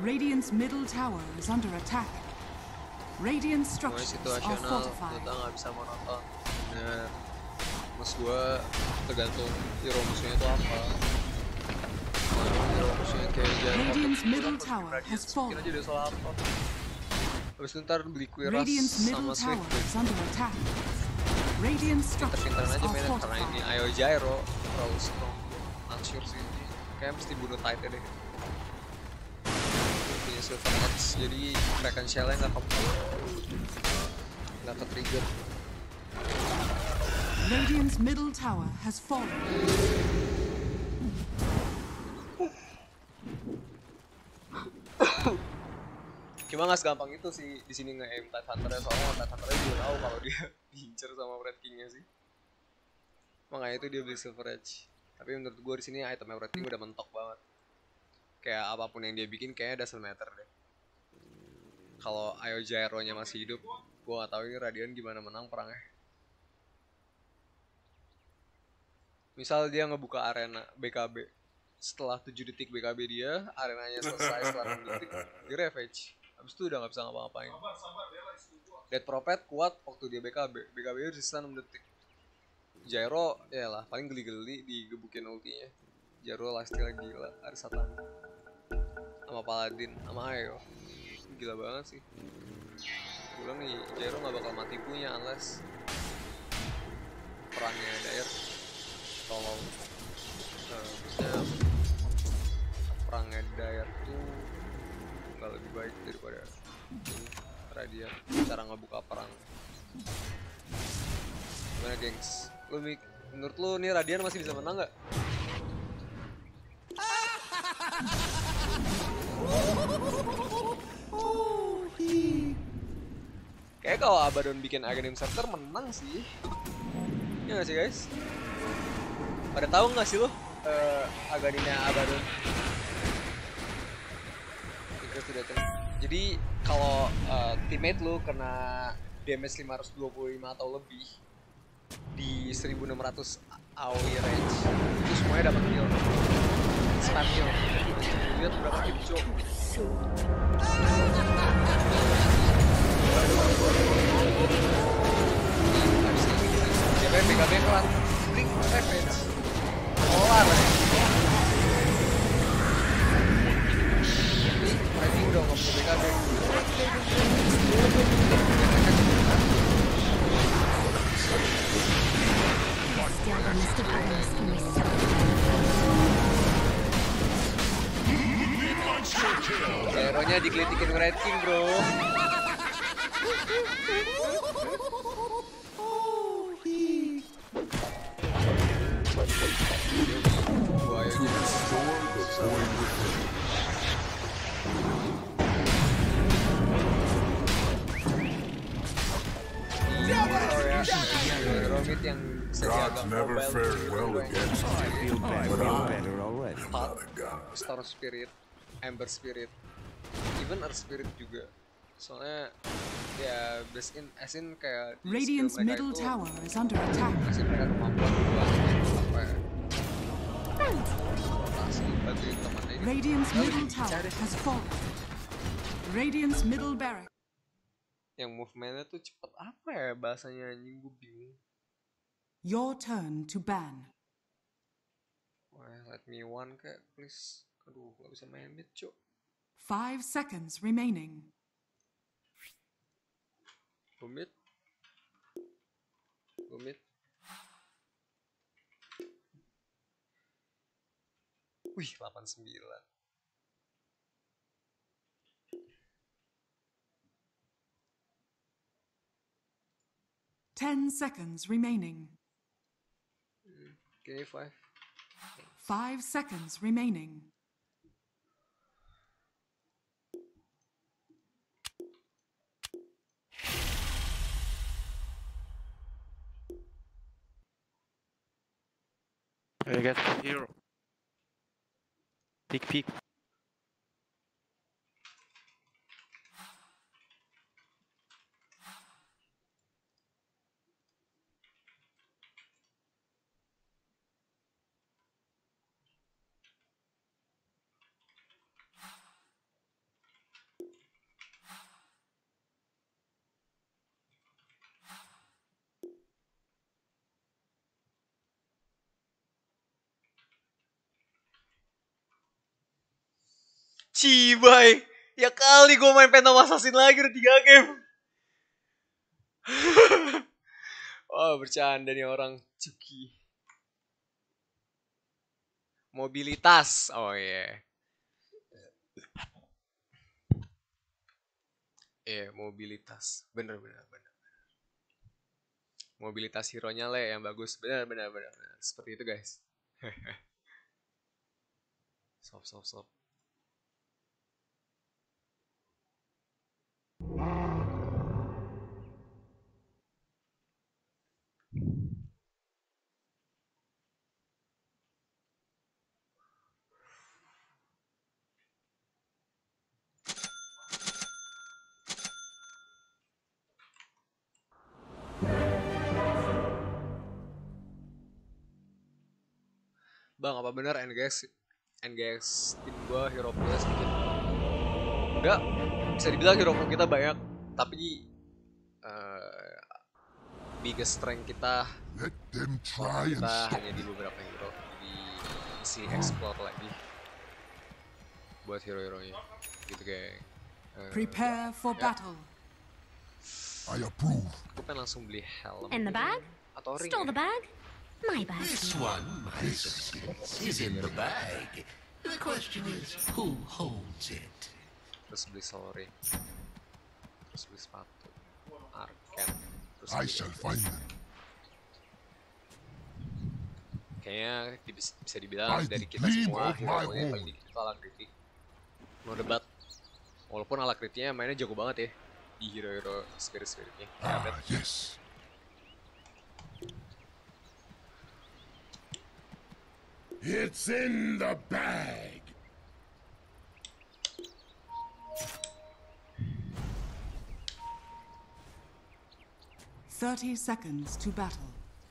Radiant's middle tower is under attack. Radiant Semuanya structures are situasional, fortified. kita nggak bisa menonton. Bener. Maksud gue tergantung hero musuhnya itu apa. Hero musuhnya kayak Radiant's middle tower has fallen. Mungkin aja dia salah apa. Habis itu ntar beli Quiras Radiant's middle sama tower Swift. is under attack. Radiant structures Pinter-pinteran aja are mainnya karena ini fortified. Ayo Gyro terlalu strong. Unsure sih. Kayaknya mesti bunuh Tide deh. Punya Silver Edge, jadi Kraken Shell-nya nggak ke-trigger. Radiant's middle tower has fallen. Cuma nggak segampang itu sih di sini nge-aim Tide Hunter-nya, soalnya Tide Hunter-nya juga tahu kalau dia diincer sama Red King-nya sih. Makanya itu dia beli Silver Edge. Tapi menurut gue di sini itemnya Red King udah mentok banget. Kayak apapun yang dia bikin kayaknya doesn't matter deh. Kalau Ayo Gyro-nya masih hidup, gue gak tahu ini Radiant gimana menang perangnya. Misal dia ngebuka arena BKB, setelah 7 detik BKB dia, arenanya selesai setelah 6 detik, dia ravage. Habis itu udah gak bisa ngapa-ngapain. Dead Prophet kuat waktu dia BKB, BKB nya sisa 6 detik. Gyro, ya lah, paling geli-geli digebukin ultinya. Gyro lifesteal gila, ada Satan sama Paladin, sama Ayo. Gila banget sih. Gue bilang nih, Gyro gak bakal mati punya unless perangnya Dair tolong. Maksudnya perangnya Dair tuh gak lebih baik daripada ini Radiant, cara ngebuka perang. Gimana gengs? Menurut lu nih Radiant masih bisa menang gak? Kayak kalau Abaddon bikin Aghanim Scepter menang sih. Ya gak sih guys? Pada tahu gak sih lo Aghanimnya Abaddon? Jadi kalau teammate lu kena damage 525 atau lebih di 1600 AoE range, itu semuanya dapat heal. Spam heal. Lihat berapa hit cok. Habis ini BKB kelar. Blink Ravage. Kelar ya. Ini fighting udah nggak punya BKB. Hero-nya dikelitikin Red King bro. Romit yang Gods never fared well against you, but Storm Spirit, Ember Spirit, even Earth Spirit juga. Soalnya ya best in as in kayak Radiant's middle tower is under attack. As in mereka kemampuan buat apa ya? Rotasi bantuin temannya. Radiant's middle tower has fallen. Radiant's middle barrack. Yang movementnya tuh cepet apa ya bahasanya anjing, gue bingung. Your turn to ban. Wah, let me one kayak please. Aduh, gak bisa main mid cok. 5 seconds remaining. Gomit. Wih, 89. Ten seconds remaining. Okay, 5. 5 seconds remaining. I get hero. Peek. Cibai. Ya kali gue main Phantom Assassin lagi udah 3 game. Oh bercanda nih orang. Cuki. Mobilitas. Oh iya. Iya mobilitas. Bener. Mobilitas hero-nya yang bagus. Bener. Seperti itu guys. Stop. Bang, apa bener NGX tim gue hero poolnya sedikit? Enggak, bisa dibilang hero pool kita banyak, tapi biggest strength kita hanya di beberapa hero, jadi mesti explore lagi buat hero-heronya, gitu kayak. Prepare for battle. I approve. Gue pengen langsung beli helm. In the bag? Atau ring. Stole the bag? My bag. This one, my suspense, is in the bag. The question is, who holds it? Terus beli soul-ring. Terus beli sepatu. Arcan. I shall find them. Kayaknya bisa dibilang dari kita semua hero-nya paling dikit itu Alacrity. No debat. Walaupun Alacrity-nya mainnya jago banget ya di hero-hero spirit-spiritnya. Yes. It's in the bag. "30 seconds to battle."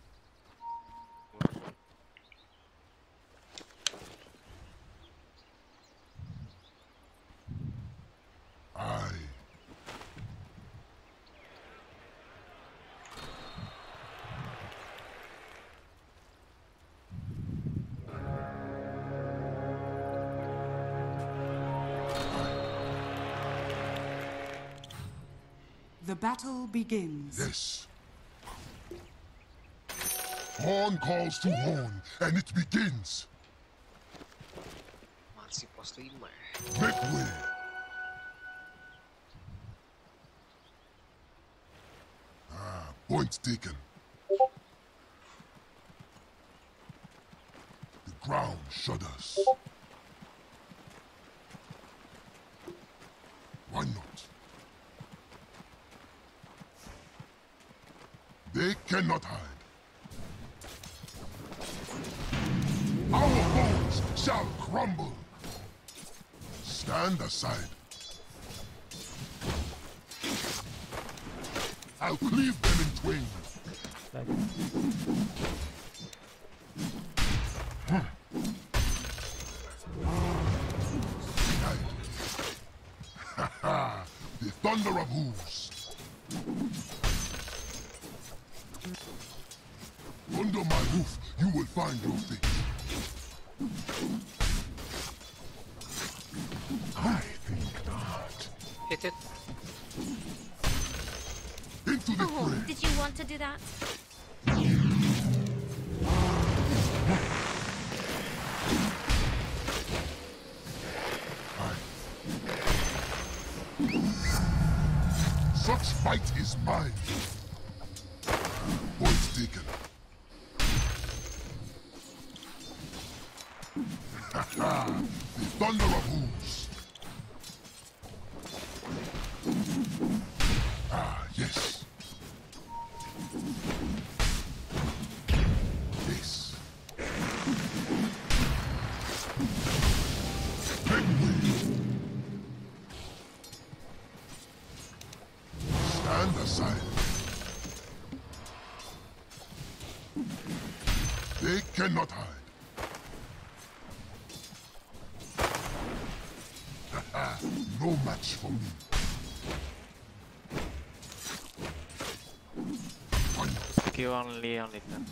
The battle begins. Yes. Horn calls to horn, and it begins. Masih pos 5 ya. Make way. Point taken. The ground shudders. Why not? They cannot hide. Our bones shall crumble. Stand aside. I'll cleave them in twain. The thunder of hooves. Under my roof, you will find your fate. I think not. Hit it. Into the fray. Did you want to do that? Such fight is mine. Point taken. The thunder of hooves. Yes. Yes. Make way. Stand aside. They cannot hide. No match for me. Q only turn.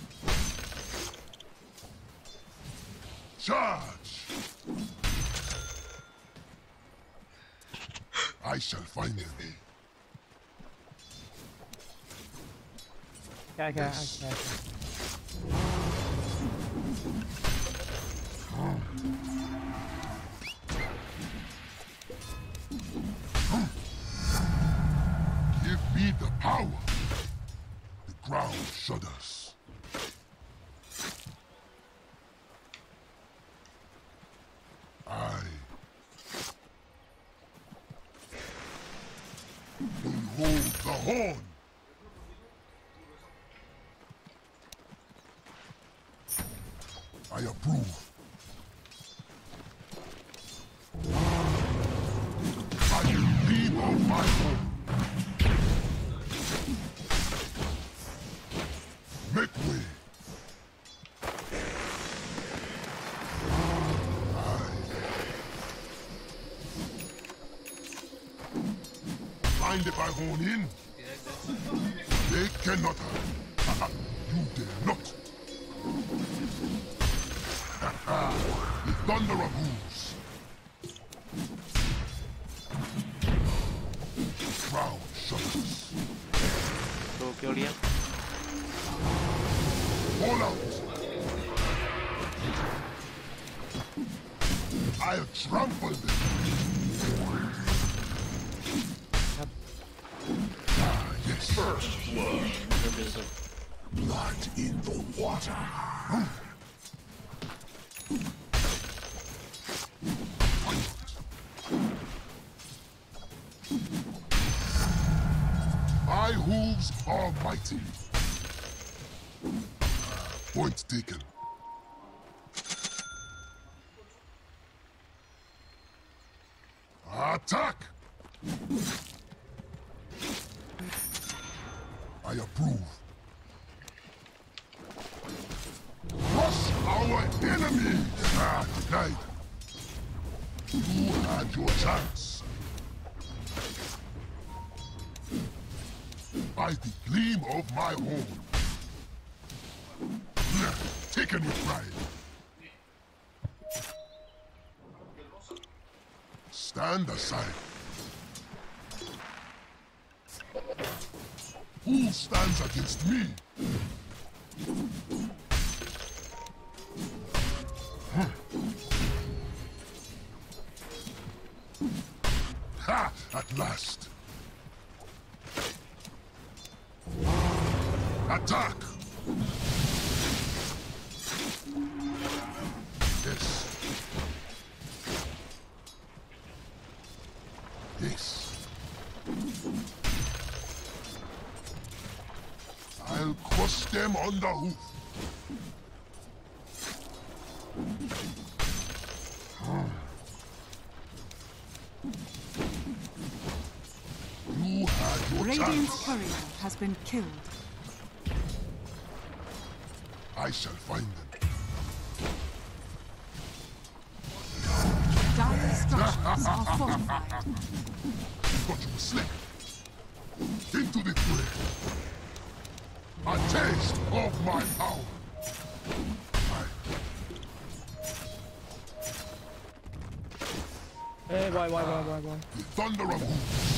Charge! I shall find them. Okay. Give me the power. The ground shudders. Behold the horn. I approve. I believe on my own. Make way. Find if I horn in. They cannot have. You dare not. The Thunderer moves. Crown shudders. Go kill Liam. Fall out. I'll trample them. Yes. First blood. Blood in the water. My hooves are mighty. Point taken. Attack! I approve. Crush our enemies! Denied. You had your chance. By the gleam of my horn. Take any pride. Stand aside. Who stands against me? Ha! At last. Attack! Yes. Yes. I'll crush them on the hoof. You had your Radiant's chance. courier has been killed. I shall find them. Dire structures are fortified. Got you slick. Into the fray. A taste of my power. Hey, why? The Thunderer moves.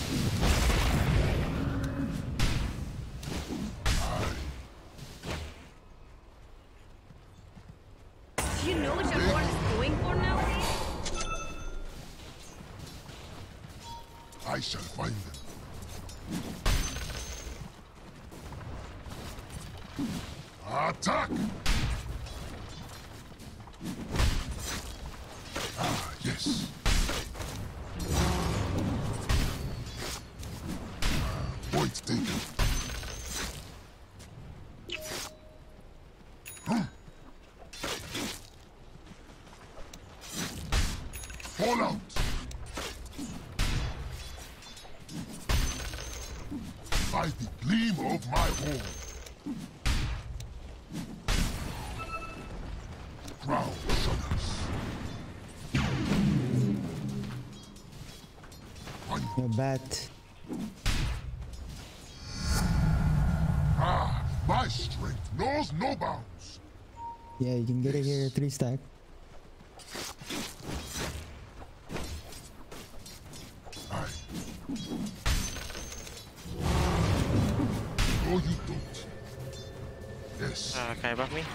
Do you know what your horn is going for nowadays? I shall find them. Attack! Yes. Point taken. Fall out. By the gleam of my horn. Ground shudders. You're bat. My strength knows no bounds. Yeah, you can get it here 3 stack. Can I buff me?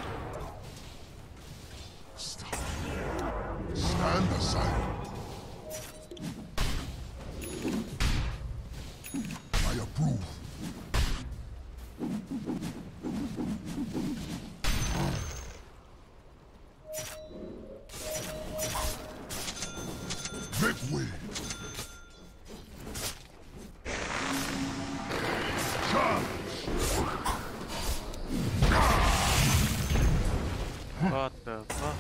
Stand aside. I approve. Make way. What the fuck?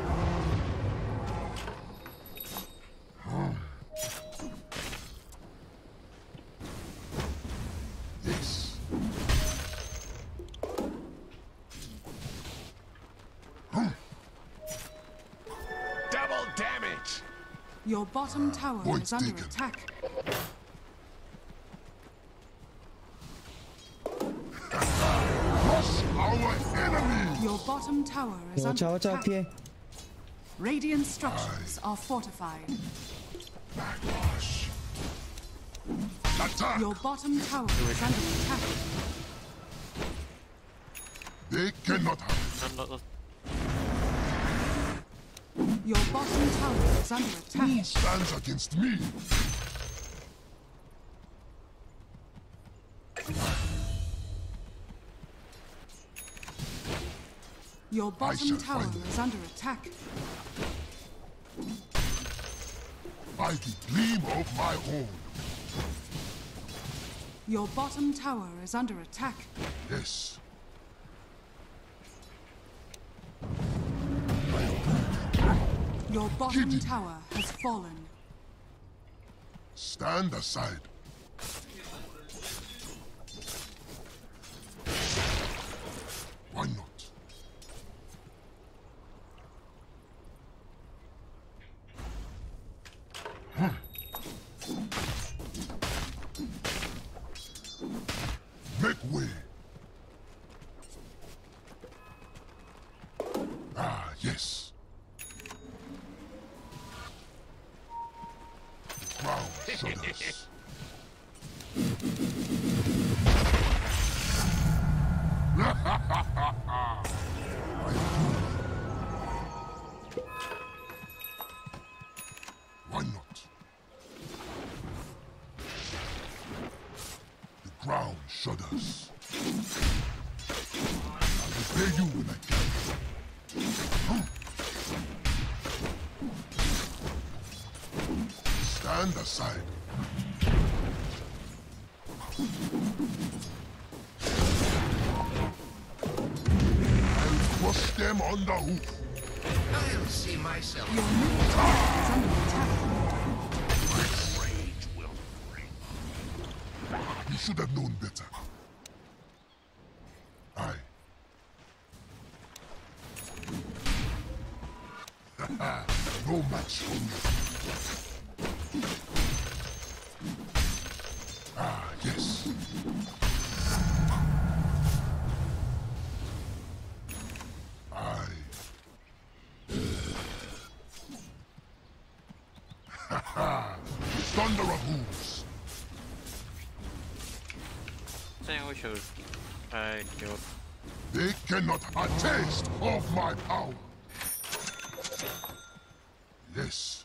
Yes. Double damage. Your bottom tower Point is under taken. attack. Crush our enemy. Your bottom tower is Yo, watch under out, attack. here. Radiant structures are fortified. Backlash. Attack. Your bottom tower is under attack. They cannot have. I'm not. Your bottom tower is under attack. Who stands against me? Your bottom shall tower find them. is under attack. By the gleam of my horn. Your bottom tower is under attack. Yes. Your bottom Kitty. tower has fallen. Stand aside. Why not? Make way. Ah, yes. The ground shudders. Why not? The ground shudders. I'll repay you when I can. Stand aside. I'll crush them on the hoof. I'll see myself. Your middle tower is under attack. Rage will bring. You should have known better. Aye. No match for me. Ah, yes. Aye. Thunder of hooves. Saying we should. I give up. They cannot have a taste of my power. Yes.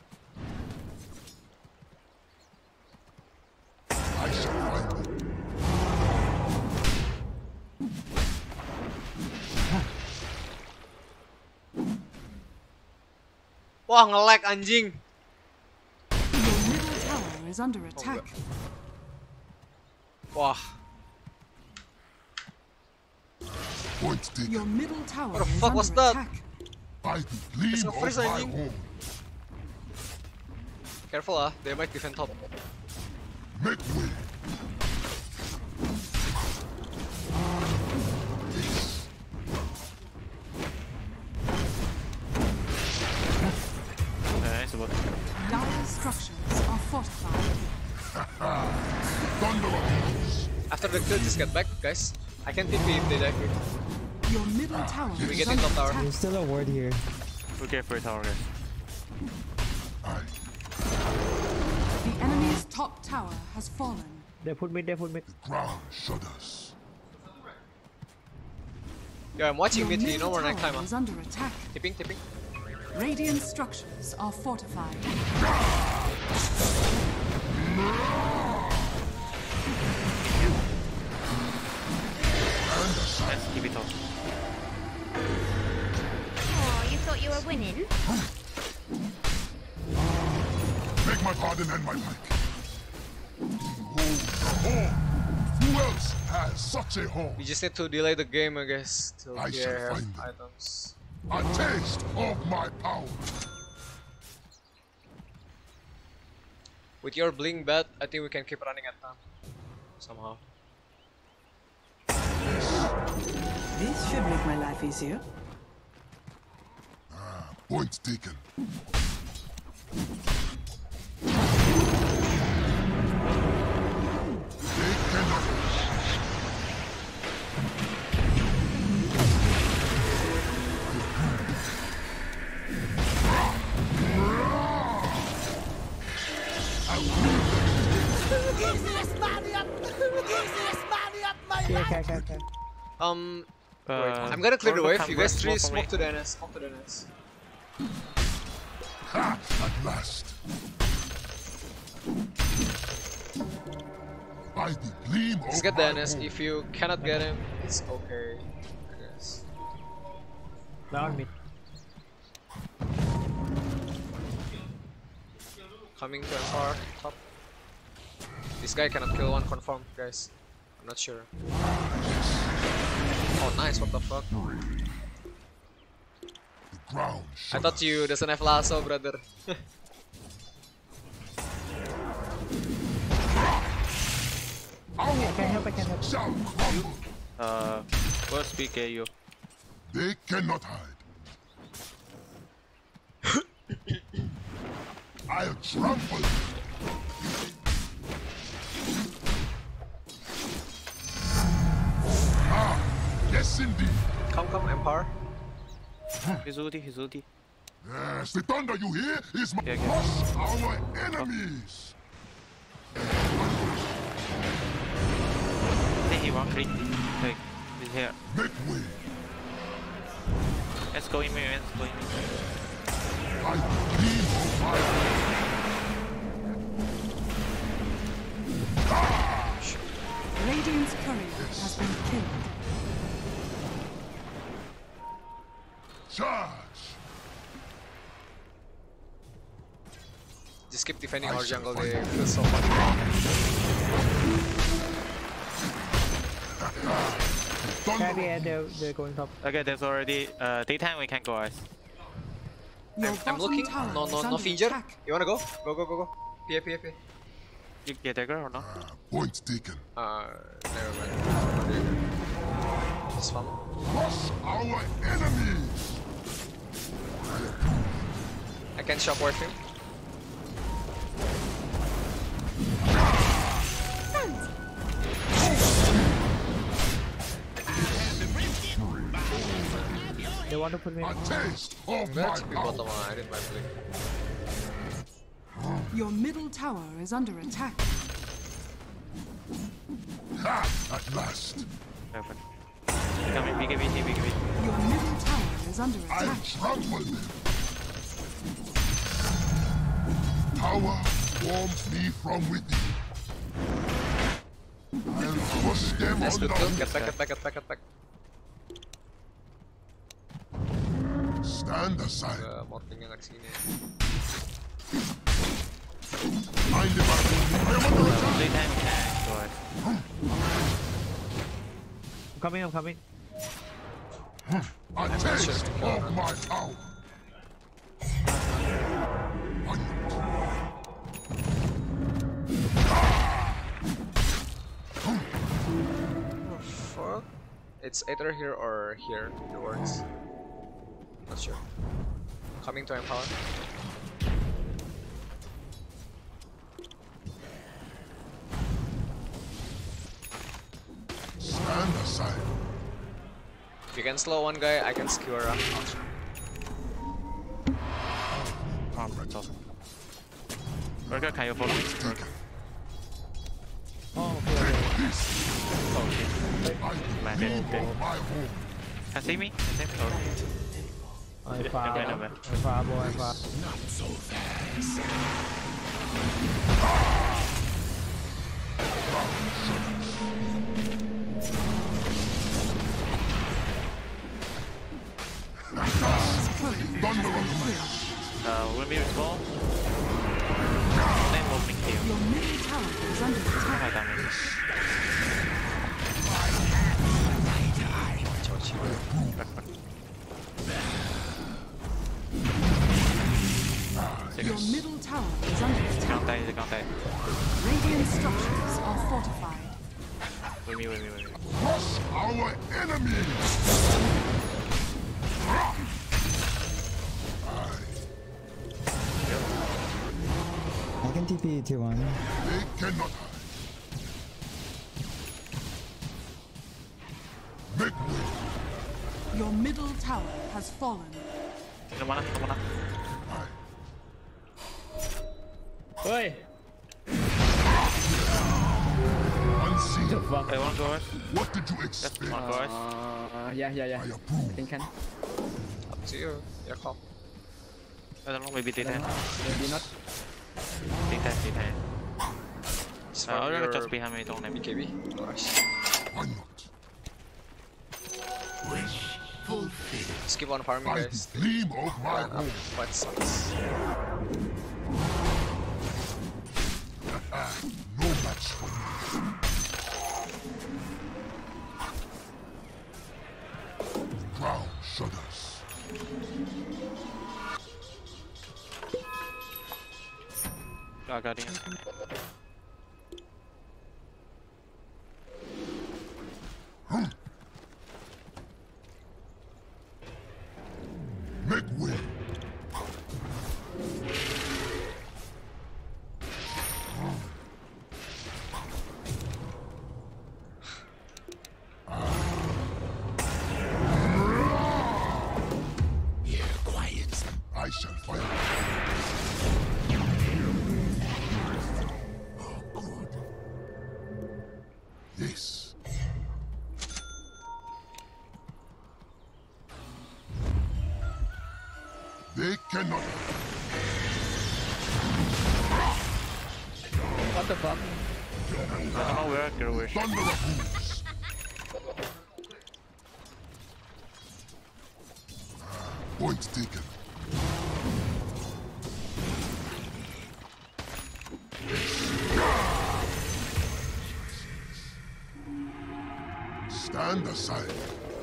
I shall find them. Wah, nge-lag anjing. Your middle tower is under attack. Wah. Point taken. Your middle tower What the is fuck under was that? attack. By the gleam It's a of freeze, my anjing. horn. Careful ah, they might defend top. Make way. Yes. It's about. Dire structures are fortified. Thunder of hooves. After the kill, just get back, guys. I can TP if they die quick. Your middle tower We is get in under top tower. attack. There's still a ward here. Okay for a tower, guys. Aye. The enemy's top tower has fallen. They put mid, they put mid. The ground shudders. Yeah, I'm watching Your mid. You know middle where I tower climb up. is under attack. Tipping. Radiant structures are fortified. Let's keep it up. Oh, you thought you were winning? Beg my pardon and my like. Who else has such a home? We just need to delay the game, I guess, till I we shall have find it. items. A taste of my power. With your bling bat, I think we can keep running at time. Somehow. This should make my life easier. Point taken. They cannot. Okay. Wait, I'm gonna clear the wave. You guys three smoke smoke to the NS. Smoke to the NS. Ha! At last. By the gleam Let's of get the my NS. hope. If you cannot get him, it's okay. I guess. Down mid. Coming to FR. Top. This guy cannot kill one confirmed, guys. I'm not sure. Oh, nice. What the fuck? Ground I thought you doesn't have lasso, brother. I can help. Shall crumble. Where's PKU? They cannot hide. I'll trample. Ah, yes indeed. Come, Empire. His ulti. Yes, the thunder you hear is my Yeah. crush our enemies. I think he won't creep. Like, he's here. Make way. Let's go in mid, let's go in mid. I gleam of my Radiant's courier has been killed. charge. Just keep defending our jungle. They feel so much. They're going top. Okay, there's already daytime we can go guys. I'm looking. No, Finger. You wanna go? Go. PA. You get dagger or not? Point taken. Never mind. It's fun. Crush our enemies. I can shockwave him. They want to put me. A taste of my Let's be power. bottom line. I did my blink. Your middle tower is under attack. Ha! At last. Open. Coming, BKB. Your middle tower is under I'll attack. trample them. Power warms me from within. I'll crush them Nice on good kill. the Get back. stand aside. Morphingnya nggak di sini. Mind if I move? I am under attack. Daytime we can go guys. I'm coming. A taste of my power. Oh fuck! It's either here or here. It works. Not sure. Coming to Empower. Stand aside. If you can slow one guy, I can skewer up. Burger, can you follow me? Oh, okay. Oh shit. I Landed. gleam of my home. Can see me? Can see me? Oh. I far, Never. I far, boy, I far. Not so fast. Will be small. Then we'll make you. Your middle tower is under attack. Your middle tower is under attack. Counter. Radiant structures are fortified. With me. Crush our enemies! I can TP tier 1. They cannot hide. Make way. Your middle tower has fallen. Kemana? Oi! Unseen. The fuck? Hey, one goes. What did you expect? One goes. Yeah. I approve. I think can. Up to you. Your call. I don't know, maybe T10. Maybe not. T10. It's Oh, from you're your just behind me, don't let me. BKB. No rush. Why not? Wish fulfilled. Just keep on farming, By guys. the gleam of my Run up. home. What sucks? No match for me. Ground shudders. Guardian. Make way. Here, quiet. I shall fight. Oh, good. Yes. They cannot. What the fuck? I don't know where Kiro wish. Thunder of hooves. Point taken. Stand aside.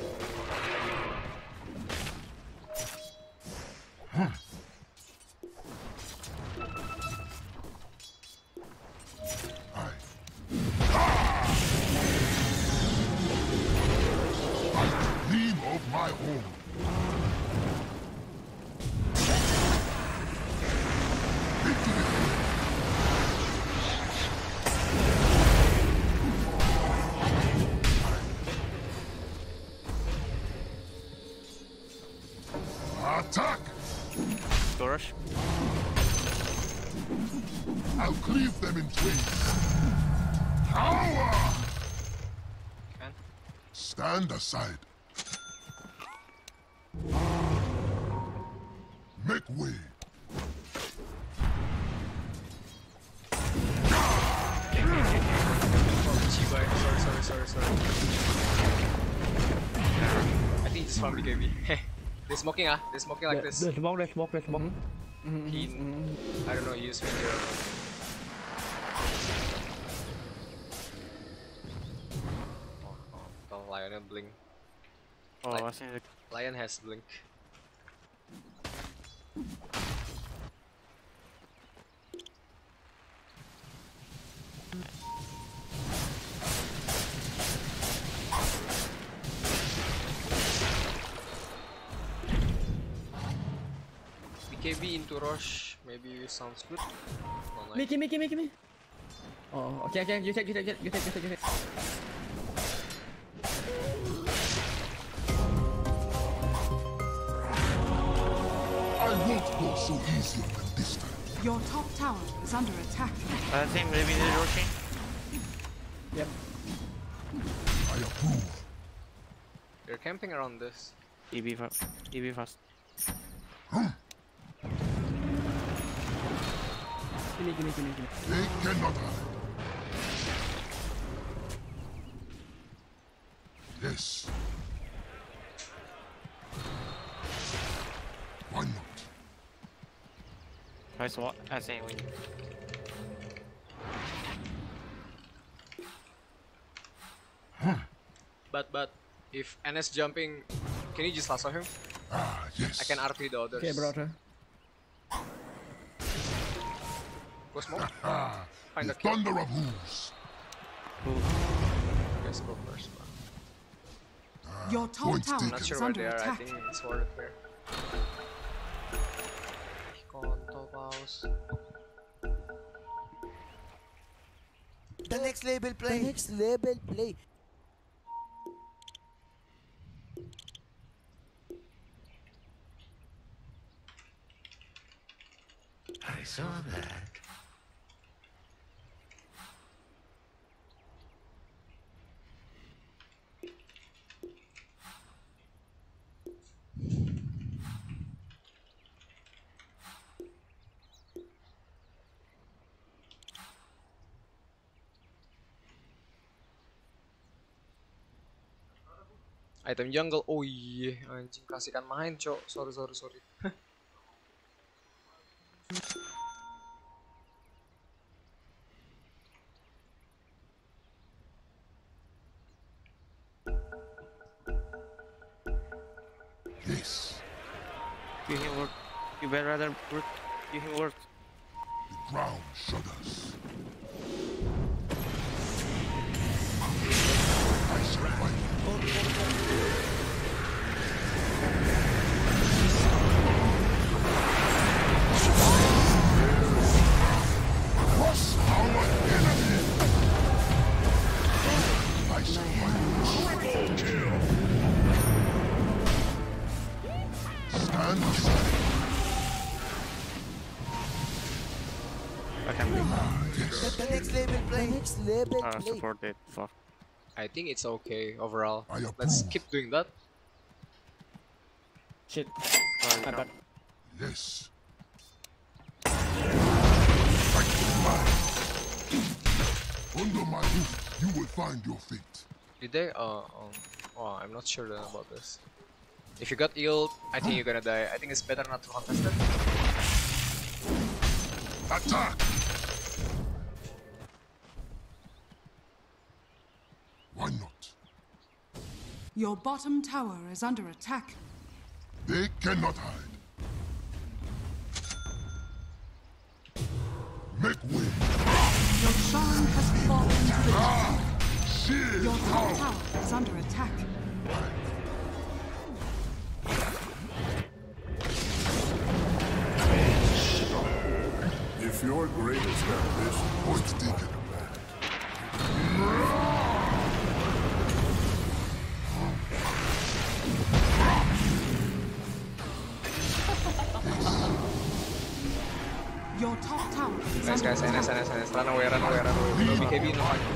Gleam of my home. Attack! Gorosh. I'll cleave them in twain. Power! Can. Stand aside. Make way. Sorry. I think it's from BKB. They're smoking, They're smoking like this. There's smoke. He, I don't know, use video. The Lionel blink. Oh, I think the Lion has blink. BKB into Roche maybe sounds good. Not like- Mickey. Oh, okay. You take. I won't go so easy on them this time. Your top tower is under attack. I think maybe the Roshin. Yep. I approve. They're camping around this. EB fast. EB fast. Gini. They cannot hide. Yes. Why not? Nice what? I say win. But if NS jumping, can you just lasso him? Ah, yes. I can RP the others. Okay, brother. Go smoke. Find The the kill. thunder of hooves. Let's go first. Your top Point tower I'm not is sure where under they are. I attack. think it's worth it there. Conto mouse. The next level play. The next level play. I saw that. Item jungle. Oh iya, anjing kasihkan main, cok. Sorry. Yes. You him work. You better rather work. You him work. The ground shudders. I shall fight. Crush our enemy. I shall fight. Kill. Stand aside. I can be. Yes. The next level play. The next level play. Support it. Fuck. I think it's okay overall. I approve. Let's keep doing that. Shit. My bad. Yes. Fight for mine. Under my roof, you will find your fate. Did they? Oh, I'm not sure then about this. If you got healed, I think you're gonna die. I think it's better not to contest it. Attack! Why not? Your bottom tower is under attack. They cannot hide. Make way. Your shrine has fallen to the ground. Shield Your top out. tower is under attack. If your greatest ambition Points taken. Your top tower is Nice under guys, attack. NS. Run away. No BKB, no fight.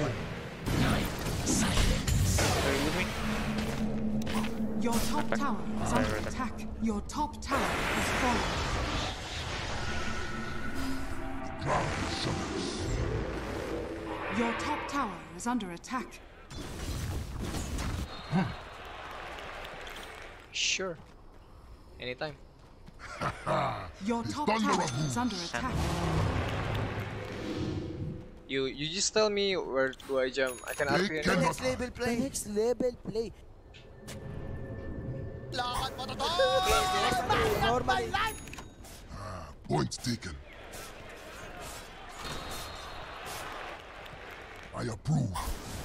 Are you with me? Your top tower is under attack. Your top tower has fallen. Ground shudders. Your top tower is under attack. Sure. Anytime. Your top tower is under attack. You just tell me where do I jump. I can RP They and The cannot next level play. The next level play. Normally. Points taken. I approve.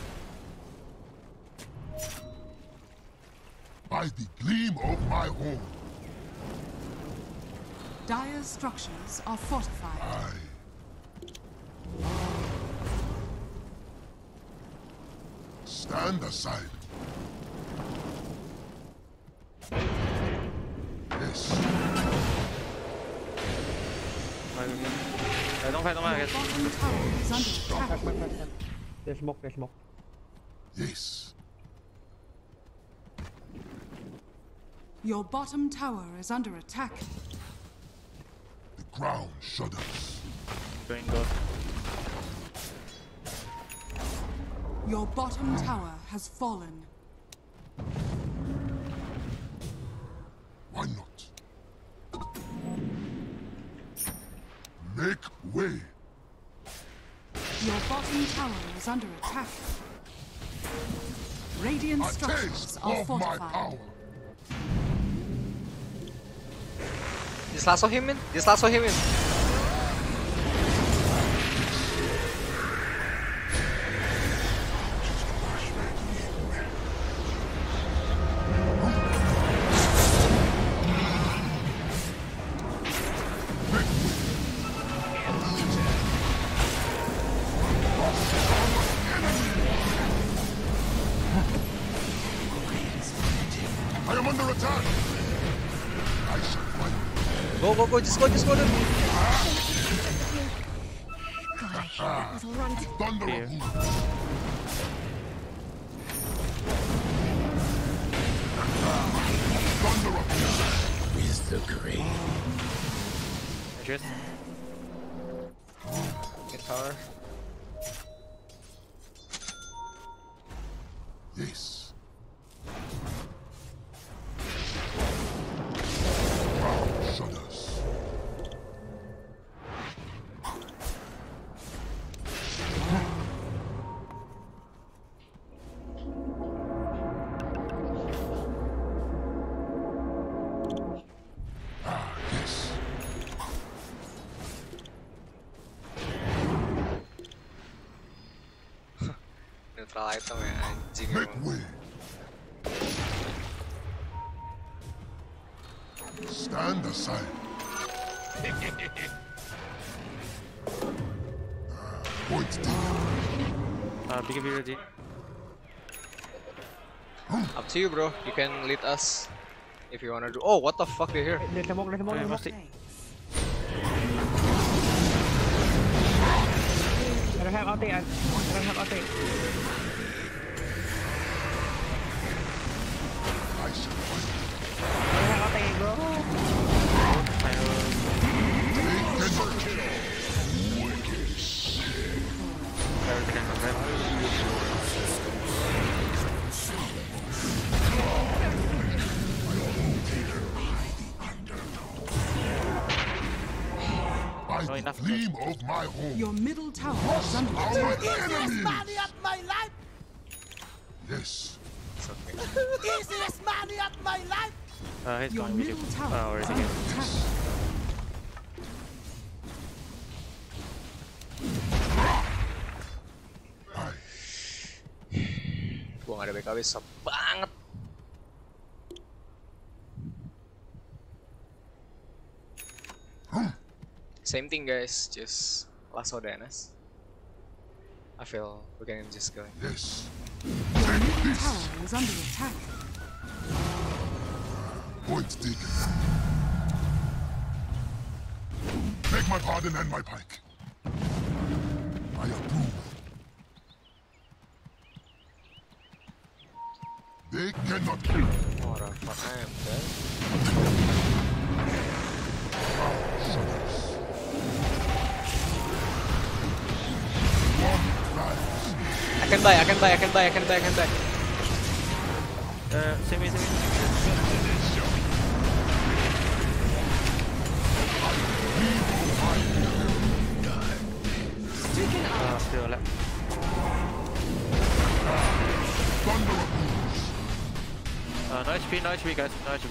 By the gleam of my horn, Dire's structures are fortified. stand aside. Yes. Don't fight, Your bottom tower is under attack. There's smoke. Yes. Your bottom tower is under attack. The ground shudders. Going good. Your bottom tower has fallen. Why not? Make way. Your bottom tower is under attack. Radiant A structures taste are of my fortified. power. Just lasso him in. Just lasso him in. I am under attack. I shall fight. Go, just go, dude. God, I hate that little runt. Thunder of Here. Thunder of With the grave. Just Get tower. Yes. Ground shudders. Ah, yes. Neutral item ya anjing Make emang. way. Stand aside. Point taken. BKB ready. Up to you, bro. You can lead us if you wanna do. Oh, what the fuck? They're here. Dia smoke. Mesti. Ada help ulti. Ada help ulti. I shall fight. Ada help ulti, bro. By the gleam of my home. Your middle tower is under Our attack. enemies. Money of my life! Yes. Easiest money of my life! He's Your going with you. middle tower is Already under here. attack. Gua nggak ada BKB sep banget. Same thing guys, just lasso DNS. I feel we can just go. Yes. Your middle tower is under attack. Point taken. Beg my pardon and my pike. I approve. They cannot kill. What the fuck I am dead. I can buy. Same me. Still left. No HP guys, no HP.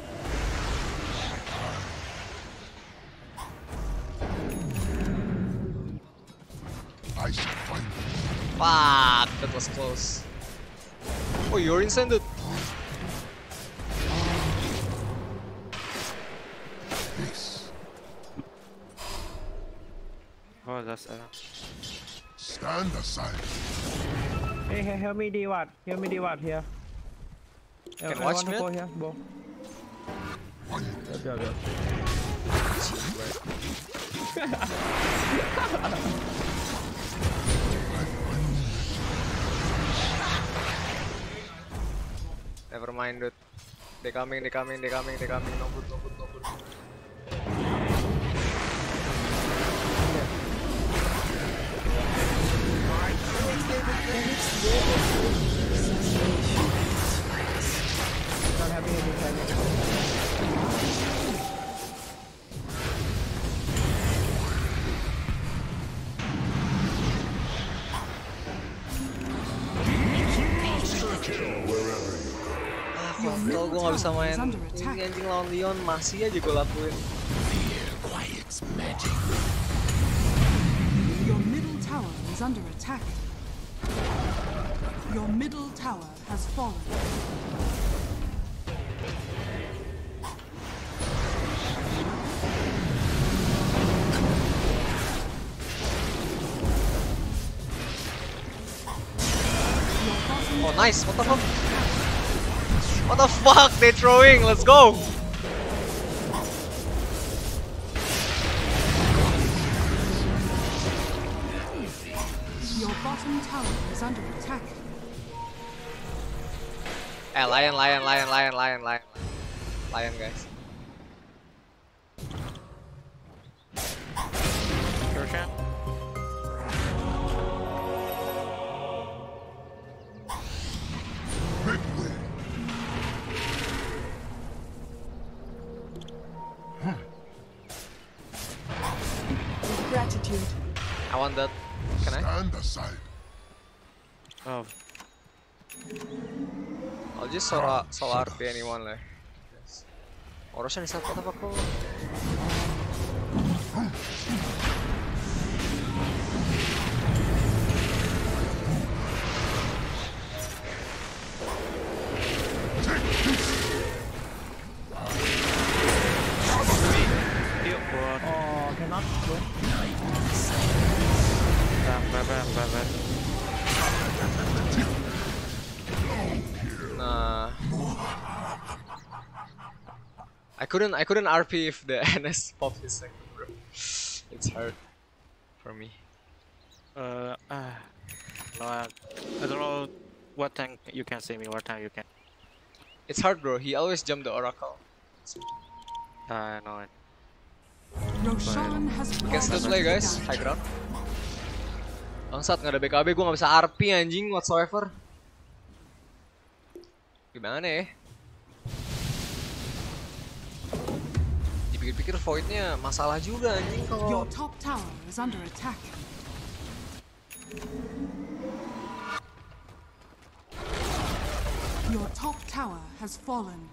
I shall find Fuck, that was close. Oh, you're insane, dude. this. Oh, that's Stand aside. Hey, help me D-Watt. Help me D-Watt here. Can I watch want to mid? go here, bro. Yep. Never mind, dude. They coming. No good. Not having any time. Kalau gue nggak bisa main ini anjing lawan Leon masih aja gue lakuin. Your middle tower is under attack. Your middle tower has fallen. Oh nice, what the fuck? What the fuck? They throwing, let's go! Your bottom tower is under attack. Lion guys. Sure shot. Gratitude. I want that. Can I? Stand aside. Oh. I'll just solo RP anyone lah. Oroshan is apa ko? Oh, cannot go. Bam. Nah. I couldn't RP if the NS popped his second, bro. It's hard for me. No, I don't know what time you can see me, what time you can. It's hard, bro. He always jumped the Oracle. I know it. Roshan has You can still play, guys. High ground. Bangsat, nggak ada BKB, gue nggak bisa RP anjing whatsoever. Gimana ya? Dipikir-pikir voidnya masalah juga anjing kalau. Your top tower is under attack. Your top tower has fallen.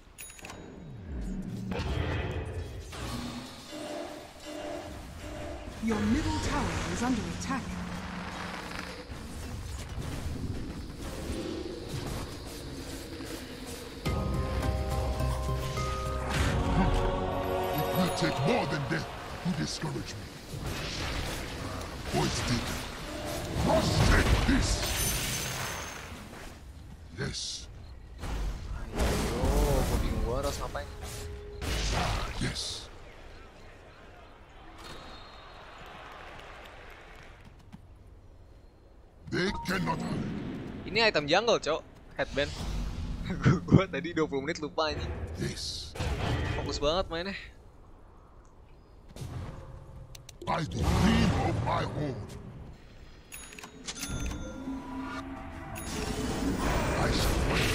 Your middle tower is under attack. It will take more than death to discourage me. Points taken. Must take this. Yes. Ayo, gue bingung gue harus ngapain. Yes. They cannot hide. Ini item jungle, cok. Headband. Gue tadi 20 menit lupa anjing. Yes. Fokus banget mainnya. By the gleam of my horn. I shall wait.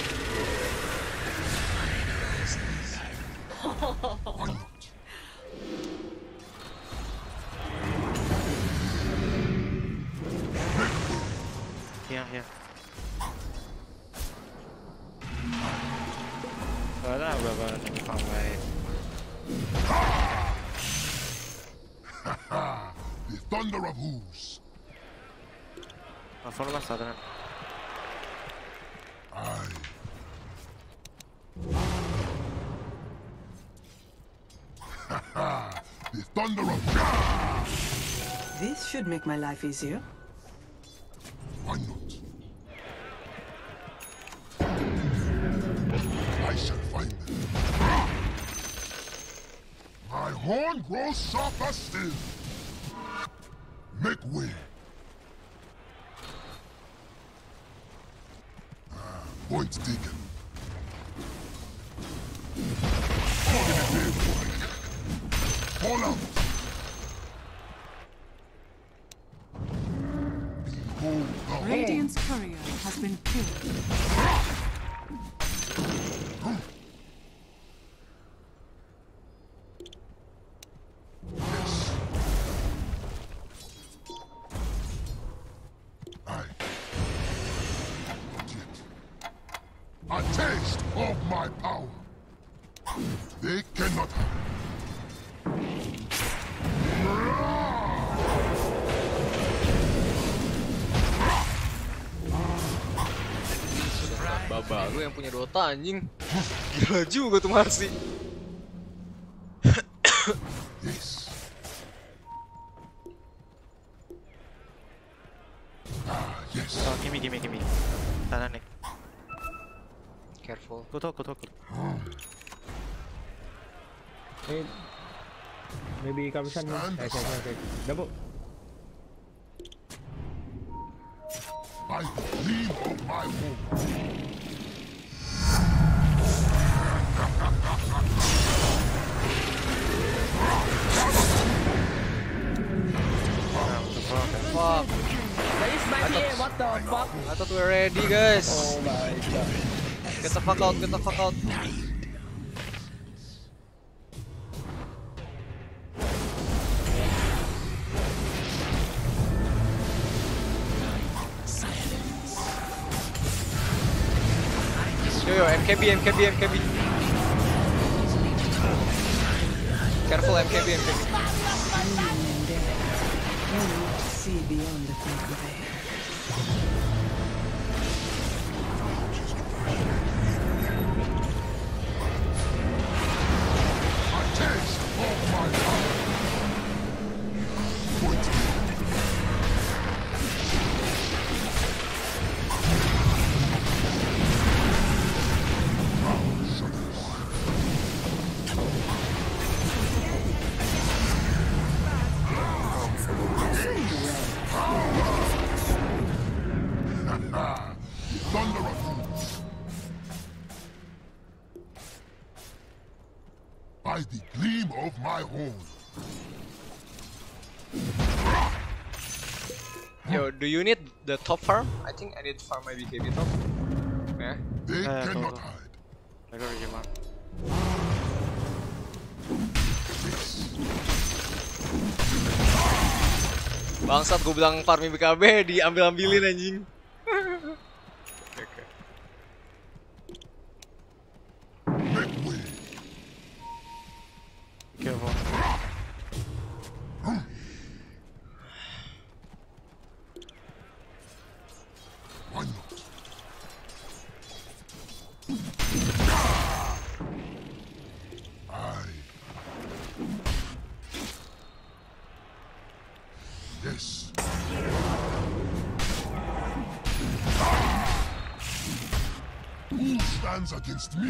Why not? Yeah. So I don't have rubber on my. The thunder of hooves. I'll follow my southern. The thunder of This should make my life easier. Why not? I shall find them. My horn grows sharper still. Make way. Point taken. Fall out. Radiant's courier has been killed. A taste of my power. They cannot hide. Baba, lu yang punya Dota anjing. Gila juga tuh Marsi. Yes. Yes. Oh, gimme. Sana Nick. Careful. Go talk. Hey, maybe Kamishan. Okay. Double. By the gleam of my womb. Fuck. What the fuck? I thought we were ready, guys. Oh my god. Get the fuck out. Yo, MKB. Careful, MKB. See beyond the thinking veil. A taste of my power. By the gleam of my horn. Yo, do you need the top farm? I think I need farm my BKB top. Yeah. They cannot hide. I got you, man. Bangsat, gue bilang farming BKB diambil-ambilin anjing. Careful. Why not? Yes. Who stands against me?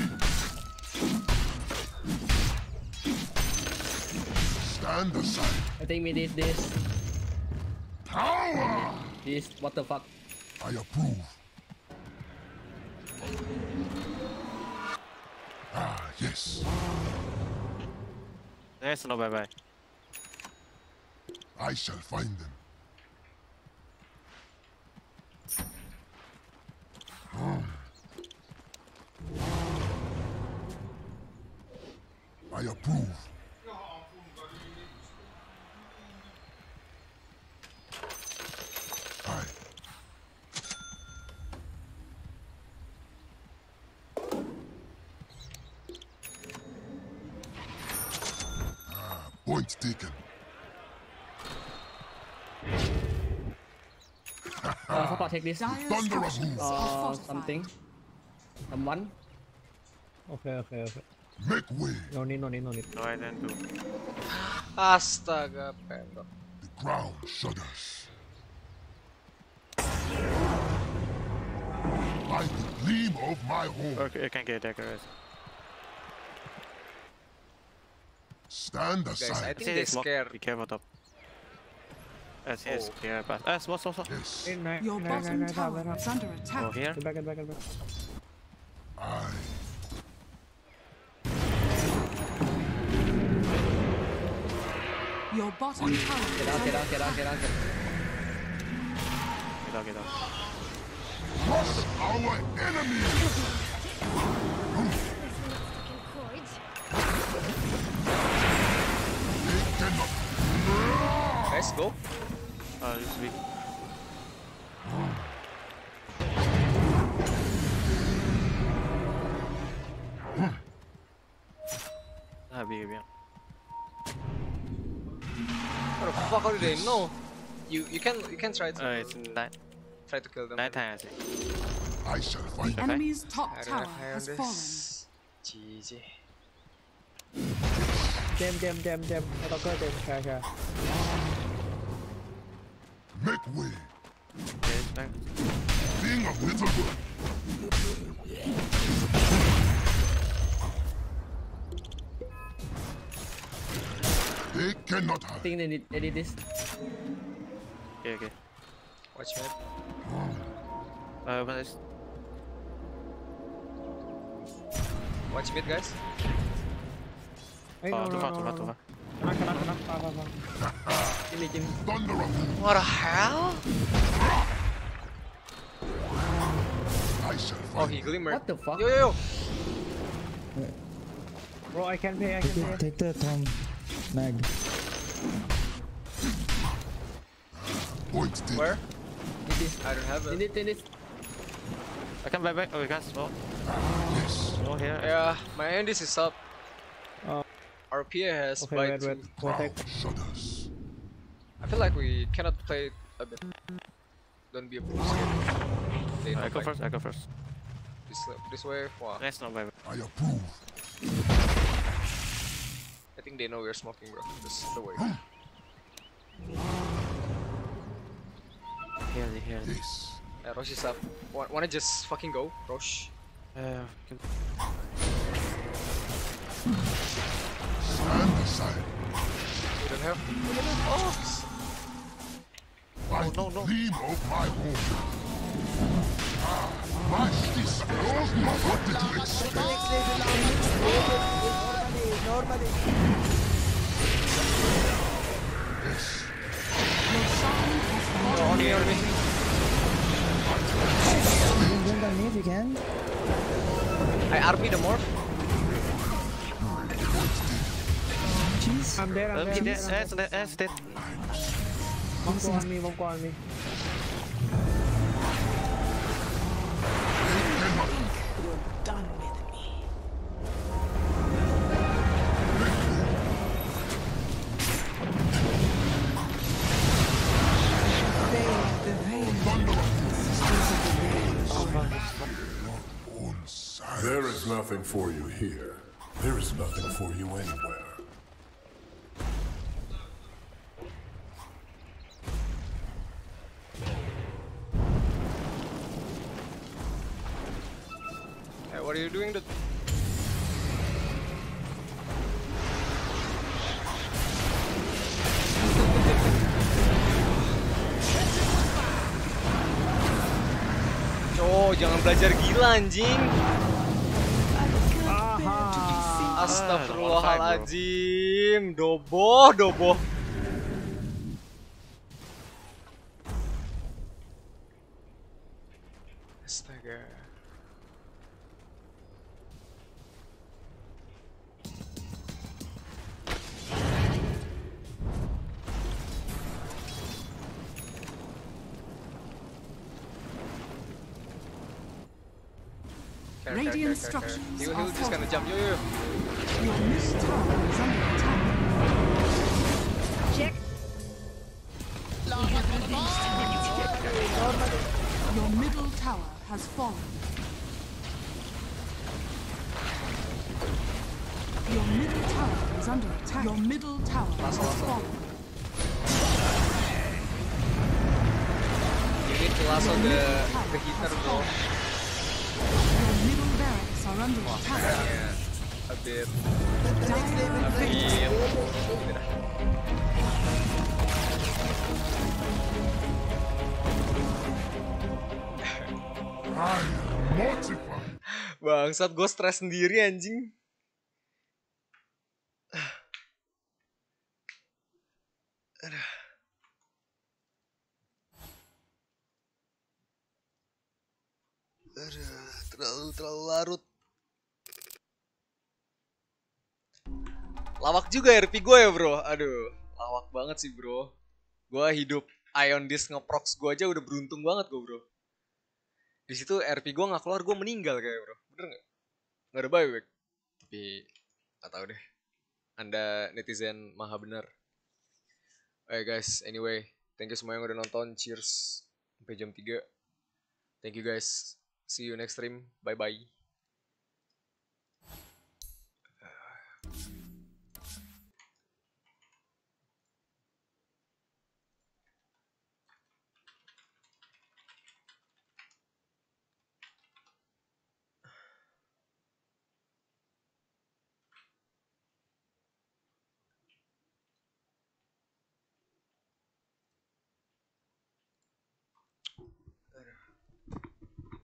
Stand aside. I think we did this. Power! This, what the fuck? I approve. Yes. There's no bye-bye. I shall find them. I approve. Point taken. Support, take this. Thunder of Something. Someone. Okay. Make way. No need. No, I didn't do. Astaga, pendok. The ground shudders. By the gleam of my horn. Okay, I can get that, guys. Stand aside. Guys, I think they're scared. Be careful, top. Yes, yeah, but what? Yes. Your bottom tower is under attack. Go here. Get back. Your bottom tower Get out, get out, get out, get out. Get out. Crush our enemies! They cannot. Guys, go. It's weak. Big. What the fuck? How do they know? You can try to. It's night. Try to kill them. Nighttime, I think. I shall find The enemy's top I don't tower have has this. fallen. GG. Jam.ให้ด็อกเกอร์เจมใช่ Make way. Okay, thanks. Being a wizard. They cannot I hide. think they need this. Okay. Watch mid. Open this. Watch mid, guys. เฮ้ย Too far. ชนะJimmy Thunder of What the hell? I shall Oh, find. he glimmered. What the fuck? Yo. bro I can play Take the Tom Mag. Point still. Where? Need this. I don't have it. Need this. I can buy back. Oh, you guys. Oh. Yes. Oh, here. Yeah, my Andis is up. RPA has okay bite wait too. protect Shudders. I feel like we cannot play a bit. Don't be a pussy. They I know go bite. first. I go first. This way. Wow. Nice, no buy back. I approve. I think they know we're smoking, bro. This is the way. Here. Yes. Yeah, Rosh is up. Wanna just fucking go, Rosh? Stand aside. We don't have. Oh! By the gleam of my home. My this knows not what did you expect. Normally. Yes. On me. Jump on me if you can. I RP the morph. I'm dead That's dead. Monk on me You're done with me. There is nothing for you here. There is nothing for you anywhere. Hey, what are you doing? Oh, jangan belajar gila anjing. Astagfirullahaladzim. Doboh. Astaga. Radiant structures He'll are just gonna jump. Yo. Your middle tower is under attack. Check. Your middle tower has fallen. Your middle tower is under attack. Your middle tower has fallen. You need to lasso the heater, bro. Your middle barracks are under attack. Yeah, a bit. Bangsat, gue stres sendiri anjing. Terlalu larut. Lawak juga RP gue ya bro. Aduh, lawak banget sih bro. Gue hidup Ion Disc ngeprox gue aja udah beruntung banget gue bro. Di situ RP gue nggak keluar, gue meninggal kayak bro. Bener nggak? Nggak ada buyback. Tapi nggak tahu deh. Anda netizen maha benar. Oke guys, anyway, thank you semua yang udah nonton. Cheers sampai jam 3. Thank you guys. See you next stream. Bye bye.